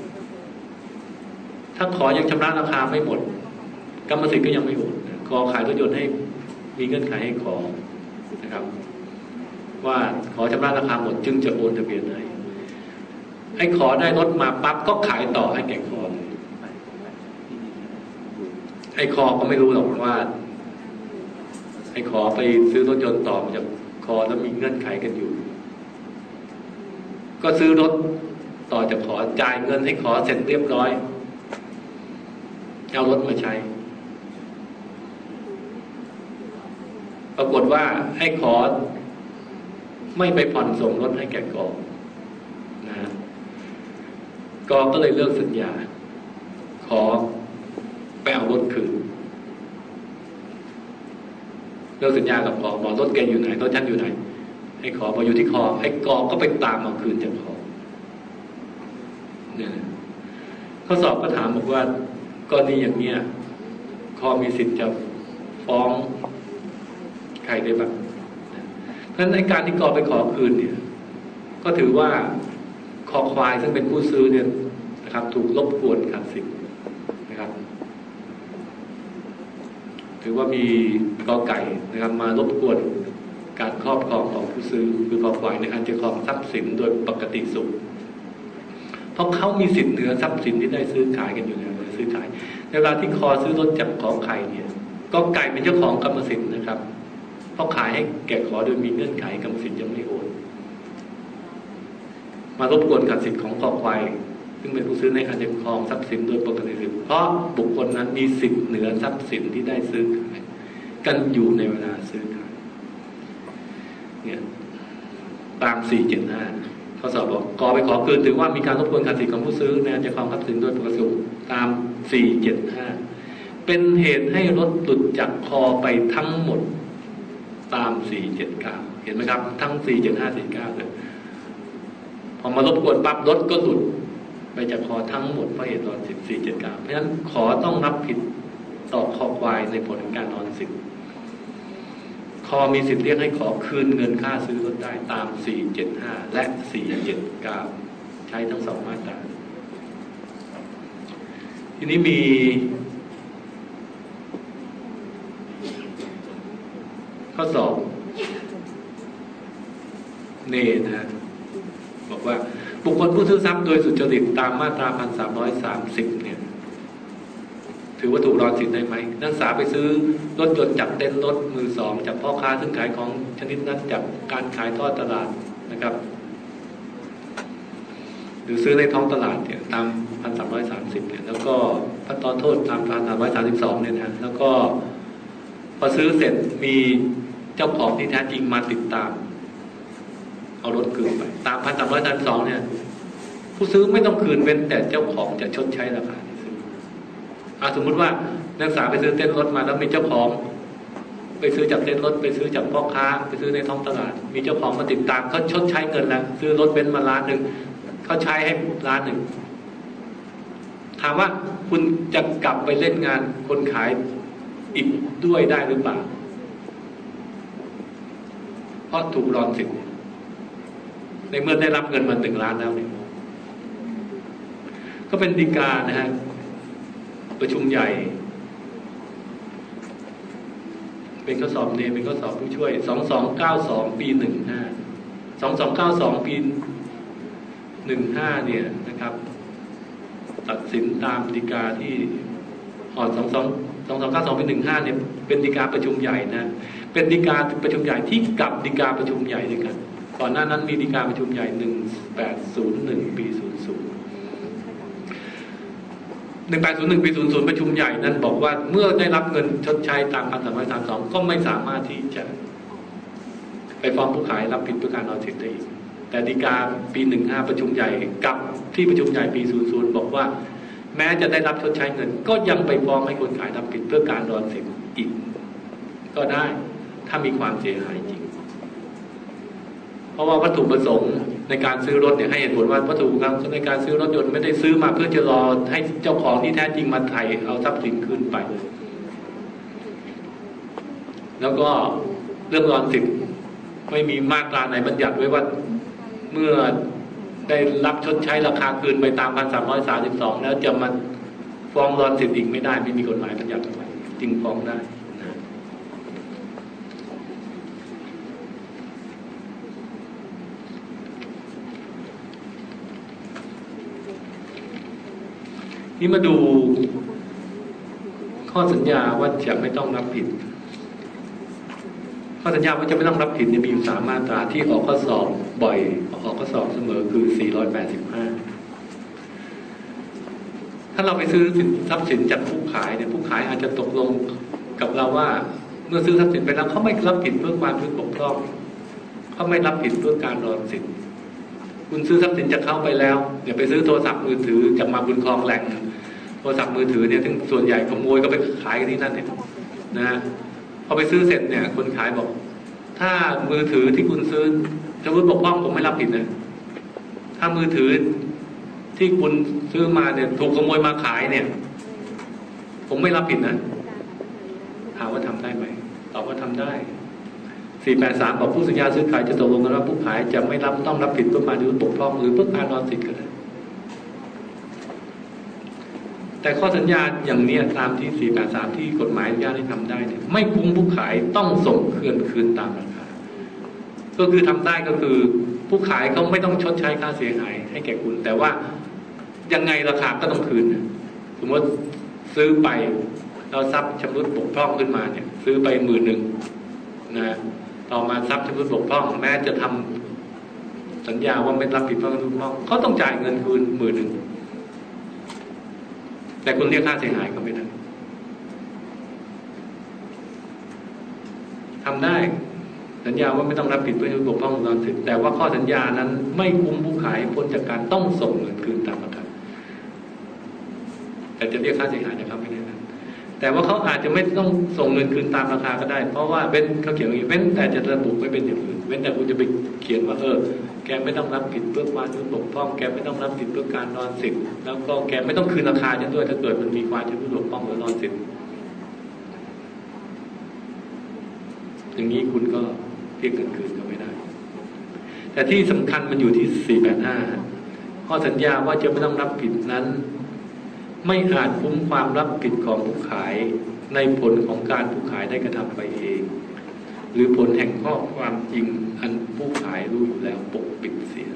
ถ้าขอยังชำระราคาไม่หมดกรรมสิทธิ์ก็ยังไม่โอนขอขายรถยนต์ให้มีเงื่อนไขให้ขอนะครับว่าขอชำระราคาหมดจึงจะโอนทะเบียนให้ขอได้รถมาปั๊บก็ขายต่อให้แก่ขอไอ้คอก็ไม่รู้หรอกว่าให้ขอไปซื้อรถยนต์ต่อมาจากคอแล้วมีเงื่อนไขกันอยู่ก็ซื้อรถต่อจากขอจ่ายเงินให้ขอเสร็จเรียบร้อยเอารถมาใช้ปรากฏว่าให้ขอไม่ไปผ่อนส่งรถให้แก่กอนะกอก็เลยเลิกสัญญาขอไปเอารถคืนเลิกสัญญากับขอบอกรถแกอยู่ไหนรถฉันอยู่ไหนให้ขอบอกอยู่ที่คอให้กอก็ไปตามเอาคืนจากขอเนี่ยข้อสอบก็ถามบอกว่ากรณีอย่างเนี้ยคอมีสิทธิ์จะฟ้องใครได้บ้างเพราะฉะนั้นในการที่กอไปขอคืนเนี่ยก็ถือว่าคอควายซึ่งเป็นผู้ซื้อเนี่ยนะครับถูกรบกวนขัดสิทธิ์นะครับถือว่ามีกอไก่นะครับมารบกวนการครอบครองของผู้ซื้อคือคอควายในการจะครองทรัพย์สินโดยปกติสุขเพราะเขามีสิทธิ์เหนือทรัพย์สินที่ได้ซื้อขายกันอยู่แล้วซื้อขายในเวลาที่คอซื้อรถจากขอไข่เนี่ยกอไก่เป็นเจ้าของกรรมสิทธิ์นะครับเพราะขายให้แก่ขอโดยมีเงื่อนไขกรรมสิทธิ์ยังไม่โอนมารบกวนขัดสิทธิ์ของคอควายซึ่งเป็นผู้ซื้อในการจะครองทรัพย์สินโดยปกติสุขเพราะบุคคลนั้นมีสิทธิ์เหนือทรัพย์สินที่ได้ซื้อขายกันอยู่ในเวลาซื้อขายเนี่ยตาม475ข้อสอบบอกกอไปขอคืนถือว่ามีการรบกวนขัดสิทธิ์ของผู้ซื้อในการจะครองทรัพย์สินโดยปกติสุขตาม475เป็นเหตุให้รถหลุดจากคอไปทั้งหมดตาม479เห็นไหมครับทั้ง475 49เลยพอมารบกวนปั๊บรถก็หลุดไปจากคอทั้งหมดเพราะเหตุนอนสิทธิ์479เพราะฉะนั้นขอต้องรับผิดต่อคอควายในผลของการนอนสิทธิ์คอมีสิทธิ์เรียกให้ขอคืนเงินค่าซื้อรถได้ตาม475และ479ใช้ทั้งสองมาตราทีนี้มีข้อสอบเนนะบอกว่าบุคคลผู้ซื้อทรัพย์โดยสุจริตตามมาตรา1330เนี่ยถือว่าถูกรอนสิทธิ์ได้ไหมนักศึกษาไปซื้อรถยนต์จากเต็นท์รถมือสองจากพ่อค้าซึ่งขายของชนิดนั้นจากการขายทอดตลาดนะครับหรือซื้อในท้องตลาดเนี่ยตาม1330เนี่ยแล้วก็พัดตอนโทษตาม1332เนี่ยนะแล้วก็พอซื้อเสร็จมีเจ้าของที่แท้จริงมาติดตามเอารถคืนไปตาม1332เนี่ยผู้ซื้อไม่ต้องคืนเว้นแต่เจ้าของจะชดใช้ราคาที่ซื้อสมมุติว่านักศึกษาไปซื้อเต้นรถมาแล้วมีเจ้าของไปซื้อจากเต้นรถไปซื้อจากพ่อค้าไปซื้อในท้องตลาดมีเจ้าของมาติดตามเขาชดใช้เงินแล้วซื้อรถเบนซ์มา1,000,000เขาใช้ให้1,000,000ถามว่าคุณจะกลับไปเล่นงานคนขายอีกด้วยได้หรือเปล่าเพราะถูกรอนสิทธิ์ในเมื่อได้รับเงินมา1,000,000แล้วเนี่ยก็เป็นฎีกานะฮะประชุมใหญ่เป็นข้อสอบเนี่ยเป็นข้อสอบผู้ช่วย2292ปี15 2292ปี15เนี่ยนะครับตัดสินตามฎีกาที่2292ปี15เนี่ยเป็นฎีกาประชุมใหญ่นะเป็นฎีกาประชุมใหญ่ที่กับฎีกาประชุมใหญ่ด้วยกันก่อนหน้านั้นมีฎีกาประชุมใหญ่1801ปี00 1801ปี00ประชุมใหญ่นั้นบอกว่าเมื่อได้รับเงินชดใช้ตาม1332ก็ไม่สามารถที่จะไปฟ้องผู้ขายรับผิดประการนอนสิทธิ์ได้อีกแต่ฎีกาปี15ประชุมใหญ่กับที่ประชุมใหญ่ปี00บอกว่าแม้จะได้รับชดใช้เงินก็ยังไปฟ้องให้คนขายรับผิดเพื่อการนอนสิทธิ์อีกก็ได้ถ้ามีความเสียหายจริงเพราะว่าวัตถุประสงค์ในการซื้อรถเนี่ยให้เหตุผลว่าวัตถุประสงค์ในการซื้อรถยนต์ไม่ได้ซื้อมาเพื่อจะรอให้เจ้าของที่แท้จริงมาไถ่เอาทรัพย์สินคืนไปแล้วก็เรื่องรอนสิทธิ์ไม่มีมาตราไหนบัญญัติไว้ว่าเมื่อได้รับชดใช้ราคาคืนไปตาม1332แล้วจะมาฟ้องรอนสิทธิ์อีกไม่ได้ไม่มีกฎหมายบัญญัติไว้จึงฟ้องได้นี่มาดูข้อสัญญาว่าจะไม่ต้องรับผิดข้อสัญญาว่าจะไม่ต้องรับผิดมีอยู่3มาตราที่ออกข้อสอบบ่อยออกข้อสอบเสมอคือ485ถ้าเราไปซื้อทรัพย์สินจากผู้ขายเนี่ยผู้ขายอาจจะตกลงกับเราว่าเมื่อซื้อทรัพย์สินไปแล้วเขาไม่รับผิดเพื่อความบกพร่องเขาไม่รับผิดเพื่อการรอนสิทธิ์คุณซื้อทรัพย์สินจากเขาไปแล้วเดี๋ยวไปซื้อโทรศัพท์มือถือจากมาบุญครองแหล่งโทรศัพท์มือถือเนี่ยถึงส่วนใหญ่ขโมยก็ไปขายกันที่นั่นเนี่ยนะพอไปซื้อเสร็จเนี่ยคนขายบอกถ้ามือถือที่คุณซื้อจะรู้บกพร่องผมไม่รับผิดนะถ้ามือถือที่คุณซื้อมาเนี่ยถูกขโมยมาขายเนี่ยผมไม่รับผิดนะถามว่าทำได้ไหมตอบว่าทำได้483บอกผู้สัญญาซื้อขายจะตกลงกันว่าผู้ขายจะไม่ต้องรับผิดเพื่อการรู้บกพร่องหรือเพื่อการรอนสิทธิ์ก็ได้แต่ข้อสัญญาอย่างเนี้ยตามที่483ที่กฎหมายอนุญาตให้ทำได้เนี่ยไม่คุ้มผู้ขายต้องส่งคืนตามราคาก็คือทำได้ก็คือผู้ขายเขาไม่ต้องชดใช้ค่าเสียหายให้แก่คุณแต่ว่ายังไงราคาก็ต้องคืนสมมติซื้อไปเราทรัพย์ชำรุดบกพร่องขึ้นมาเนี่ยซื้อไป10,000นะต่อมาทรัพย์ชำรุดบกพร่องแม้จะทำสัญญาว่าไม่รับผิดเพราะการบกพร่องเขาต้องจ่ายเงินคืน10,000แต่คุณเรียกค่าเสียหายก็ไม่ได้ทำได้สัญญาว่าไม่ต้องรับผิดเพื่อการบกพร่องรอนสิทธิ์แต่ว่าข้อสัญญานั้นไม่คุ้มผู้ขายพ้นจากการต้องส่งเงินคืนตามราคาแต่จะเรียกค่าเสียหายนะครับไม่ได้นะแต่ว่าเขาอาจจะไม่ต้องส่งเงินคืนตามราคาก็ได้เพราะว่าเขาเขียนอย่างนี้เว้นแต่จะระบุไม่เป็นอย่างอื่นเว้นแต่คุณจะไปเขียนว่าแกไม่ต้องรับผิดเพื่อความบกพร่องแกไม่ต้องรับผิดเพื่อการรอนสิทธิ์แล้วก็แกไม่ต้องคืนราคาฉันด้วยถ้าเกิดมันมีความชำรุดบกพร่องหรือรอนสิทธิ์อย่างนี้คุณก็เรียกเงินคืนก็ไม่ได้แต่ที่สำคัญมันอยู่ที่485ข้อสัญญาว่าจะไม่ต้องรับผิดนั้นไม่อาจคุ้มความรับผิดของผู้ขายในผลของการผู้ขายได้กระทำไปเองหรือผลแห่งข้อความจริงอันผู้ขายรู้อยู่แล้วปกปิดเสีย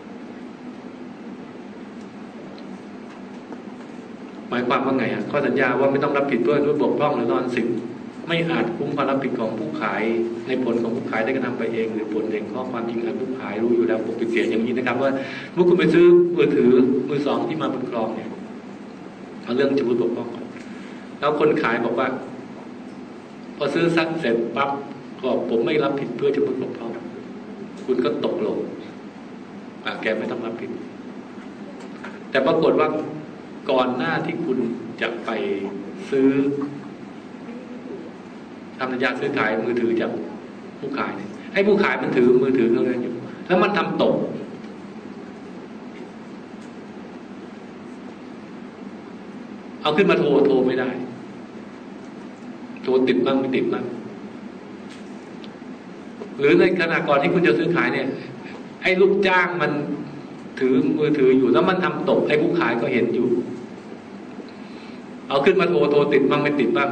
หมายความว่าไงข้อสัญญาว่าไม่ต้องรับผิดด้วยบกพร่องหรือรอนสิทธิ์ไม่อาจคุ้มความรับผิดของผู้ขายในผลของผู้ขายได้กระทำไปเองหรือผลแห่งข้อความจริงอันผู้ขายรู้อยู่แล้วปกปิดเสียอย่างนี้นะครับว่าเมื่อคุณไปซื้อมือถือมือ2ที่มาบุญครองเนี่ยเอาเรื่องชำรุดบกพร่องแล้วคนขายบอกว่าพอซื้อซักเสร็จปั๊บก็ผมไม่รับผิดเพื่อชำรุดบกพร่องคุณก็ตกลงแกไม่ต้องรับผิดแต่ปรากฏว่าก่อนหน้าที่คุณจะไปซื้อทำสัญญาซื้อขายมือถือจากผู้ขายเนี่ยให้ผู้ขายมันถือมือถือเขาเลยอยู่แล้วมันทำตกเอาขึ้นมาโทรไม่ได้โทรติดบ้างไม่ติดบ้างหรือในขณะก่อนที่คุณจะซื้อขายเนี่ยไอ้ลูกจ้างมันถือมือถืออยู่แล้วมันทำตกไอ้ผู้ขายก็เห็นอยู่เอาขึ้นมาโทรติดบ้างไม่ติดบ้าง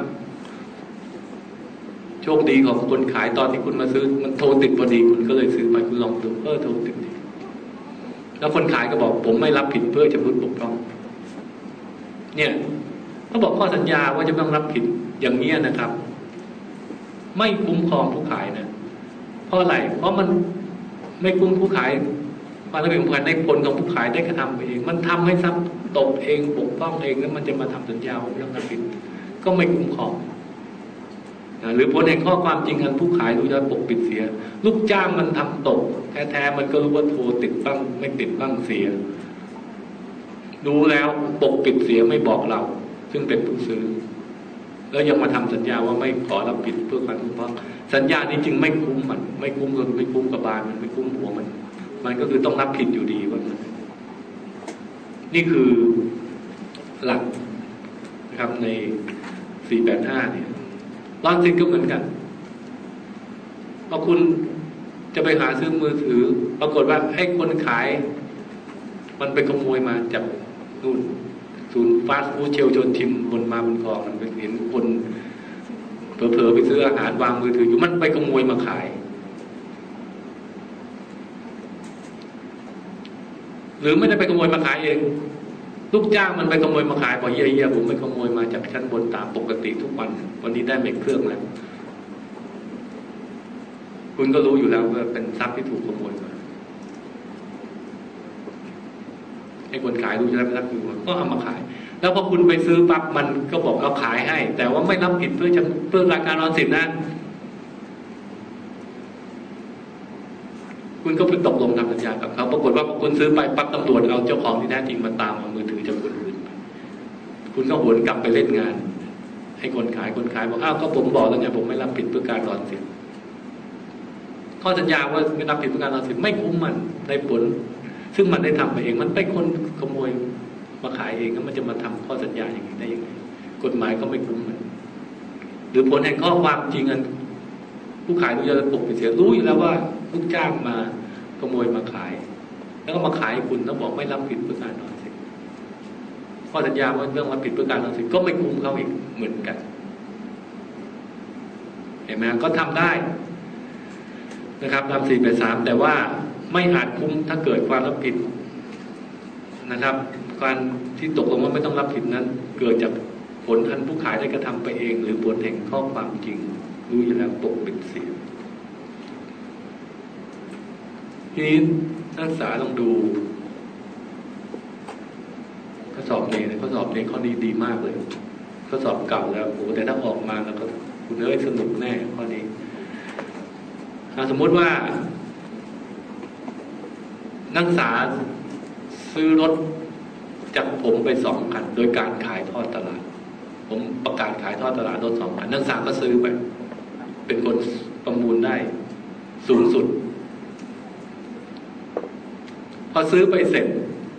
โชคดีของคนขายตอนที่คุณมาซื้อมันโทรติดพอดีคุณก็เลยซื้อไปคุณลองดูโทรติดดีแล้วคนขายก็บอกผมไม่รับผิดเพื่อจะพูดบกพร่องเนี่ยเขาบอกข้อสัญญาว่าจะต้องรับผิดอย่างนี้นะครับไม่คุ้มครองผู้ขายนะเพราะอะไรเพราะมันไม่คุ้มผู้ขายความรับผิดของผู้ขายในผลของผู้ขายได้กระทำไปเองมันทำให้ทรัพย์ตกเองบกพร่องเองแล้วมันจะมาทำสัญญาว่าไม่ต้องรับผิดก็ไม่คุ้มครองหรือผลแห่งข้อความจริงอันผู้ขายรู้แล้วปกปิดเสียลูกจ้างมันทำตกแท้ๆมันก็รู้ว่าโทรติดบ้างไม่ติดบ้างเสียรู้แล้วปกปิดเสียไม่บอกเราซึ่งเป็นผู้ซื้อแล้วยังมาทำสัญญาว่าไม่ขอรับผิดเพื่อการคุ้มครองสัญญานี้จึงไม่คุ้มมันไม่คุ้มเงินไม่คุ้มกับบานมันไม่คุ้มหัวมันก็คือต้องรับผิดอยู่ดีว่านี่คือหลักนะครับใน485เนี่ยรอนสิทธิ์ก็เหมือนกันพอคุณจะไปหาซื้อมือถือปรากฏว่าให้คนขายมันไปขโมยมาจากนู่นศูนย์ฟาสต์ฟู้ดเชลชนชิมบนมาบนคลองมันไปเห็นคนเผลอๆไปซื้ออาหารวางมือถืออยู่มันไปขโมยมาขายหรือไม่ได้ไปขโมยมาขายเองลูกจ้างมันไปขโมยมาขายบอกเยี่ยผมไปขโมยมาจากชั้นบนตามปกติทุกวันนี้ได้เมฆเครื่องแล้วคุณก็รู้อยู่แล้วว่าเป็นทรัพย์ที่ถูกขโมยมาให้คนขายรู้อยู่แล้วเป็นทรัพย์ที่ถูกก็เอามาขายแล้วพอคุณไปซื้อปั๊บมันก็บอกเอาขายให้แต่ว่าไม่รับผิดเพื่อรายการออมสินนะคุณก็ไปตกลงทำสัญญากับเขาปรากฏว่าพอคุณซื้อไปปั๊บตำรวจเอาเจ้าของที่แท้จริงมาตามเอามือถือจากคนอื่นไปคุณก็หวนกลับไปเล่นงานให้คนขายบอกอ้าวก็ผมบอกแล้วไงผมไม่รับผิดเพื่อการออมสินข้อสัญญาว่าไม่รับผิดเพื่อการออมสินไม่คุ้มมันได้ผลซึ่งมันได้ทำไปเองมันเป็นคนขโมยมาขายเองแล้วมันจะมาทำข้อสัญญาอย่างนี้ได้ยังไงกฎหมายก็ไม่คุ้มมันหรือผลแห่งข้อความจริงอันผู้ขายดูจะปกปิดเสียรู้อยู่แล้วว่าลูกจ้างมาขโมยมาขายแล้วก็มาขายคุณแล้วบอกไม่รับผิดเพื่อการออมสินข้อสัญญาว่าเรื่องรับผิดเพื่อการออมสินก็ไม่คุ้มเขาอีกเหมือนกันเห็นไหมก็ทำได้นะครับตาม483แต่ว่าไม่อาจคุ้มถ้าเกิดความรับผิดนะครับการที่ตกลงว่าไม่ต้องรับผิดนั้นเกิดจากผลทันผู้ขายได้กระทำไปเองหรือผลแห่งข้อความจริงรู้อยู่แล้วปกปิดเสียทีนี้นักศึกษาต้องดูข้อสอบนี้ข้อสอบนี้ข้อนี้ดีมากเลยข้อสอบเก่าแล้วโอ้แต่ถ้าออกมาแล้วก็คุณเอ้ยสนุกแน่ข้อนี้สมมติว่านักศึกษาซื้อรถจากผมไป2 คันโดยการขายทอดตลาดผมประกาศขายทอดตลาดรถ2 คันนักศึกษาก็ซื้อไปเป็นคนประมูลได้สูงสุดพอซื้อไปเสร็จ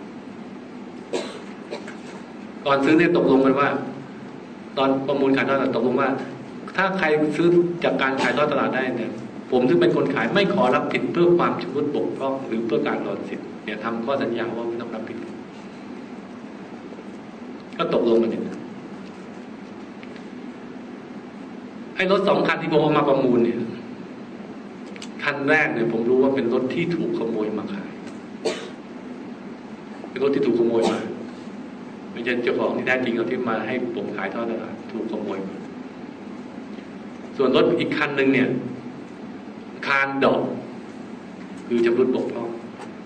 ก่อนซื้อเนี่ยตกลงกันว่าตอนประมูลขายทอดตลาดตกลงว่าถ้าใครซื้อจากการขายทอดตลาดได้เนี่ยผมซึ่งเป็นคนขายไม่ขอรับผิดเพื่อความชำรุดบกพร่องหรือเพื่อการหลอนสิทธิ์เนี่ยทำข้อสัญญาว่าไม่ต้องรับผิดก็ตกลงกันอย่างนั้นไอ้รถ2 คันที่ผมเอามาประมูลเนี่ยคันแรกเนี่ยผมรู้ว่าเป็นรถที่ถูกขโมยมาขายเป็นรถที่ถูกขโมยมาไม่ใช่เจ้าของที่แท้จริงเอาที่มาให้ผมขายทอดตลาดถูกขโมยมาส่วนรถอีกคันหนึ่งเนี่ยคานดอกคือชำรุดบกพร่อง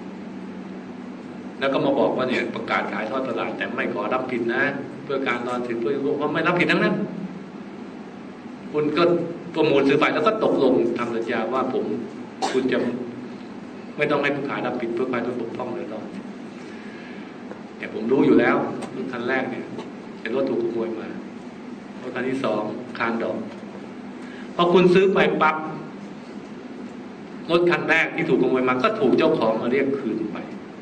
แล้วก็มาบอกว่าเนี่ยประกาศขายทอดตลาดแต่ไม่ขอรับผิดนะเพื่อการนอนสิทธิ์เพื่อว่าไม่รับผิดทั้งนั้นคุณก็ประมูลซื้อไปแล้วก็ตกลงทำสัญญาว่าคุณจะไม่ต้องให้ผู้ขายรับผิดเพื่อความบกพร่องเลยหรอกแต่ผมรู้อยู่แล้วรถคันแรกเนี่ยเป็นรถถูกขโมยมารถคันที่2คานดอกพอคุณซื้อไปปั๊บรถคันแรกที่ถูกขโมยมาก็ถูกเจ้าของมาเรียกคืนไป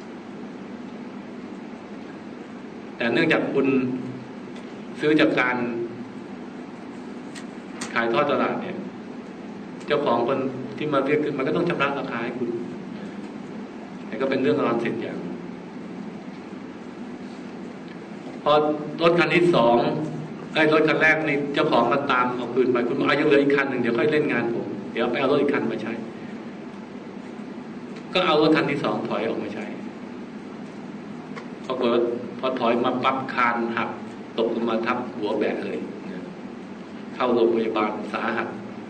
แต่เนื่องจากคุณซื้อจากการขายทอดตลาดเนี่ยเจ้าของคนที่มาเรียกขึ้นมันก็ต้องชำระราคาให้คุณแต่ก็เป็นเรื่องออมสินอย่างพอรถคันที่2รถคันแรกนี่เจ้าของมาตามเอาคืนไปคุณบอกยังเหลืออีกคันหนึ่งเดี๋ยวค่อยเล่นงานผมเดี๋ยวไปเอารถอีกคันมาใช้ก็เอารถคันที่2ถอยออกมาใช้ปรากฏว่าพอถอยมาปั๊บคานหักตกลงมาทับหัวแบะเลยเข้าโรงพยาบาลสาหัส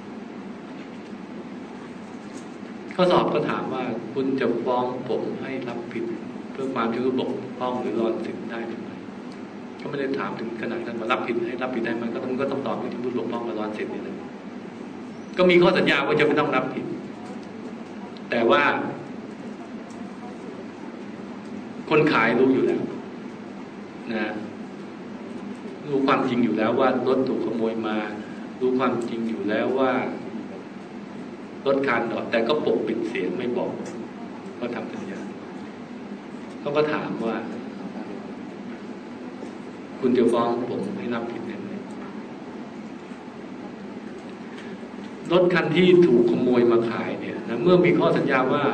ข้อสอบก็ถามว่าคุณจะฟ้องผมให้รับผิดเพื่อความชำรุดบกพร่องหรือหลอนสิทธิ์ได้หรือไม่ก็ไม่ได้ถามถึงขนาดนั้นมารับผิดให้รับผิดได้ไหมก็ต้องตอบว่าชำรุดบกพร่องหรือหลอนสิทธิ์นี่แหละก็มีข้อสัญญาว่าจะไม่ต้องรับผิดแต่ว่าคนขายรู้อยู่แล้วนะรู้ความจริงอยู่แล้วว่ารถถูกขโมยมารู้ความจริงอยู่แล้วว่ารถคานดอกแต่ก็ปกปิดเสียงไม่บอกว่าทำสัญญาเขาก็ถามว่าคุณจะฟ้องผมให้รับผิดได้ไหมรถคันที่ถูกขโมยมาขายเนี่ยนะเมื่อมีข้อสัญญาว่า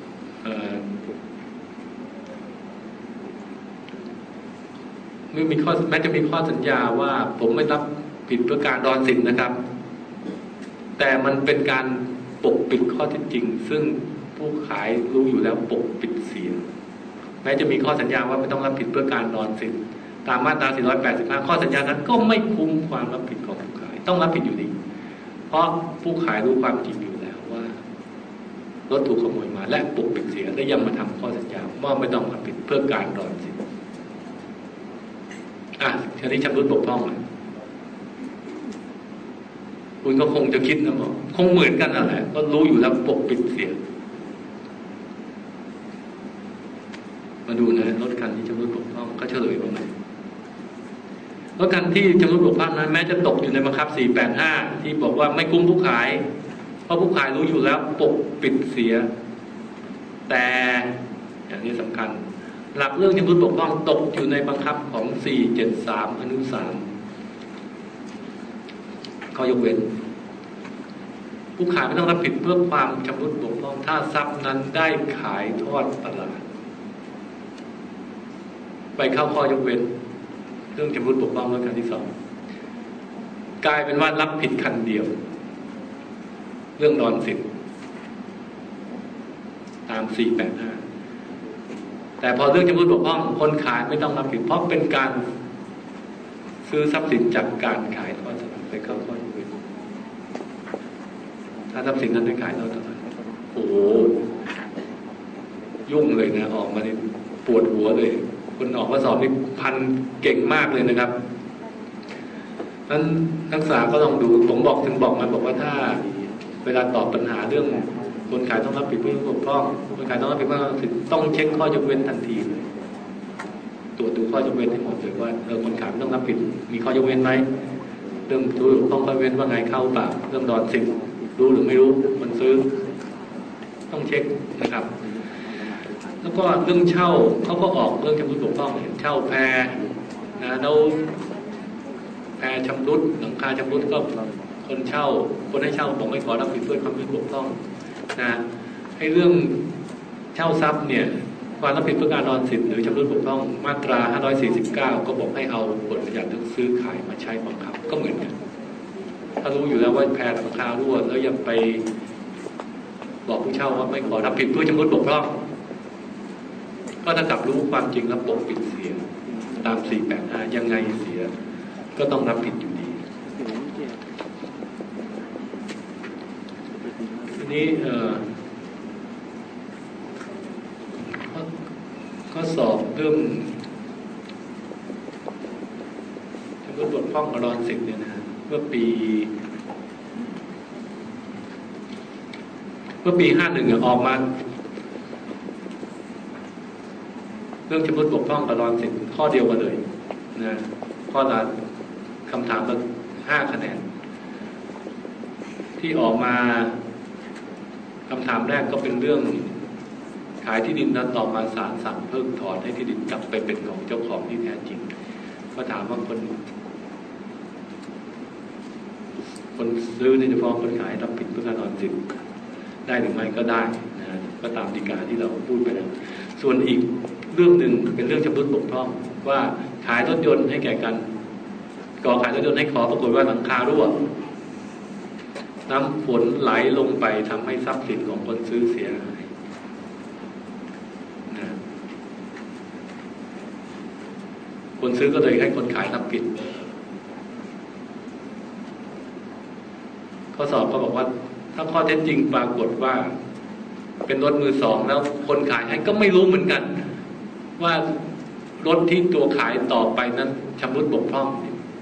แม้จะมีข้อสัญญาว่าผมไม่รับผิดเพื่อการดอนสินนะครับแต่มันเป็นการปกปิดข้อเท็จจริงซึ่งผู้ขายรู้อยู่แล้วปกปิดเสียแม้จะมีข้อสัญญาว่าไม่ต้องรับผิดเพื่อการดอนสินตามมาตรา485ข้อสัญญานั้นก็ไม่คุ้มความรับผิดของผู้ขายต้องรับผิดอยู่ดีเพราะผู้ขายรู้ความจริงอยู่แล้วว่ารถถูกขโมยมาและปกปิดเสียและยังมาทำข้อสัญญาว่าไม่ต้องรับผิดเพื่อการรอนสิทธิ์ทีนี้ชำรุดบกพร่องคุณก็คงจะคิดนะบอกคงเหมือนกันนั่นแหละก็รู้อยู่แล้วปกปิดเสียมาดูนะรถคันที่ชำรุดบกพร่องเขาเฉลยว่าไงรถคันที่ชำรุดบกพร่องนั้นแม้จะตกอยู่ในบังคับ485ที่บอกว่าไม่คุ้มผู้ขายเพราะผู้ขายรู้อยู่แล้วปกปิดเสียแต่อย่างนี้สำคัญหลักเรื่องชำรุดบกพร่องตกอยู่ในบังคับของ473อนุ3ข้อยกเว้นผู้ขายไม่ต้องรับผิดเพื่อความชำรุดบกพร่องถ้าทรัพย์นั้นได้ขายทอดตลาดไปเข้าข้อยกเว้นเรื่องชำรุดบกพร่องแล้วกันที่2กลายเป็นว่ารับผิดคันเดียวเรื่องรอนสิทธิ์ตาม485แต่พอเรื่องชำรุดบกพร่องคนขายไม่ต้องรับผิดเพราะเป็นการซื้อทรัพย์สินจากการขายทอดตลาดไปเข้าข้อยกเว้นถ้าทรัพย์สินนั้นได้ขายทอดตลาดโอ้โหยุ่งเลยนะออกมานี่ปวดหัวเลยคนออกมาสอบนี่พันเก่งมากเลยนะครับนั้นนักศึกษาก็ลองดูผมบอกมันบอกว่าถ้าเวลาตอบปัญหาเรื่องคนขายต้องรับผิดเพื่อบกพร่องคนขายต้องรับผิดเพื่อต้องเช็คข้อยกเว้นทันทีเลยตรวจดูข้อยกเว้นให้หมดเลยว่าคนขายไม่ต้องรับผิดมีข้อยกเว้นไหมเรื่องรู้ต้องข้อยกเว้นว่าไงเข้าเปล่าเรื่องดอนสิทธิ์รู้หรือไม่รู้มันซื้อต้องเช็คนะครับแล้วก็เรื่องเช่าเขาก็ออกเรื่องชำรุดบกพร่องเช่าแพนะแล้วแพชำรุดหลังคาชำรุดก็คนเช่าคนให้เช่าบอกไม่ขอรับผิดด้วยความผิดบกพร่องนะให้เรื่องเช่าทรัพย์เนี่ยความรับผิดเพื่อการรอนสิทธิ์หรือชำรุดบกพร่องมาตรา549ก็บอกให้เอาบทบัญญัติเรื่องซื้อขายมาใช้บังคับก็เหมือนกันถ้ารู้อยู่แล้วว่าแพหลังคารั่วแล้วยังไปบอกผู้เช่าว่าไม่ขอรับผิดด้วยชำรุดบกพร่องก็ถ้ากับรู้ความจริงแล้วปกปิดเสียตาม485ยังไงเสียก็ต้องรับผิดอยู่ดีทีนี้ข้อสอบเรื่องชำรุดบกพร่องกับรอนสิทธิ์เนี่ยนะเมื่อปี51ออกมาเรื่องชำรุดบกพร่องกับรอนสิทธิ์ข้อเดียวกันเลยนะข้อละคำถามละ5 คะแนนที่ออกมาคำถามแรกก็เป็นเรื่องขายที่ดินแล้วต่อมาศาลสั่งเพิกถอนให้ที่ดินกลับไปเป็นของเจ้าของที่แท้จริงก็ถามว่าคนซื้อในเฉพาะคนขายรับผิดเพื่อการรอนสิทธิ์ได้หรือไม่ก็ได้นะก็ตามฎีกาที่เราพูดไปแล้วส่วนอีกเรื่องหนึ่งเป็นเรื่องชำรุดบกพร่องว่าขายรถยนต์ให้แก่กันก่อขายรถยนต์ให้ขอปรากฏว่าหลังคารั่วน้ำฝนไหลลงไปทำให้ทรัพย์สินของคนซื้อเสียหายนะคนซื้อก็เลยให้คนขายรับผิดข้อสอบก็บอกว่าถ้าข้อเท็จจริงปรากฏว่าเป็นรถมือสองแล้วคนขายให้ก็ไม่รู้เหมือนกันว่ารถที่ตัวขายต่อไปนั้นชำรุดบกพร่อง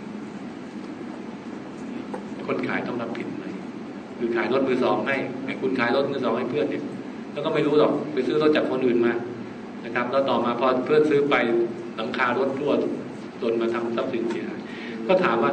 คนขายต้องรับผิดไหมคือขายรถมือสองให้คุณขายรถมือสองให้เพื่อนเนี่ยแล้วก็ไม่รู้หรอกไปซื้อรถจากคนอื่นมานะครับแล้วต่อมาพอเพื่อนซื้อไปหลังคารถรั่วจนมาทำทรัพย์สินเสียหายก็ถามว่า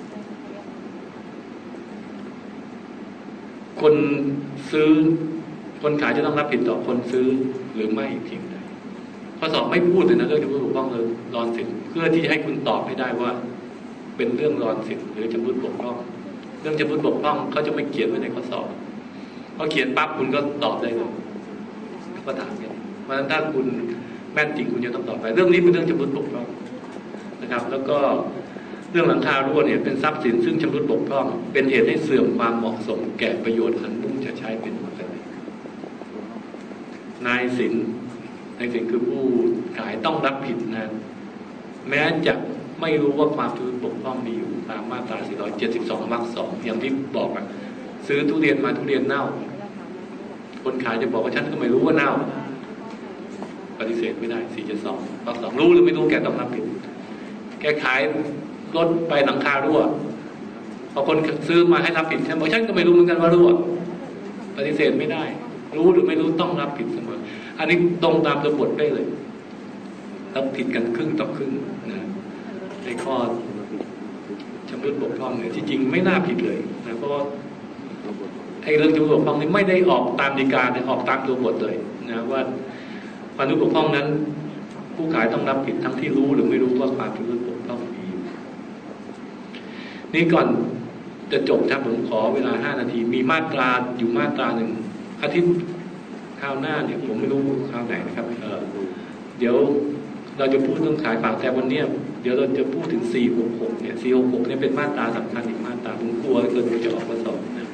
คนซื้อคนขายจะต้องรับผิดต่อคนซื้อหรือไม่เพียงใดข้อสอบไม่พูดเลยนะเรื่องชำรุดบกพร่องเลยรอนสิทธิ์เพื่อที่ให้คุณตอบให้ได้ว่าเป็นเรื่องรอนสิทธิ์หรือชำรุดบกพร่องเรื่องชำรุดบกพร่องเขาจะไม่เขียนไว้ในข้อสอบพอเขียนปั๊บคุณก็ตอบได้เลยก็ถามเนี่ยเพราะฉะนั้นถ้าคุณแม่นจริงคุณจะต้องตอบไปเรื่องนี้เป็นเรื่องชำรุดบกพร่องนะครับแล้วก็เรื่องหลังคารั่วเนี่ยเป็นทรัพย์สินซึ่งชำรุดบกพร่องเป็นเหตุให้เสื่อมความเหมาะสมแก่ประโยชน์อันมุ่งจะใช้เป็นปกตินายสินคือผู้ขายต้องรับผิดนะแม้จะไม่รู้ว่าความชำรุดบกพร่องมีอยู่ตามมาตรา472 วรรค 2อย่างที่บอกซื้อทุเรียนมาทุเรียนเน่าคนขายจะบอกว่าฉันก็ไม่รู้ว่าเน่าปฏิเสธไม่ได้4.2 ข้อ 2รู้หรือไม่รู้แกต้องรับผิดแกขายรถไปหลังคารั่วพอคนซื้อมาให้รับผิดฉันบอกฉันก็ไม่รู้เหมือนกันว่ารั่วปฏิเสธไม่ได้รู้หรือไม่รู้ต้องรับผิดเสมออันนี้ตรงตามตัวบทได้เลยรับผิดกันครึ่งต่อครึ่งนะในข้อชำรุดบกพร่องเนี่ยที่จริงไม่น่าผิดเลยนะเพราะว่าไอ้เรื่องชำรุดบกพร่องนี้ไม่ได้ออกตามฎีกาเนี่ยออกตามตัวบทเลยนะว่าความชำรุดบกพร่องนั้นผู้ขายต้องรับผิดทั้งที่รู้หรือไม่รู้ว่าความชำรุดบกพร่องมีอยู่นี่ก่อนจะจบครับผมขอเวลา5 นาทีมีมาตราอยู่มาตราหนึ่งอาทิตย์คราวหน้าเนี่ยผมไม่รู้คราวไหนนะครับเดี๋ยวเราจะพูดเรื่องขายฝากแต่วันนี้เดี๋ยวเราจะพูดถึง466เนี่ย466เนี่ยเป็นมาตราสำคัญอีกมาตราผมกลัวเกินจะออกมาสอบนะ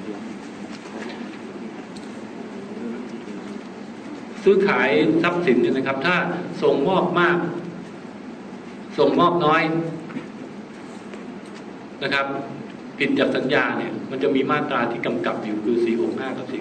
ซื้อขายทรัพย์สินเนี่ยนะครับถ้าส่งมอบมากส่งมอบน้อยนะครับผิดจากสัญญาเนี่ยมันจะมีมาตราที่กำกับอยู่คือ465กับ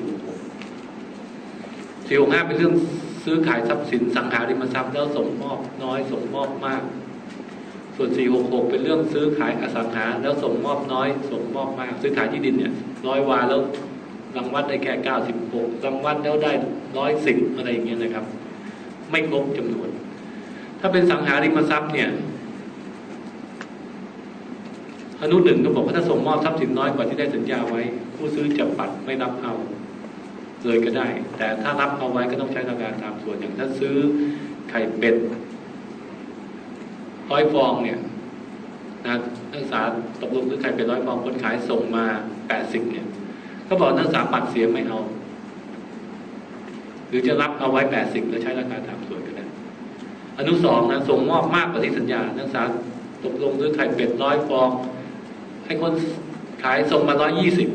466เป็นเรื่องซื้อขายทรัพย์สินสังหาริมทรัพย์แล้วส่งมอบน้อยส่งมอบมากส่วน466เป็นเรื่องซื้อขายอสังหาแล้วส่งมอบน้อยส่งมอบมากซื้อขายที่ดินเนี่ย100 วาแล้วรังวัดได้แค่96รังวัดแล้วได้110อะไรอย่างเงี้ยนะครับไม่ครบจำนวนถ้าเป็นสังหาริมทรัพย์เนี่ยอนุ 1ก็บอกว่าถ้าส่งมอบทรัพย์สินน้อยกว่าที่ได้สัญญาไว้ผู้ซื้อจะปัดไม่รับเอาเลยก็ได้แต่ถ้ารับเอาไว้ก็ต้องใช้ราคาตามส่วนอย่างถ้าซื้อไข่เป็ด100 ฟองเนี่ยนะนักศึกษาตกลงซื้อไข่เป็ด100 ฟองคนขายส่งมา80เนี่ยก็บอกนักศึกษาปัดเสียไม่เอาหรือจะรับเอาไว้80แล้วใช้ราคาตามส่วนก็ได้อนุ 2นะส่งมอบมากกว่าที่สัญญานักศึกษาตกลงซื้อไข่เป็ด100 ฟองให้คนขายส่งมา120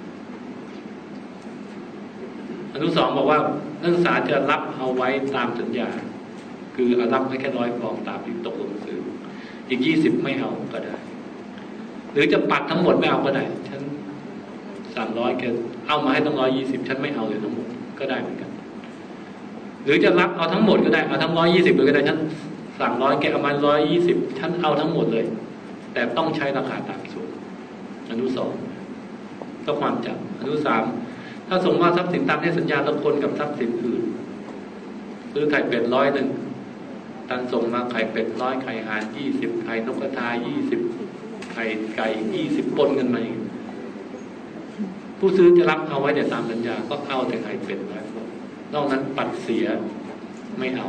อนุ 2บอกว่านักศึกษาจะรับเอาไว้ตามสัญญาคือรับให้แค่100 ฟองตามที่ตกลงซื้ออีก20ไม่เอาก็ได้หรือจะปัดทั้งหมดไม่เอาก็ได้ฉัน300แกเอามาให้ต้อง120ฉันไม่เอาเลยทั้งหมดก็ได้เหมือนกันหรือจะรับเอาทั้งหมดก็ได้เอาทั้ง120เลยก็ได้ฉัน300แกเอามา120ฉันเอาทั้งหมดเลยแต่ต้องใช้ราคาตามส่วนอนุ 2ก็ความจำอนุ 3ถ้าส่งมอบทรัพย์สินตามที่สัญญาแล้วคนกับทรัพย์สินอื่นซื้อไข่เป็ด100ตันส่งมาไข่เป็ด100ไข่ห่าน20ไข่นกกระทา20ไข่ไก่20ปนกันมาผู้ซื้อจะรับเอาไว้แต่ตามสัญญาก็เอาแต่ไข่เป็ด100นอกนั้นปัดเสียไม่เอา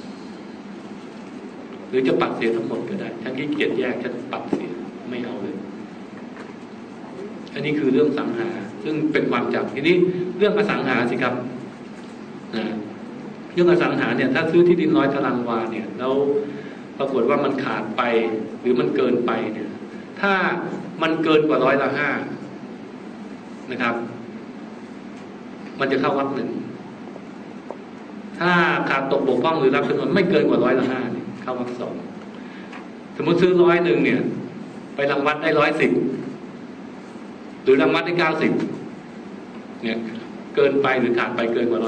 หรือจะปัดเสียทั้งหมดก็ได้ฉันขี้เกียจแยกฉันปัดเสียไม่เอาเลยอันนี้คือเรื่องสังหาซึ่งเป็นความจำทีนี้เรื่องอสังหาสิครับเรื่องอสังหาเนี่ยถ้าซื้อที่ดิน100 ตารางวาเนี่ยแล้วปรากฏว่ามันขาดไปหรือมันเกินไปเนี่ยถ้ามันเกินกว่า100/5นะครับมันจะเข้าวรรค 1ถ้าขาดตกบกพร่องหรือรับจำนวนไม่เกินกว่า100/5เนี่ยเข้าวรรค 2สมมติซื้อ100เนี่ยไปรังวัดได้110หรือรังวัดได้90เนี่ยเกินไปหรือขาดไปเกินกว่า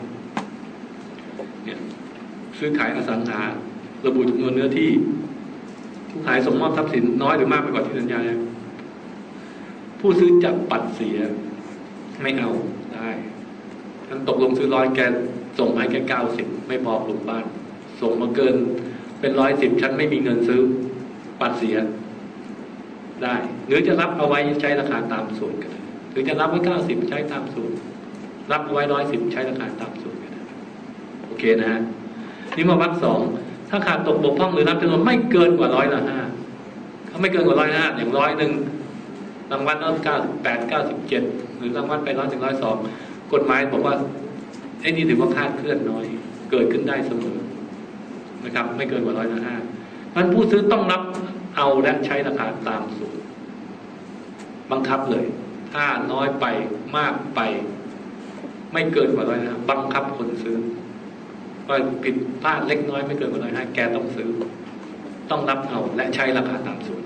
100/5เนี่ยซื้อขายอสังหาระบุจำนวนเนื้อที่ผู้ขายส่งมอบทรัพย์สินน้อยหรือมากไปกว่าที่สัญญาผู้ซื้อจะปัดเสียไม่เอาได้ท่านตกลงซื้อ100แกส่งให้แค่90ไม่พอปลูกบ้านส่งมาเกินเป็น110ฉันไม่มีเงินซื้อปัดเสียได้หรือจะรับเอาไว้ใช้ราคาตามส่วนกันหรือจะรับไว้90ใช้ตามส่วนรับเอาไว้110ใช้ราคาตามส่วนกันโอเคนะฮะนี่มาวรรค 2ถ้าขาดตกบกพร่องหรือรับจำนวนไม่เกินกว่า100/5ถ้าไม่เกินกว่า100/5อย่าง100รางวัล98 97หรือรางวัลไป100 ถึง 102กฎหมายบอกว่าไอ้นี่ถือว่าคลาดเคลื่อนน้อยเกิดขึ้นได้เสมอนะครับไม่เกินกว่า100/5มันผู้ซื้อต้องรับเอาและใช้ราคาตามสูตรบังคับเลยถ้าน้อยไปมากไปไม่เกินกว่า100/5บังคับคนซื้อก็ผิดพลาดเล็กน้อยไม่เกินกว่า100/5แกต้องซื้อต้องรับเอาและใช้ราคาตามสูตร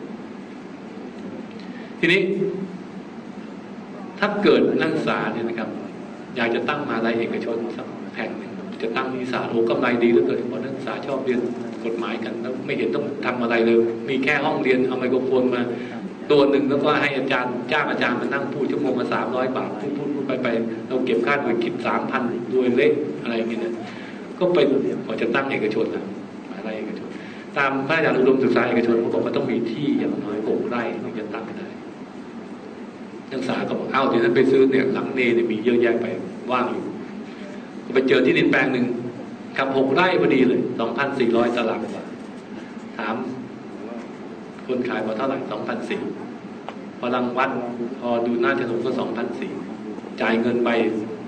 ทีนี้ถ้าเกิดนักศึกษาเนี่ยนะครับอยากจะตั้งมหาลัยเอกชนสักแห่งหนึ่งจะตั้งนิสาโอกำไรดีเหลือเกินเพราะนักศึกษาชอบเรียนกฎหมายกันแล้วไม่เห็นต้องทำอะไรเลยมีแค่ห้องเรียนเอาไมโครโฟนมาตัวหนึ่งแล้วก็ให้อาจารย์จ้างอาจารย์มานั่งพูดชั่วโมงละ300 บาทพูดไปเราเก็บค่าหน่วยคิด3,000ด้วยเล็กอะไรอย่างเงี้ยก็ไปพอจะตั้งเอกชนนะอะไรเอกชนตามพระราชาอุดมศึกษาเอกชนเขาบอกว่าต้องมีที่อย่างน้อย6 ไร่ถึงจะตั้งได้นักศึกษาก็บอกเดี๋ยวนั้นไปซื้อเนี่ยหลังเนเนี่ยมีเยอะแยะไปว่างอยู่ก็ไปเจอที่ดินแปลงหนึ่งกับ6 ไร่พอดีเลย 2,400 ตารางวาถามคนขายบอกเท่าไหร่ 2,400 พอรังวัดพอดูหน้าโฉนดก็ 2,400 จ่ายเงินไป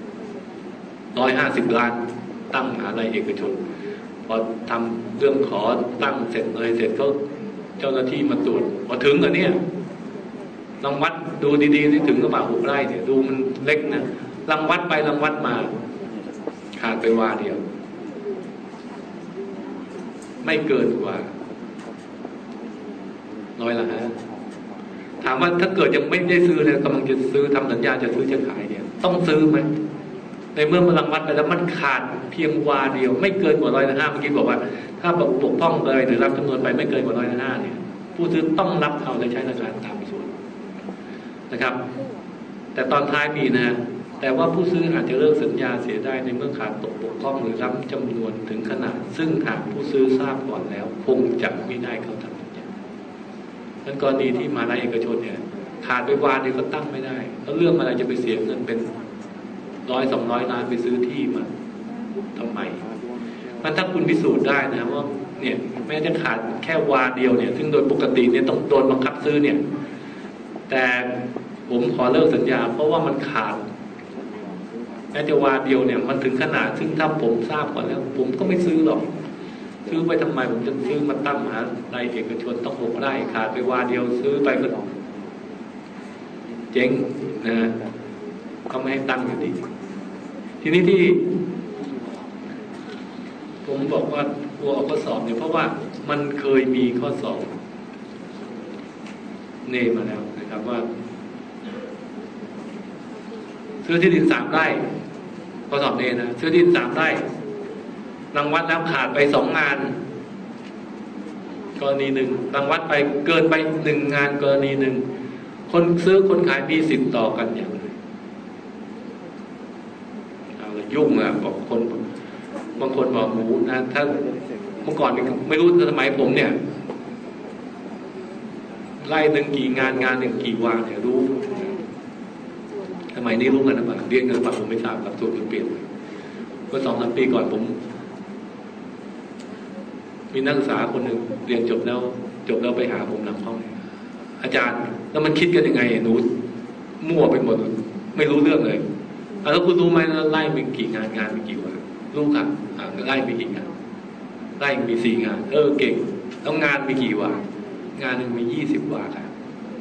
150 ล้านตั้งมหาลัยเอกชนพอทำเรื่องขอตั้งเสร็จเลยเสร็จก็เจ้าหน้าที่มาตรวจพอถึงอันเนี้ยรังวัดดูดีๆที่ถึงก็ป่า6 ไร่เนี่ยดูมันเล็กนะรังวัดไปรังวัดมาขาดไปวาเดียวไม่เกินกว่า100 ถามว่าถ้าเกิดยังไม่ได้ซื้อเลยกำลังจะซื้อทำสัญญาจะซื้อจะขายเนี่ยต้องซื้อไหมในเมื่อมันรังวัดไปแล้วมันขาดเพียงวาเดียวไม่เกินกว่า105เมื่อกี้บอกว่าถ้าบกพร่องเลยหรือรับจำนวนไปไม่เกินกว่า105เนี่ยผู้ซื้อต้องรับเอาและใช้ราคาตามส่วนนะครับแต่ตอนท้ายปีนะแต่ว่าผู้ซื้ออาจจะเลิกสัญญาเสียได้ในเมื่อขาดตกบกพร่องหรือรับจำนวนถึงขนาดซึ่งหากผู้ซื้อทราบก่อนแล้วคงจะไม่ได้เข้าทำสัญญาดังกรณีที่มหาลัยเอกชนเนี่ยขาดไปวาเดียวก็ตั้งไม่ได้แล้วเรื่องอะไรจะไปเสียเงินเป็น100-200 ล้านไปซื้อที่มาทำไมมันถ้าคุณพิสูจน์ได้นะว่าเนี่ยแม้จะขาดแค่วาเดียวเนี่ยซึ่งโดยปกติเนี่ยต้องโดนบังคับซื้อเนี่ยแต่ผมขอเลิกสัญญาเพราะว่ามันขาดแม้จะวาเดียวเนี่ยมันถึงขนาดซึ่งถ้าผมทราบก่อนแล้วผมก็ไม่ซื้อหรอกซื้อไปทำไมผมจะซื้อมาตั้งมหาลัยเอกชนต้อง6 ไร่ขาดไปวาเดียวซื้อไปก็เจ๊งนะก็ไม่ให้ตั้งอยู่ดีทีนี้ที่ผมบอกว่ากลัวเอาข้อสอบเนี่ยเพราะว่ามันเคยมีข้อสอบเนมาแล้วนะครับว่าซื้อที่ดิน3 ไร่ข้อสอบเนนะซื้อที่ดิน3 ไร่รังวัดแล้วขาดไป2 งานกรณีหนึ่งรังวัดไปเกินไป1 งานกรณีหนึ่งคนซื้อคนขายมีสิทธิ์ต่อกันอย่างไรยุ่งบอกคนบางคนบอกหมูนะถ้าเมื่อก่อนไม่รู้สมัยผมเนี่ยไล่หนึ่งกี่งานหนึ่งกี่วาเนี่ยรู้สมัยนี้รู้กันนะป่ะเรียนกันป่ะผมไม่ทราบหลักสูตรมันเปลี่ยนเมื่อ2-3 ปีก่อนผมมีนักศึกษาคนหนึ่งเรียนจบแล้วไปหาผมหลังห้องอาจารย์แล้วมันคิดกันยังไงหนูมั่วไปหมดไม่รู้เรื่องเลยแล้วคุณรู้ไหมไล่มีกี่งานมีกี่วารู้ครับไล่มีกี่งานไล่มี4 งานเก่งแล้วงานมีกี่วางานหนึ่งมี20 วาครับ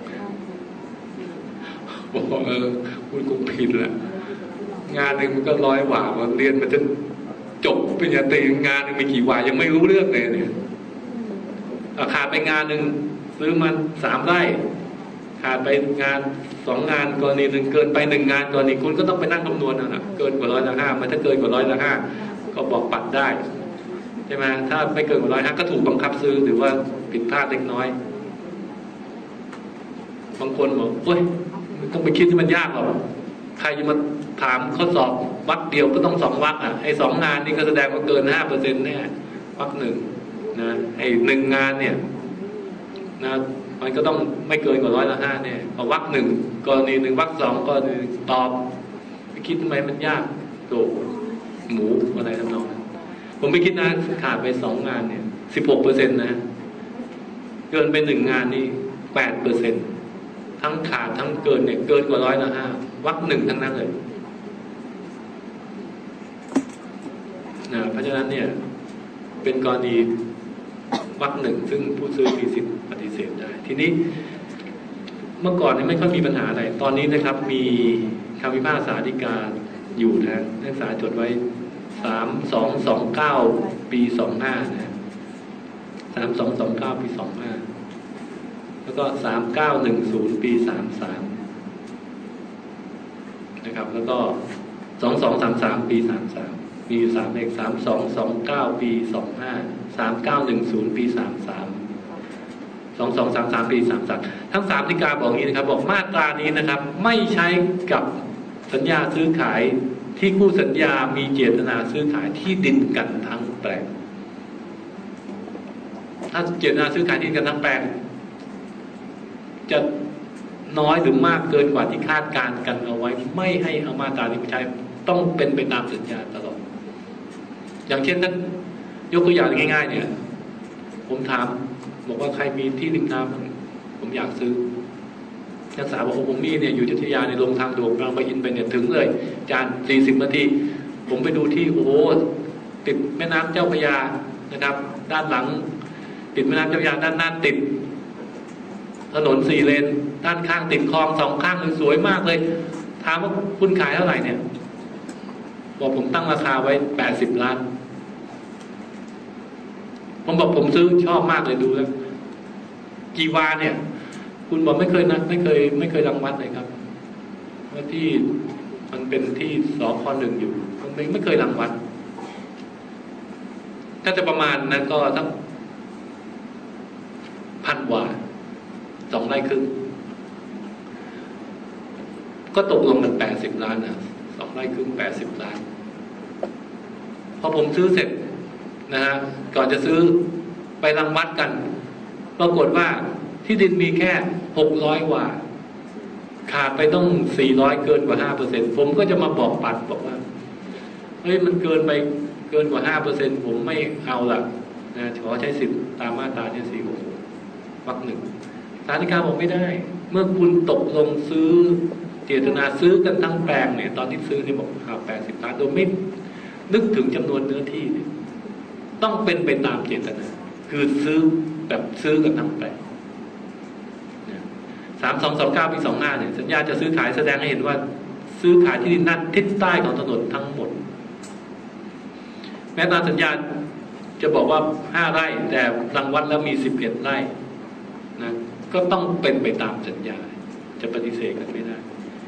บอกคุณคงผิดแหละงานหนึ่งมันก็100 วามันเรียนมันจะจบปริญญาตรีงานหนึ่งมีกี่วายังไม่รู้เรื่องเลยเนี่ยขาดไปงานหนึ่งซื้อมัน3 ไร่ขาดไปงาน2 งานกรณีหนึ่งเกินไป1 งานกรณีคุณก็ต้องไปนั่งคำนวณนะเกินกว่า105มันถ้าเกินกว่า105ก็บอกปัดได้ใช่ไหมถ้าไม่เกินกว่า105ก็ถูกบังคับซื้อหรือว่าผิดพลาดเล็กน้อยบางคนบอกเฮ้ยต้องไปคิดที่มันยากหรอกใครจะมาถามข้อสอบวรรคเดียวก็ต้อง2 วรรคไอ้2 งานนี่ก็แสดงว่าเกิน 5% แน่วรรค 1นะไอ้1 งานเนี่ยนะมันก็ต้องไม่เกินกว่า105เนี่ยพอวรรค 1กรณี1วรรค 2ก็ตอบไปคิดทำไมมันยากโตหมูอะไรทำนองนั้นผมไปคิดนะขาดไป2 งานเนี่ย 16% นะเกินไป1 งานนี่ 8%ทั้งขาดทั้งเกินเนี่ยเกินกว่า105วรรค 1ทั้งนั้นเลยนะเพราะฉะนั้นเนี่ยเป็นกรณีวรรค 1ซึ่งผู้ซื้อมีสิทธิ์ปฏิเสธได้ทีนี้เมื่อก่อนเนี่ยไม่ค่อยมีปัญหาอะไรตอนนี้นะครับมีคำพิพากษาฎีกาอยู่นะนักศึกษาจดไว้3229 ปี25นะ3229 ปี25แล้วก็3910 ปี33นะครับแล้วก็ 2233 ปี 33มีอยู่3เลข3229 ปี 25 3910 ปี 33 2233 ปี 33ทั้ง3ฎีกาบอกอย่างนี้นะครับบอกมาตรานี้นะครับไม่ใช้กับสัญญาซื้อขายที่คู่สัญญามีเจตนาซื้อขายที่ดินกันทั้งแปลงถ้าเจตนาซื้อขายที่ดินกันทั้งแปลงจะน้อยหรือมากเกินกว่าที่คาดการณ์กันเอาไว้ไม่ให้เอามาตรานี้ไปใช้ต้องเป็นไปตามสัญญาตลอดอย่างเช่นท่านยกตัวอย่างง่ายๆเนี่ยผมถามบอกว่าใครมีที่ริมน้ำผมอยากซื้อนักศึกษาบอกผมมีเนี่ยอยู่อยุธยาในลงทางด่วนบางปะอินไปเนี่ยถึงเลยจาน40 นาทีผมไปดูที่โอ้โหติดแม่น้ำเจ้าพระยานะครับด้านหลังติดแม่น้ำเจ้าพระยาด้านหน้าติดถนน4 เลนด้านข้างติดคลอง2 ข้างสวยมากเลยถามว่าคุณขายเท่าไหร่เนี่ยบอกผมตั้งราคาไว้80 ล้านผมบอกผมซื้อชอบมากเลยดูแล้วกี่วาเนี่ยคุณบอกไม่เคยรังวัดเลยครับว่าที่มันเป็นที่สค.1อยู่ผมไม่เคยรังวัดถ้าจะประมาณนั้นก็สัก1,000 วา2 ไร่ครึ่งก็ตกลงกัน80 ล้านนะ2 ไร่ครึ่ง80 ล้านพอผมซื้อเสร็จนะฮะก่อนจะซื้อไปรังวัดกันปรากฏว่าที่ดินมีแค่600 วาขาดไปต้อง400เกินกว่า 5% ผมก็จะมาบอกปัดบอกว่าเฮ้ยมันเกินไปเกินกว่า 5% ผมไม่เอาละนะขอใช้สิทธิ์ตามมาตราที่46 วรรค 1ศาลฎีกาบอกไม่ได้เมื่อคุณตกลงซื้อเจตนาซื้อกันทั้งแปลงเนี่ยตอนที่ซื้อเนี่ยบอกข่าว80 ล้านโดยไม่นึกถึงจำนวนเนื้อที่เนี่ยต้องเป็นไปตามเจตนาคือซื้อแบบซื้อกันทั้งแปลง3229 ปี 25เนี่ยสัญญาจะซื้อขายแสดงให้เห็นว่าซื้อขายที่ดินด้านทิศใต้ของถนนทั้งหมดแม้ตามสัญญาจะบอกว่า5 ไร่แต่รังวัดแล้วมี11 ไร่นะก็ต้องเป็นไปตามสัญญาจะปฏิเสธกันไม่ได้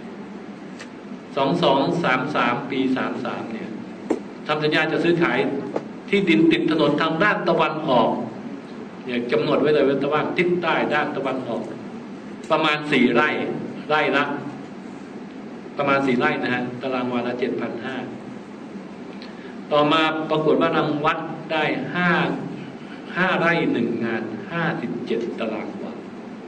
2233 ปี 33เนี่ยทำสัญญาจะซื้อขายที่ดินติดถนนทางด้านตะวันออกเนี่ยกำหนดไว้เลยว่าตะวันทิศใต้ด้านตะวันออกประมาณ4 ไร่ไร่ละประมาณ4 ไร่นะฮะตารางวาละ 7,500 ต่อมาปรากฏว่ารังวัดได้5 ไร่ 1 งาน57 ตารางวา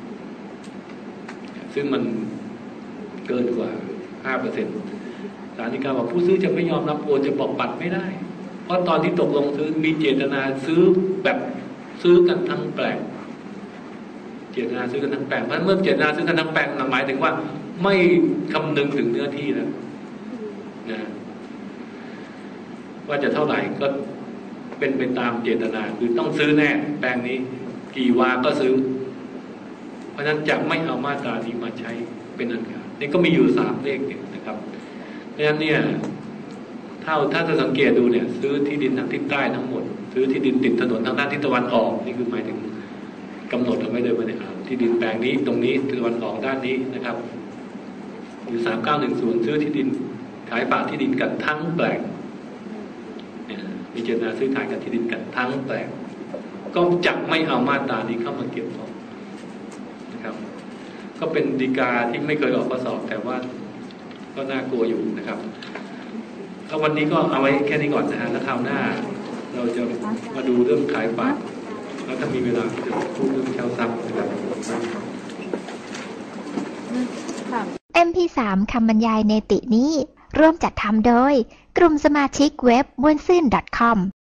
ซึ่งมันเกินกว่า 5% ศาลฎีกาบอกผู้ซื้อจะไม่ยอมรับโอนจะบอกปัดไม่ได้เพราะตอนที่ตกลงซื้อมีเจตนาซื้อแบบซื้อกันทั้งแปลงเจตนาซื้อกันทั้งแปลงเพราะเมื่อเจตนาซื้อกันทั้งแปลงหมายถึงว่าไม่คำนึงถึงเนื้อที่แล้วนะว่าจะเท่าไหร่ก็เป็นไปตามเจตนาคือต้องซื้อแน่แปลงนี้กี่วาก็ซื้อเพราะฉะนั้นจะไม่เอามาตรานี้มาใช้เป็นอันขาดนี่ก็มีอยู่3 เลขนะครับเพราะฉะนั้นเนี่ยถ้าจะสังเกตดูเนี่ยซื้อที่ดินทางทิศใต้ทั้งหมดซื้อที่ดินติดถนนทางด้านทิศตะวันออกนี่คือหมายถึงกำหนดเอาไว้เลยว่าเนี่ยที่ดินแปลงนี้ตรงนี้ตะวันออกด้านนี้นะครับอยู่3910ซื้อที่ดินขายฝากที่ดินกันทั้งแปลงเนี่ยมีเจตนาซื้อขายกันที่ดินกันทั้งแปลงก็จะไม่เอามาตรานี้เข้ามาเกี่ยวข้องนะครับก็เป็นฎีกาที่ไม่เคยออกข้อสอบแต่ว่าก็น่ากลัวอยู่นะครับก็วันนี้ก็เอาไว้แค่นี้ก่อนนะฮะแล้วคราวหน้าเราจะมาดูเรื่องขายฝากแล้วถ้ามีเวลาจะพูดเรื่องเช่าทรัพย์นะครับ MP3 คำบรรยายเนตินี้ร่วมจัดทำโดยกลุ่มสมาชิกเว็บม่วนซื่น .com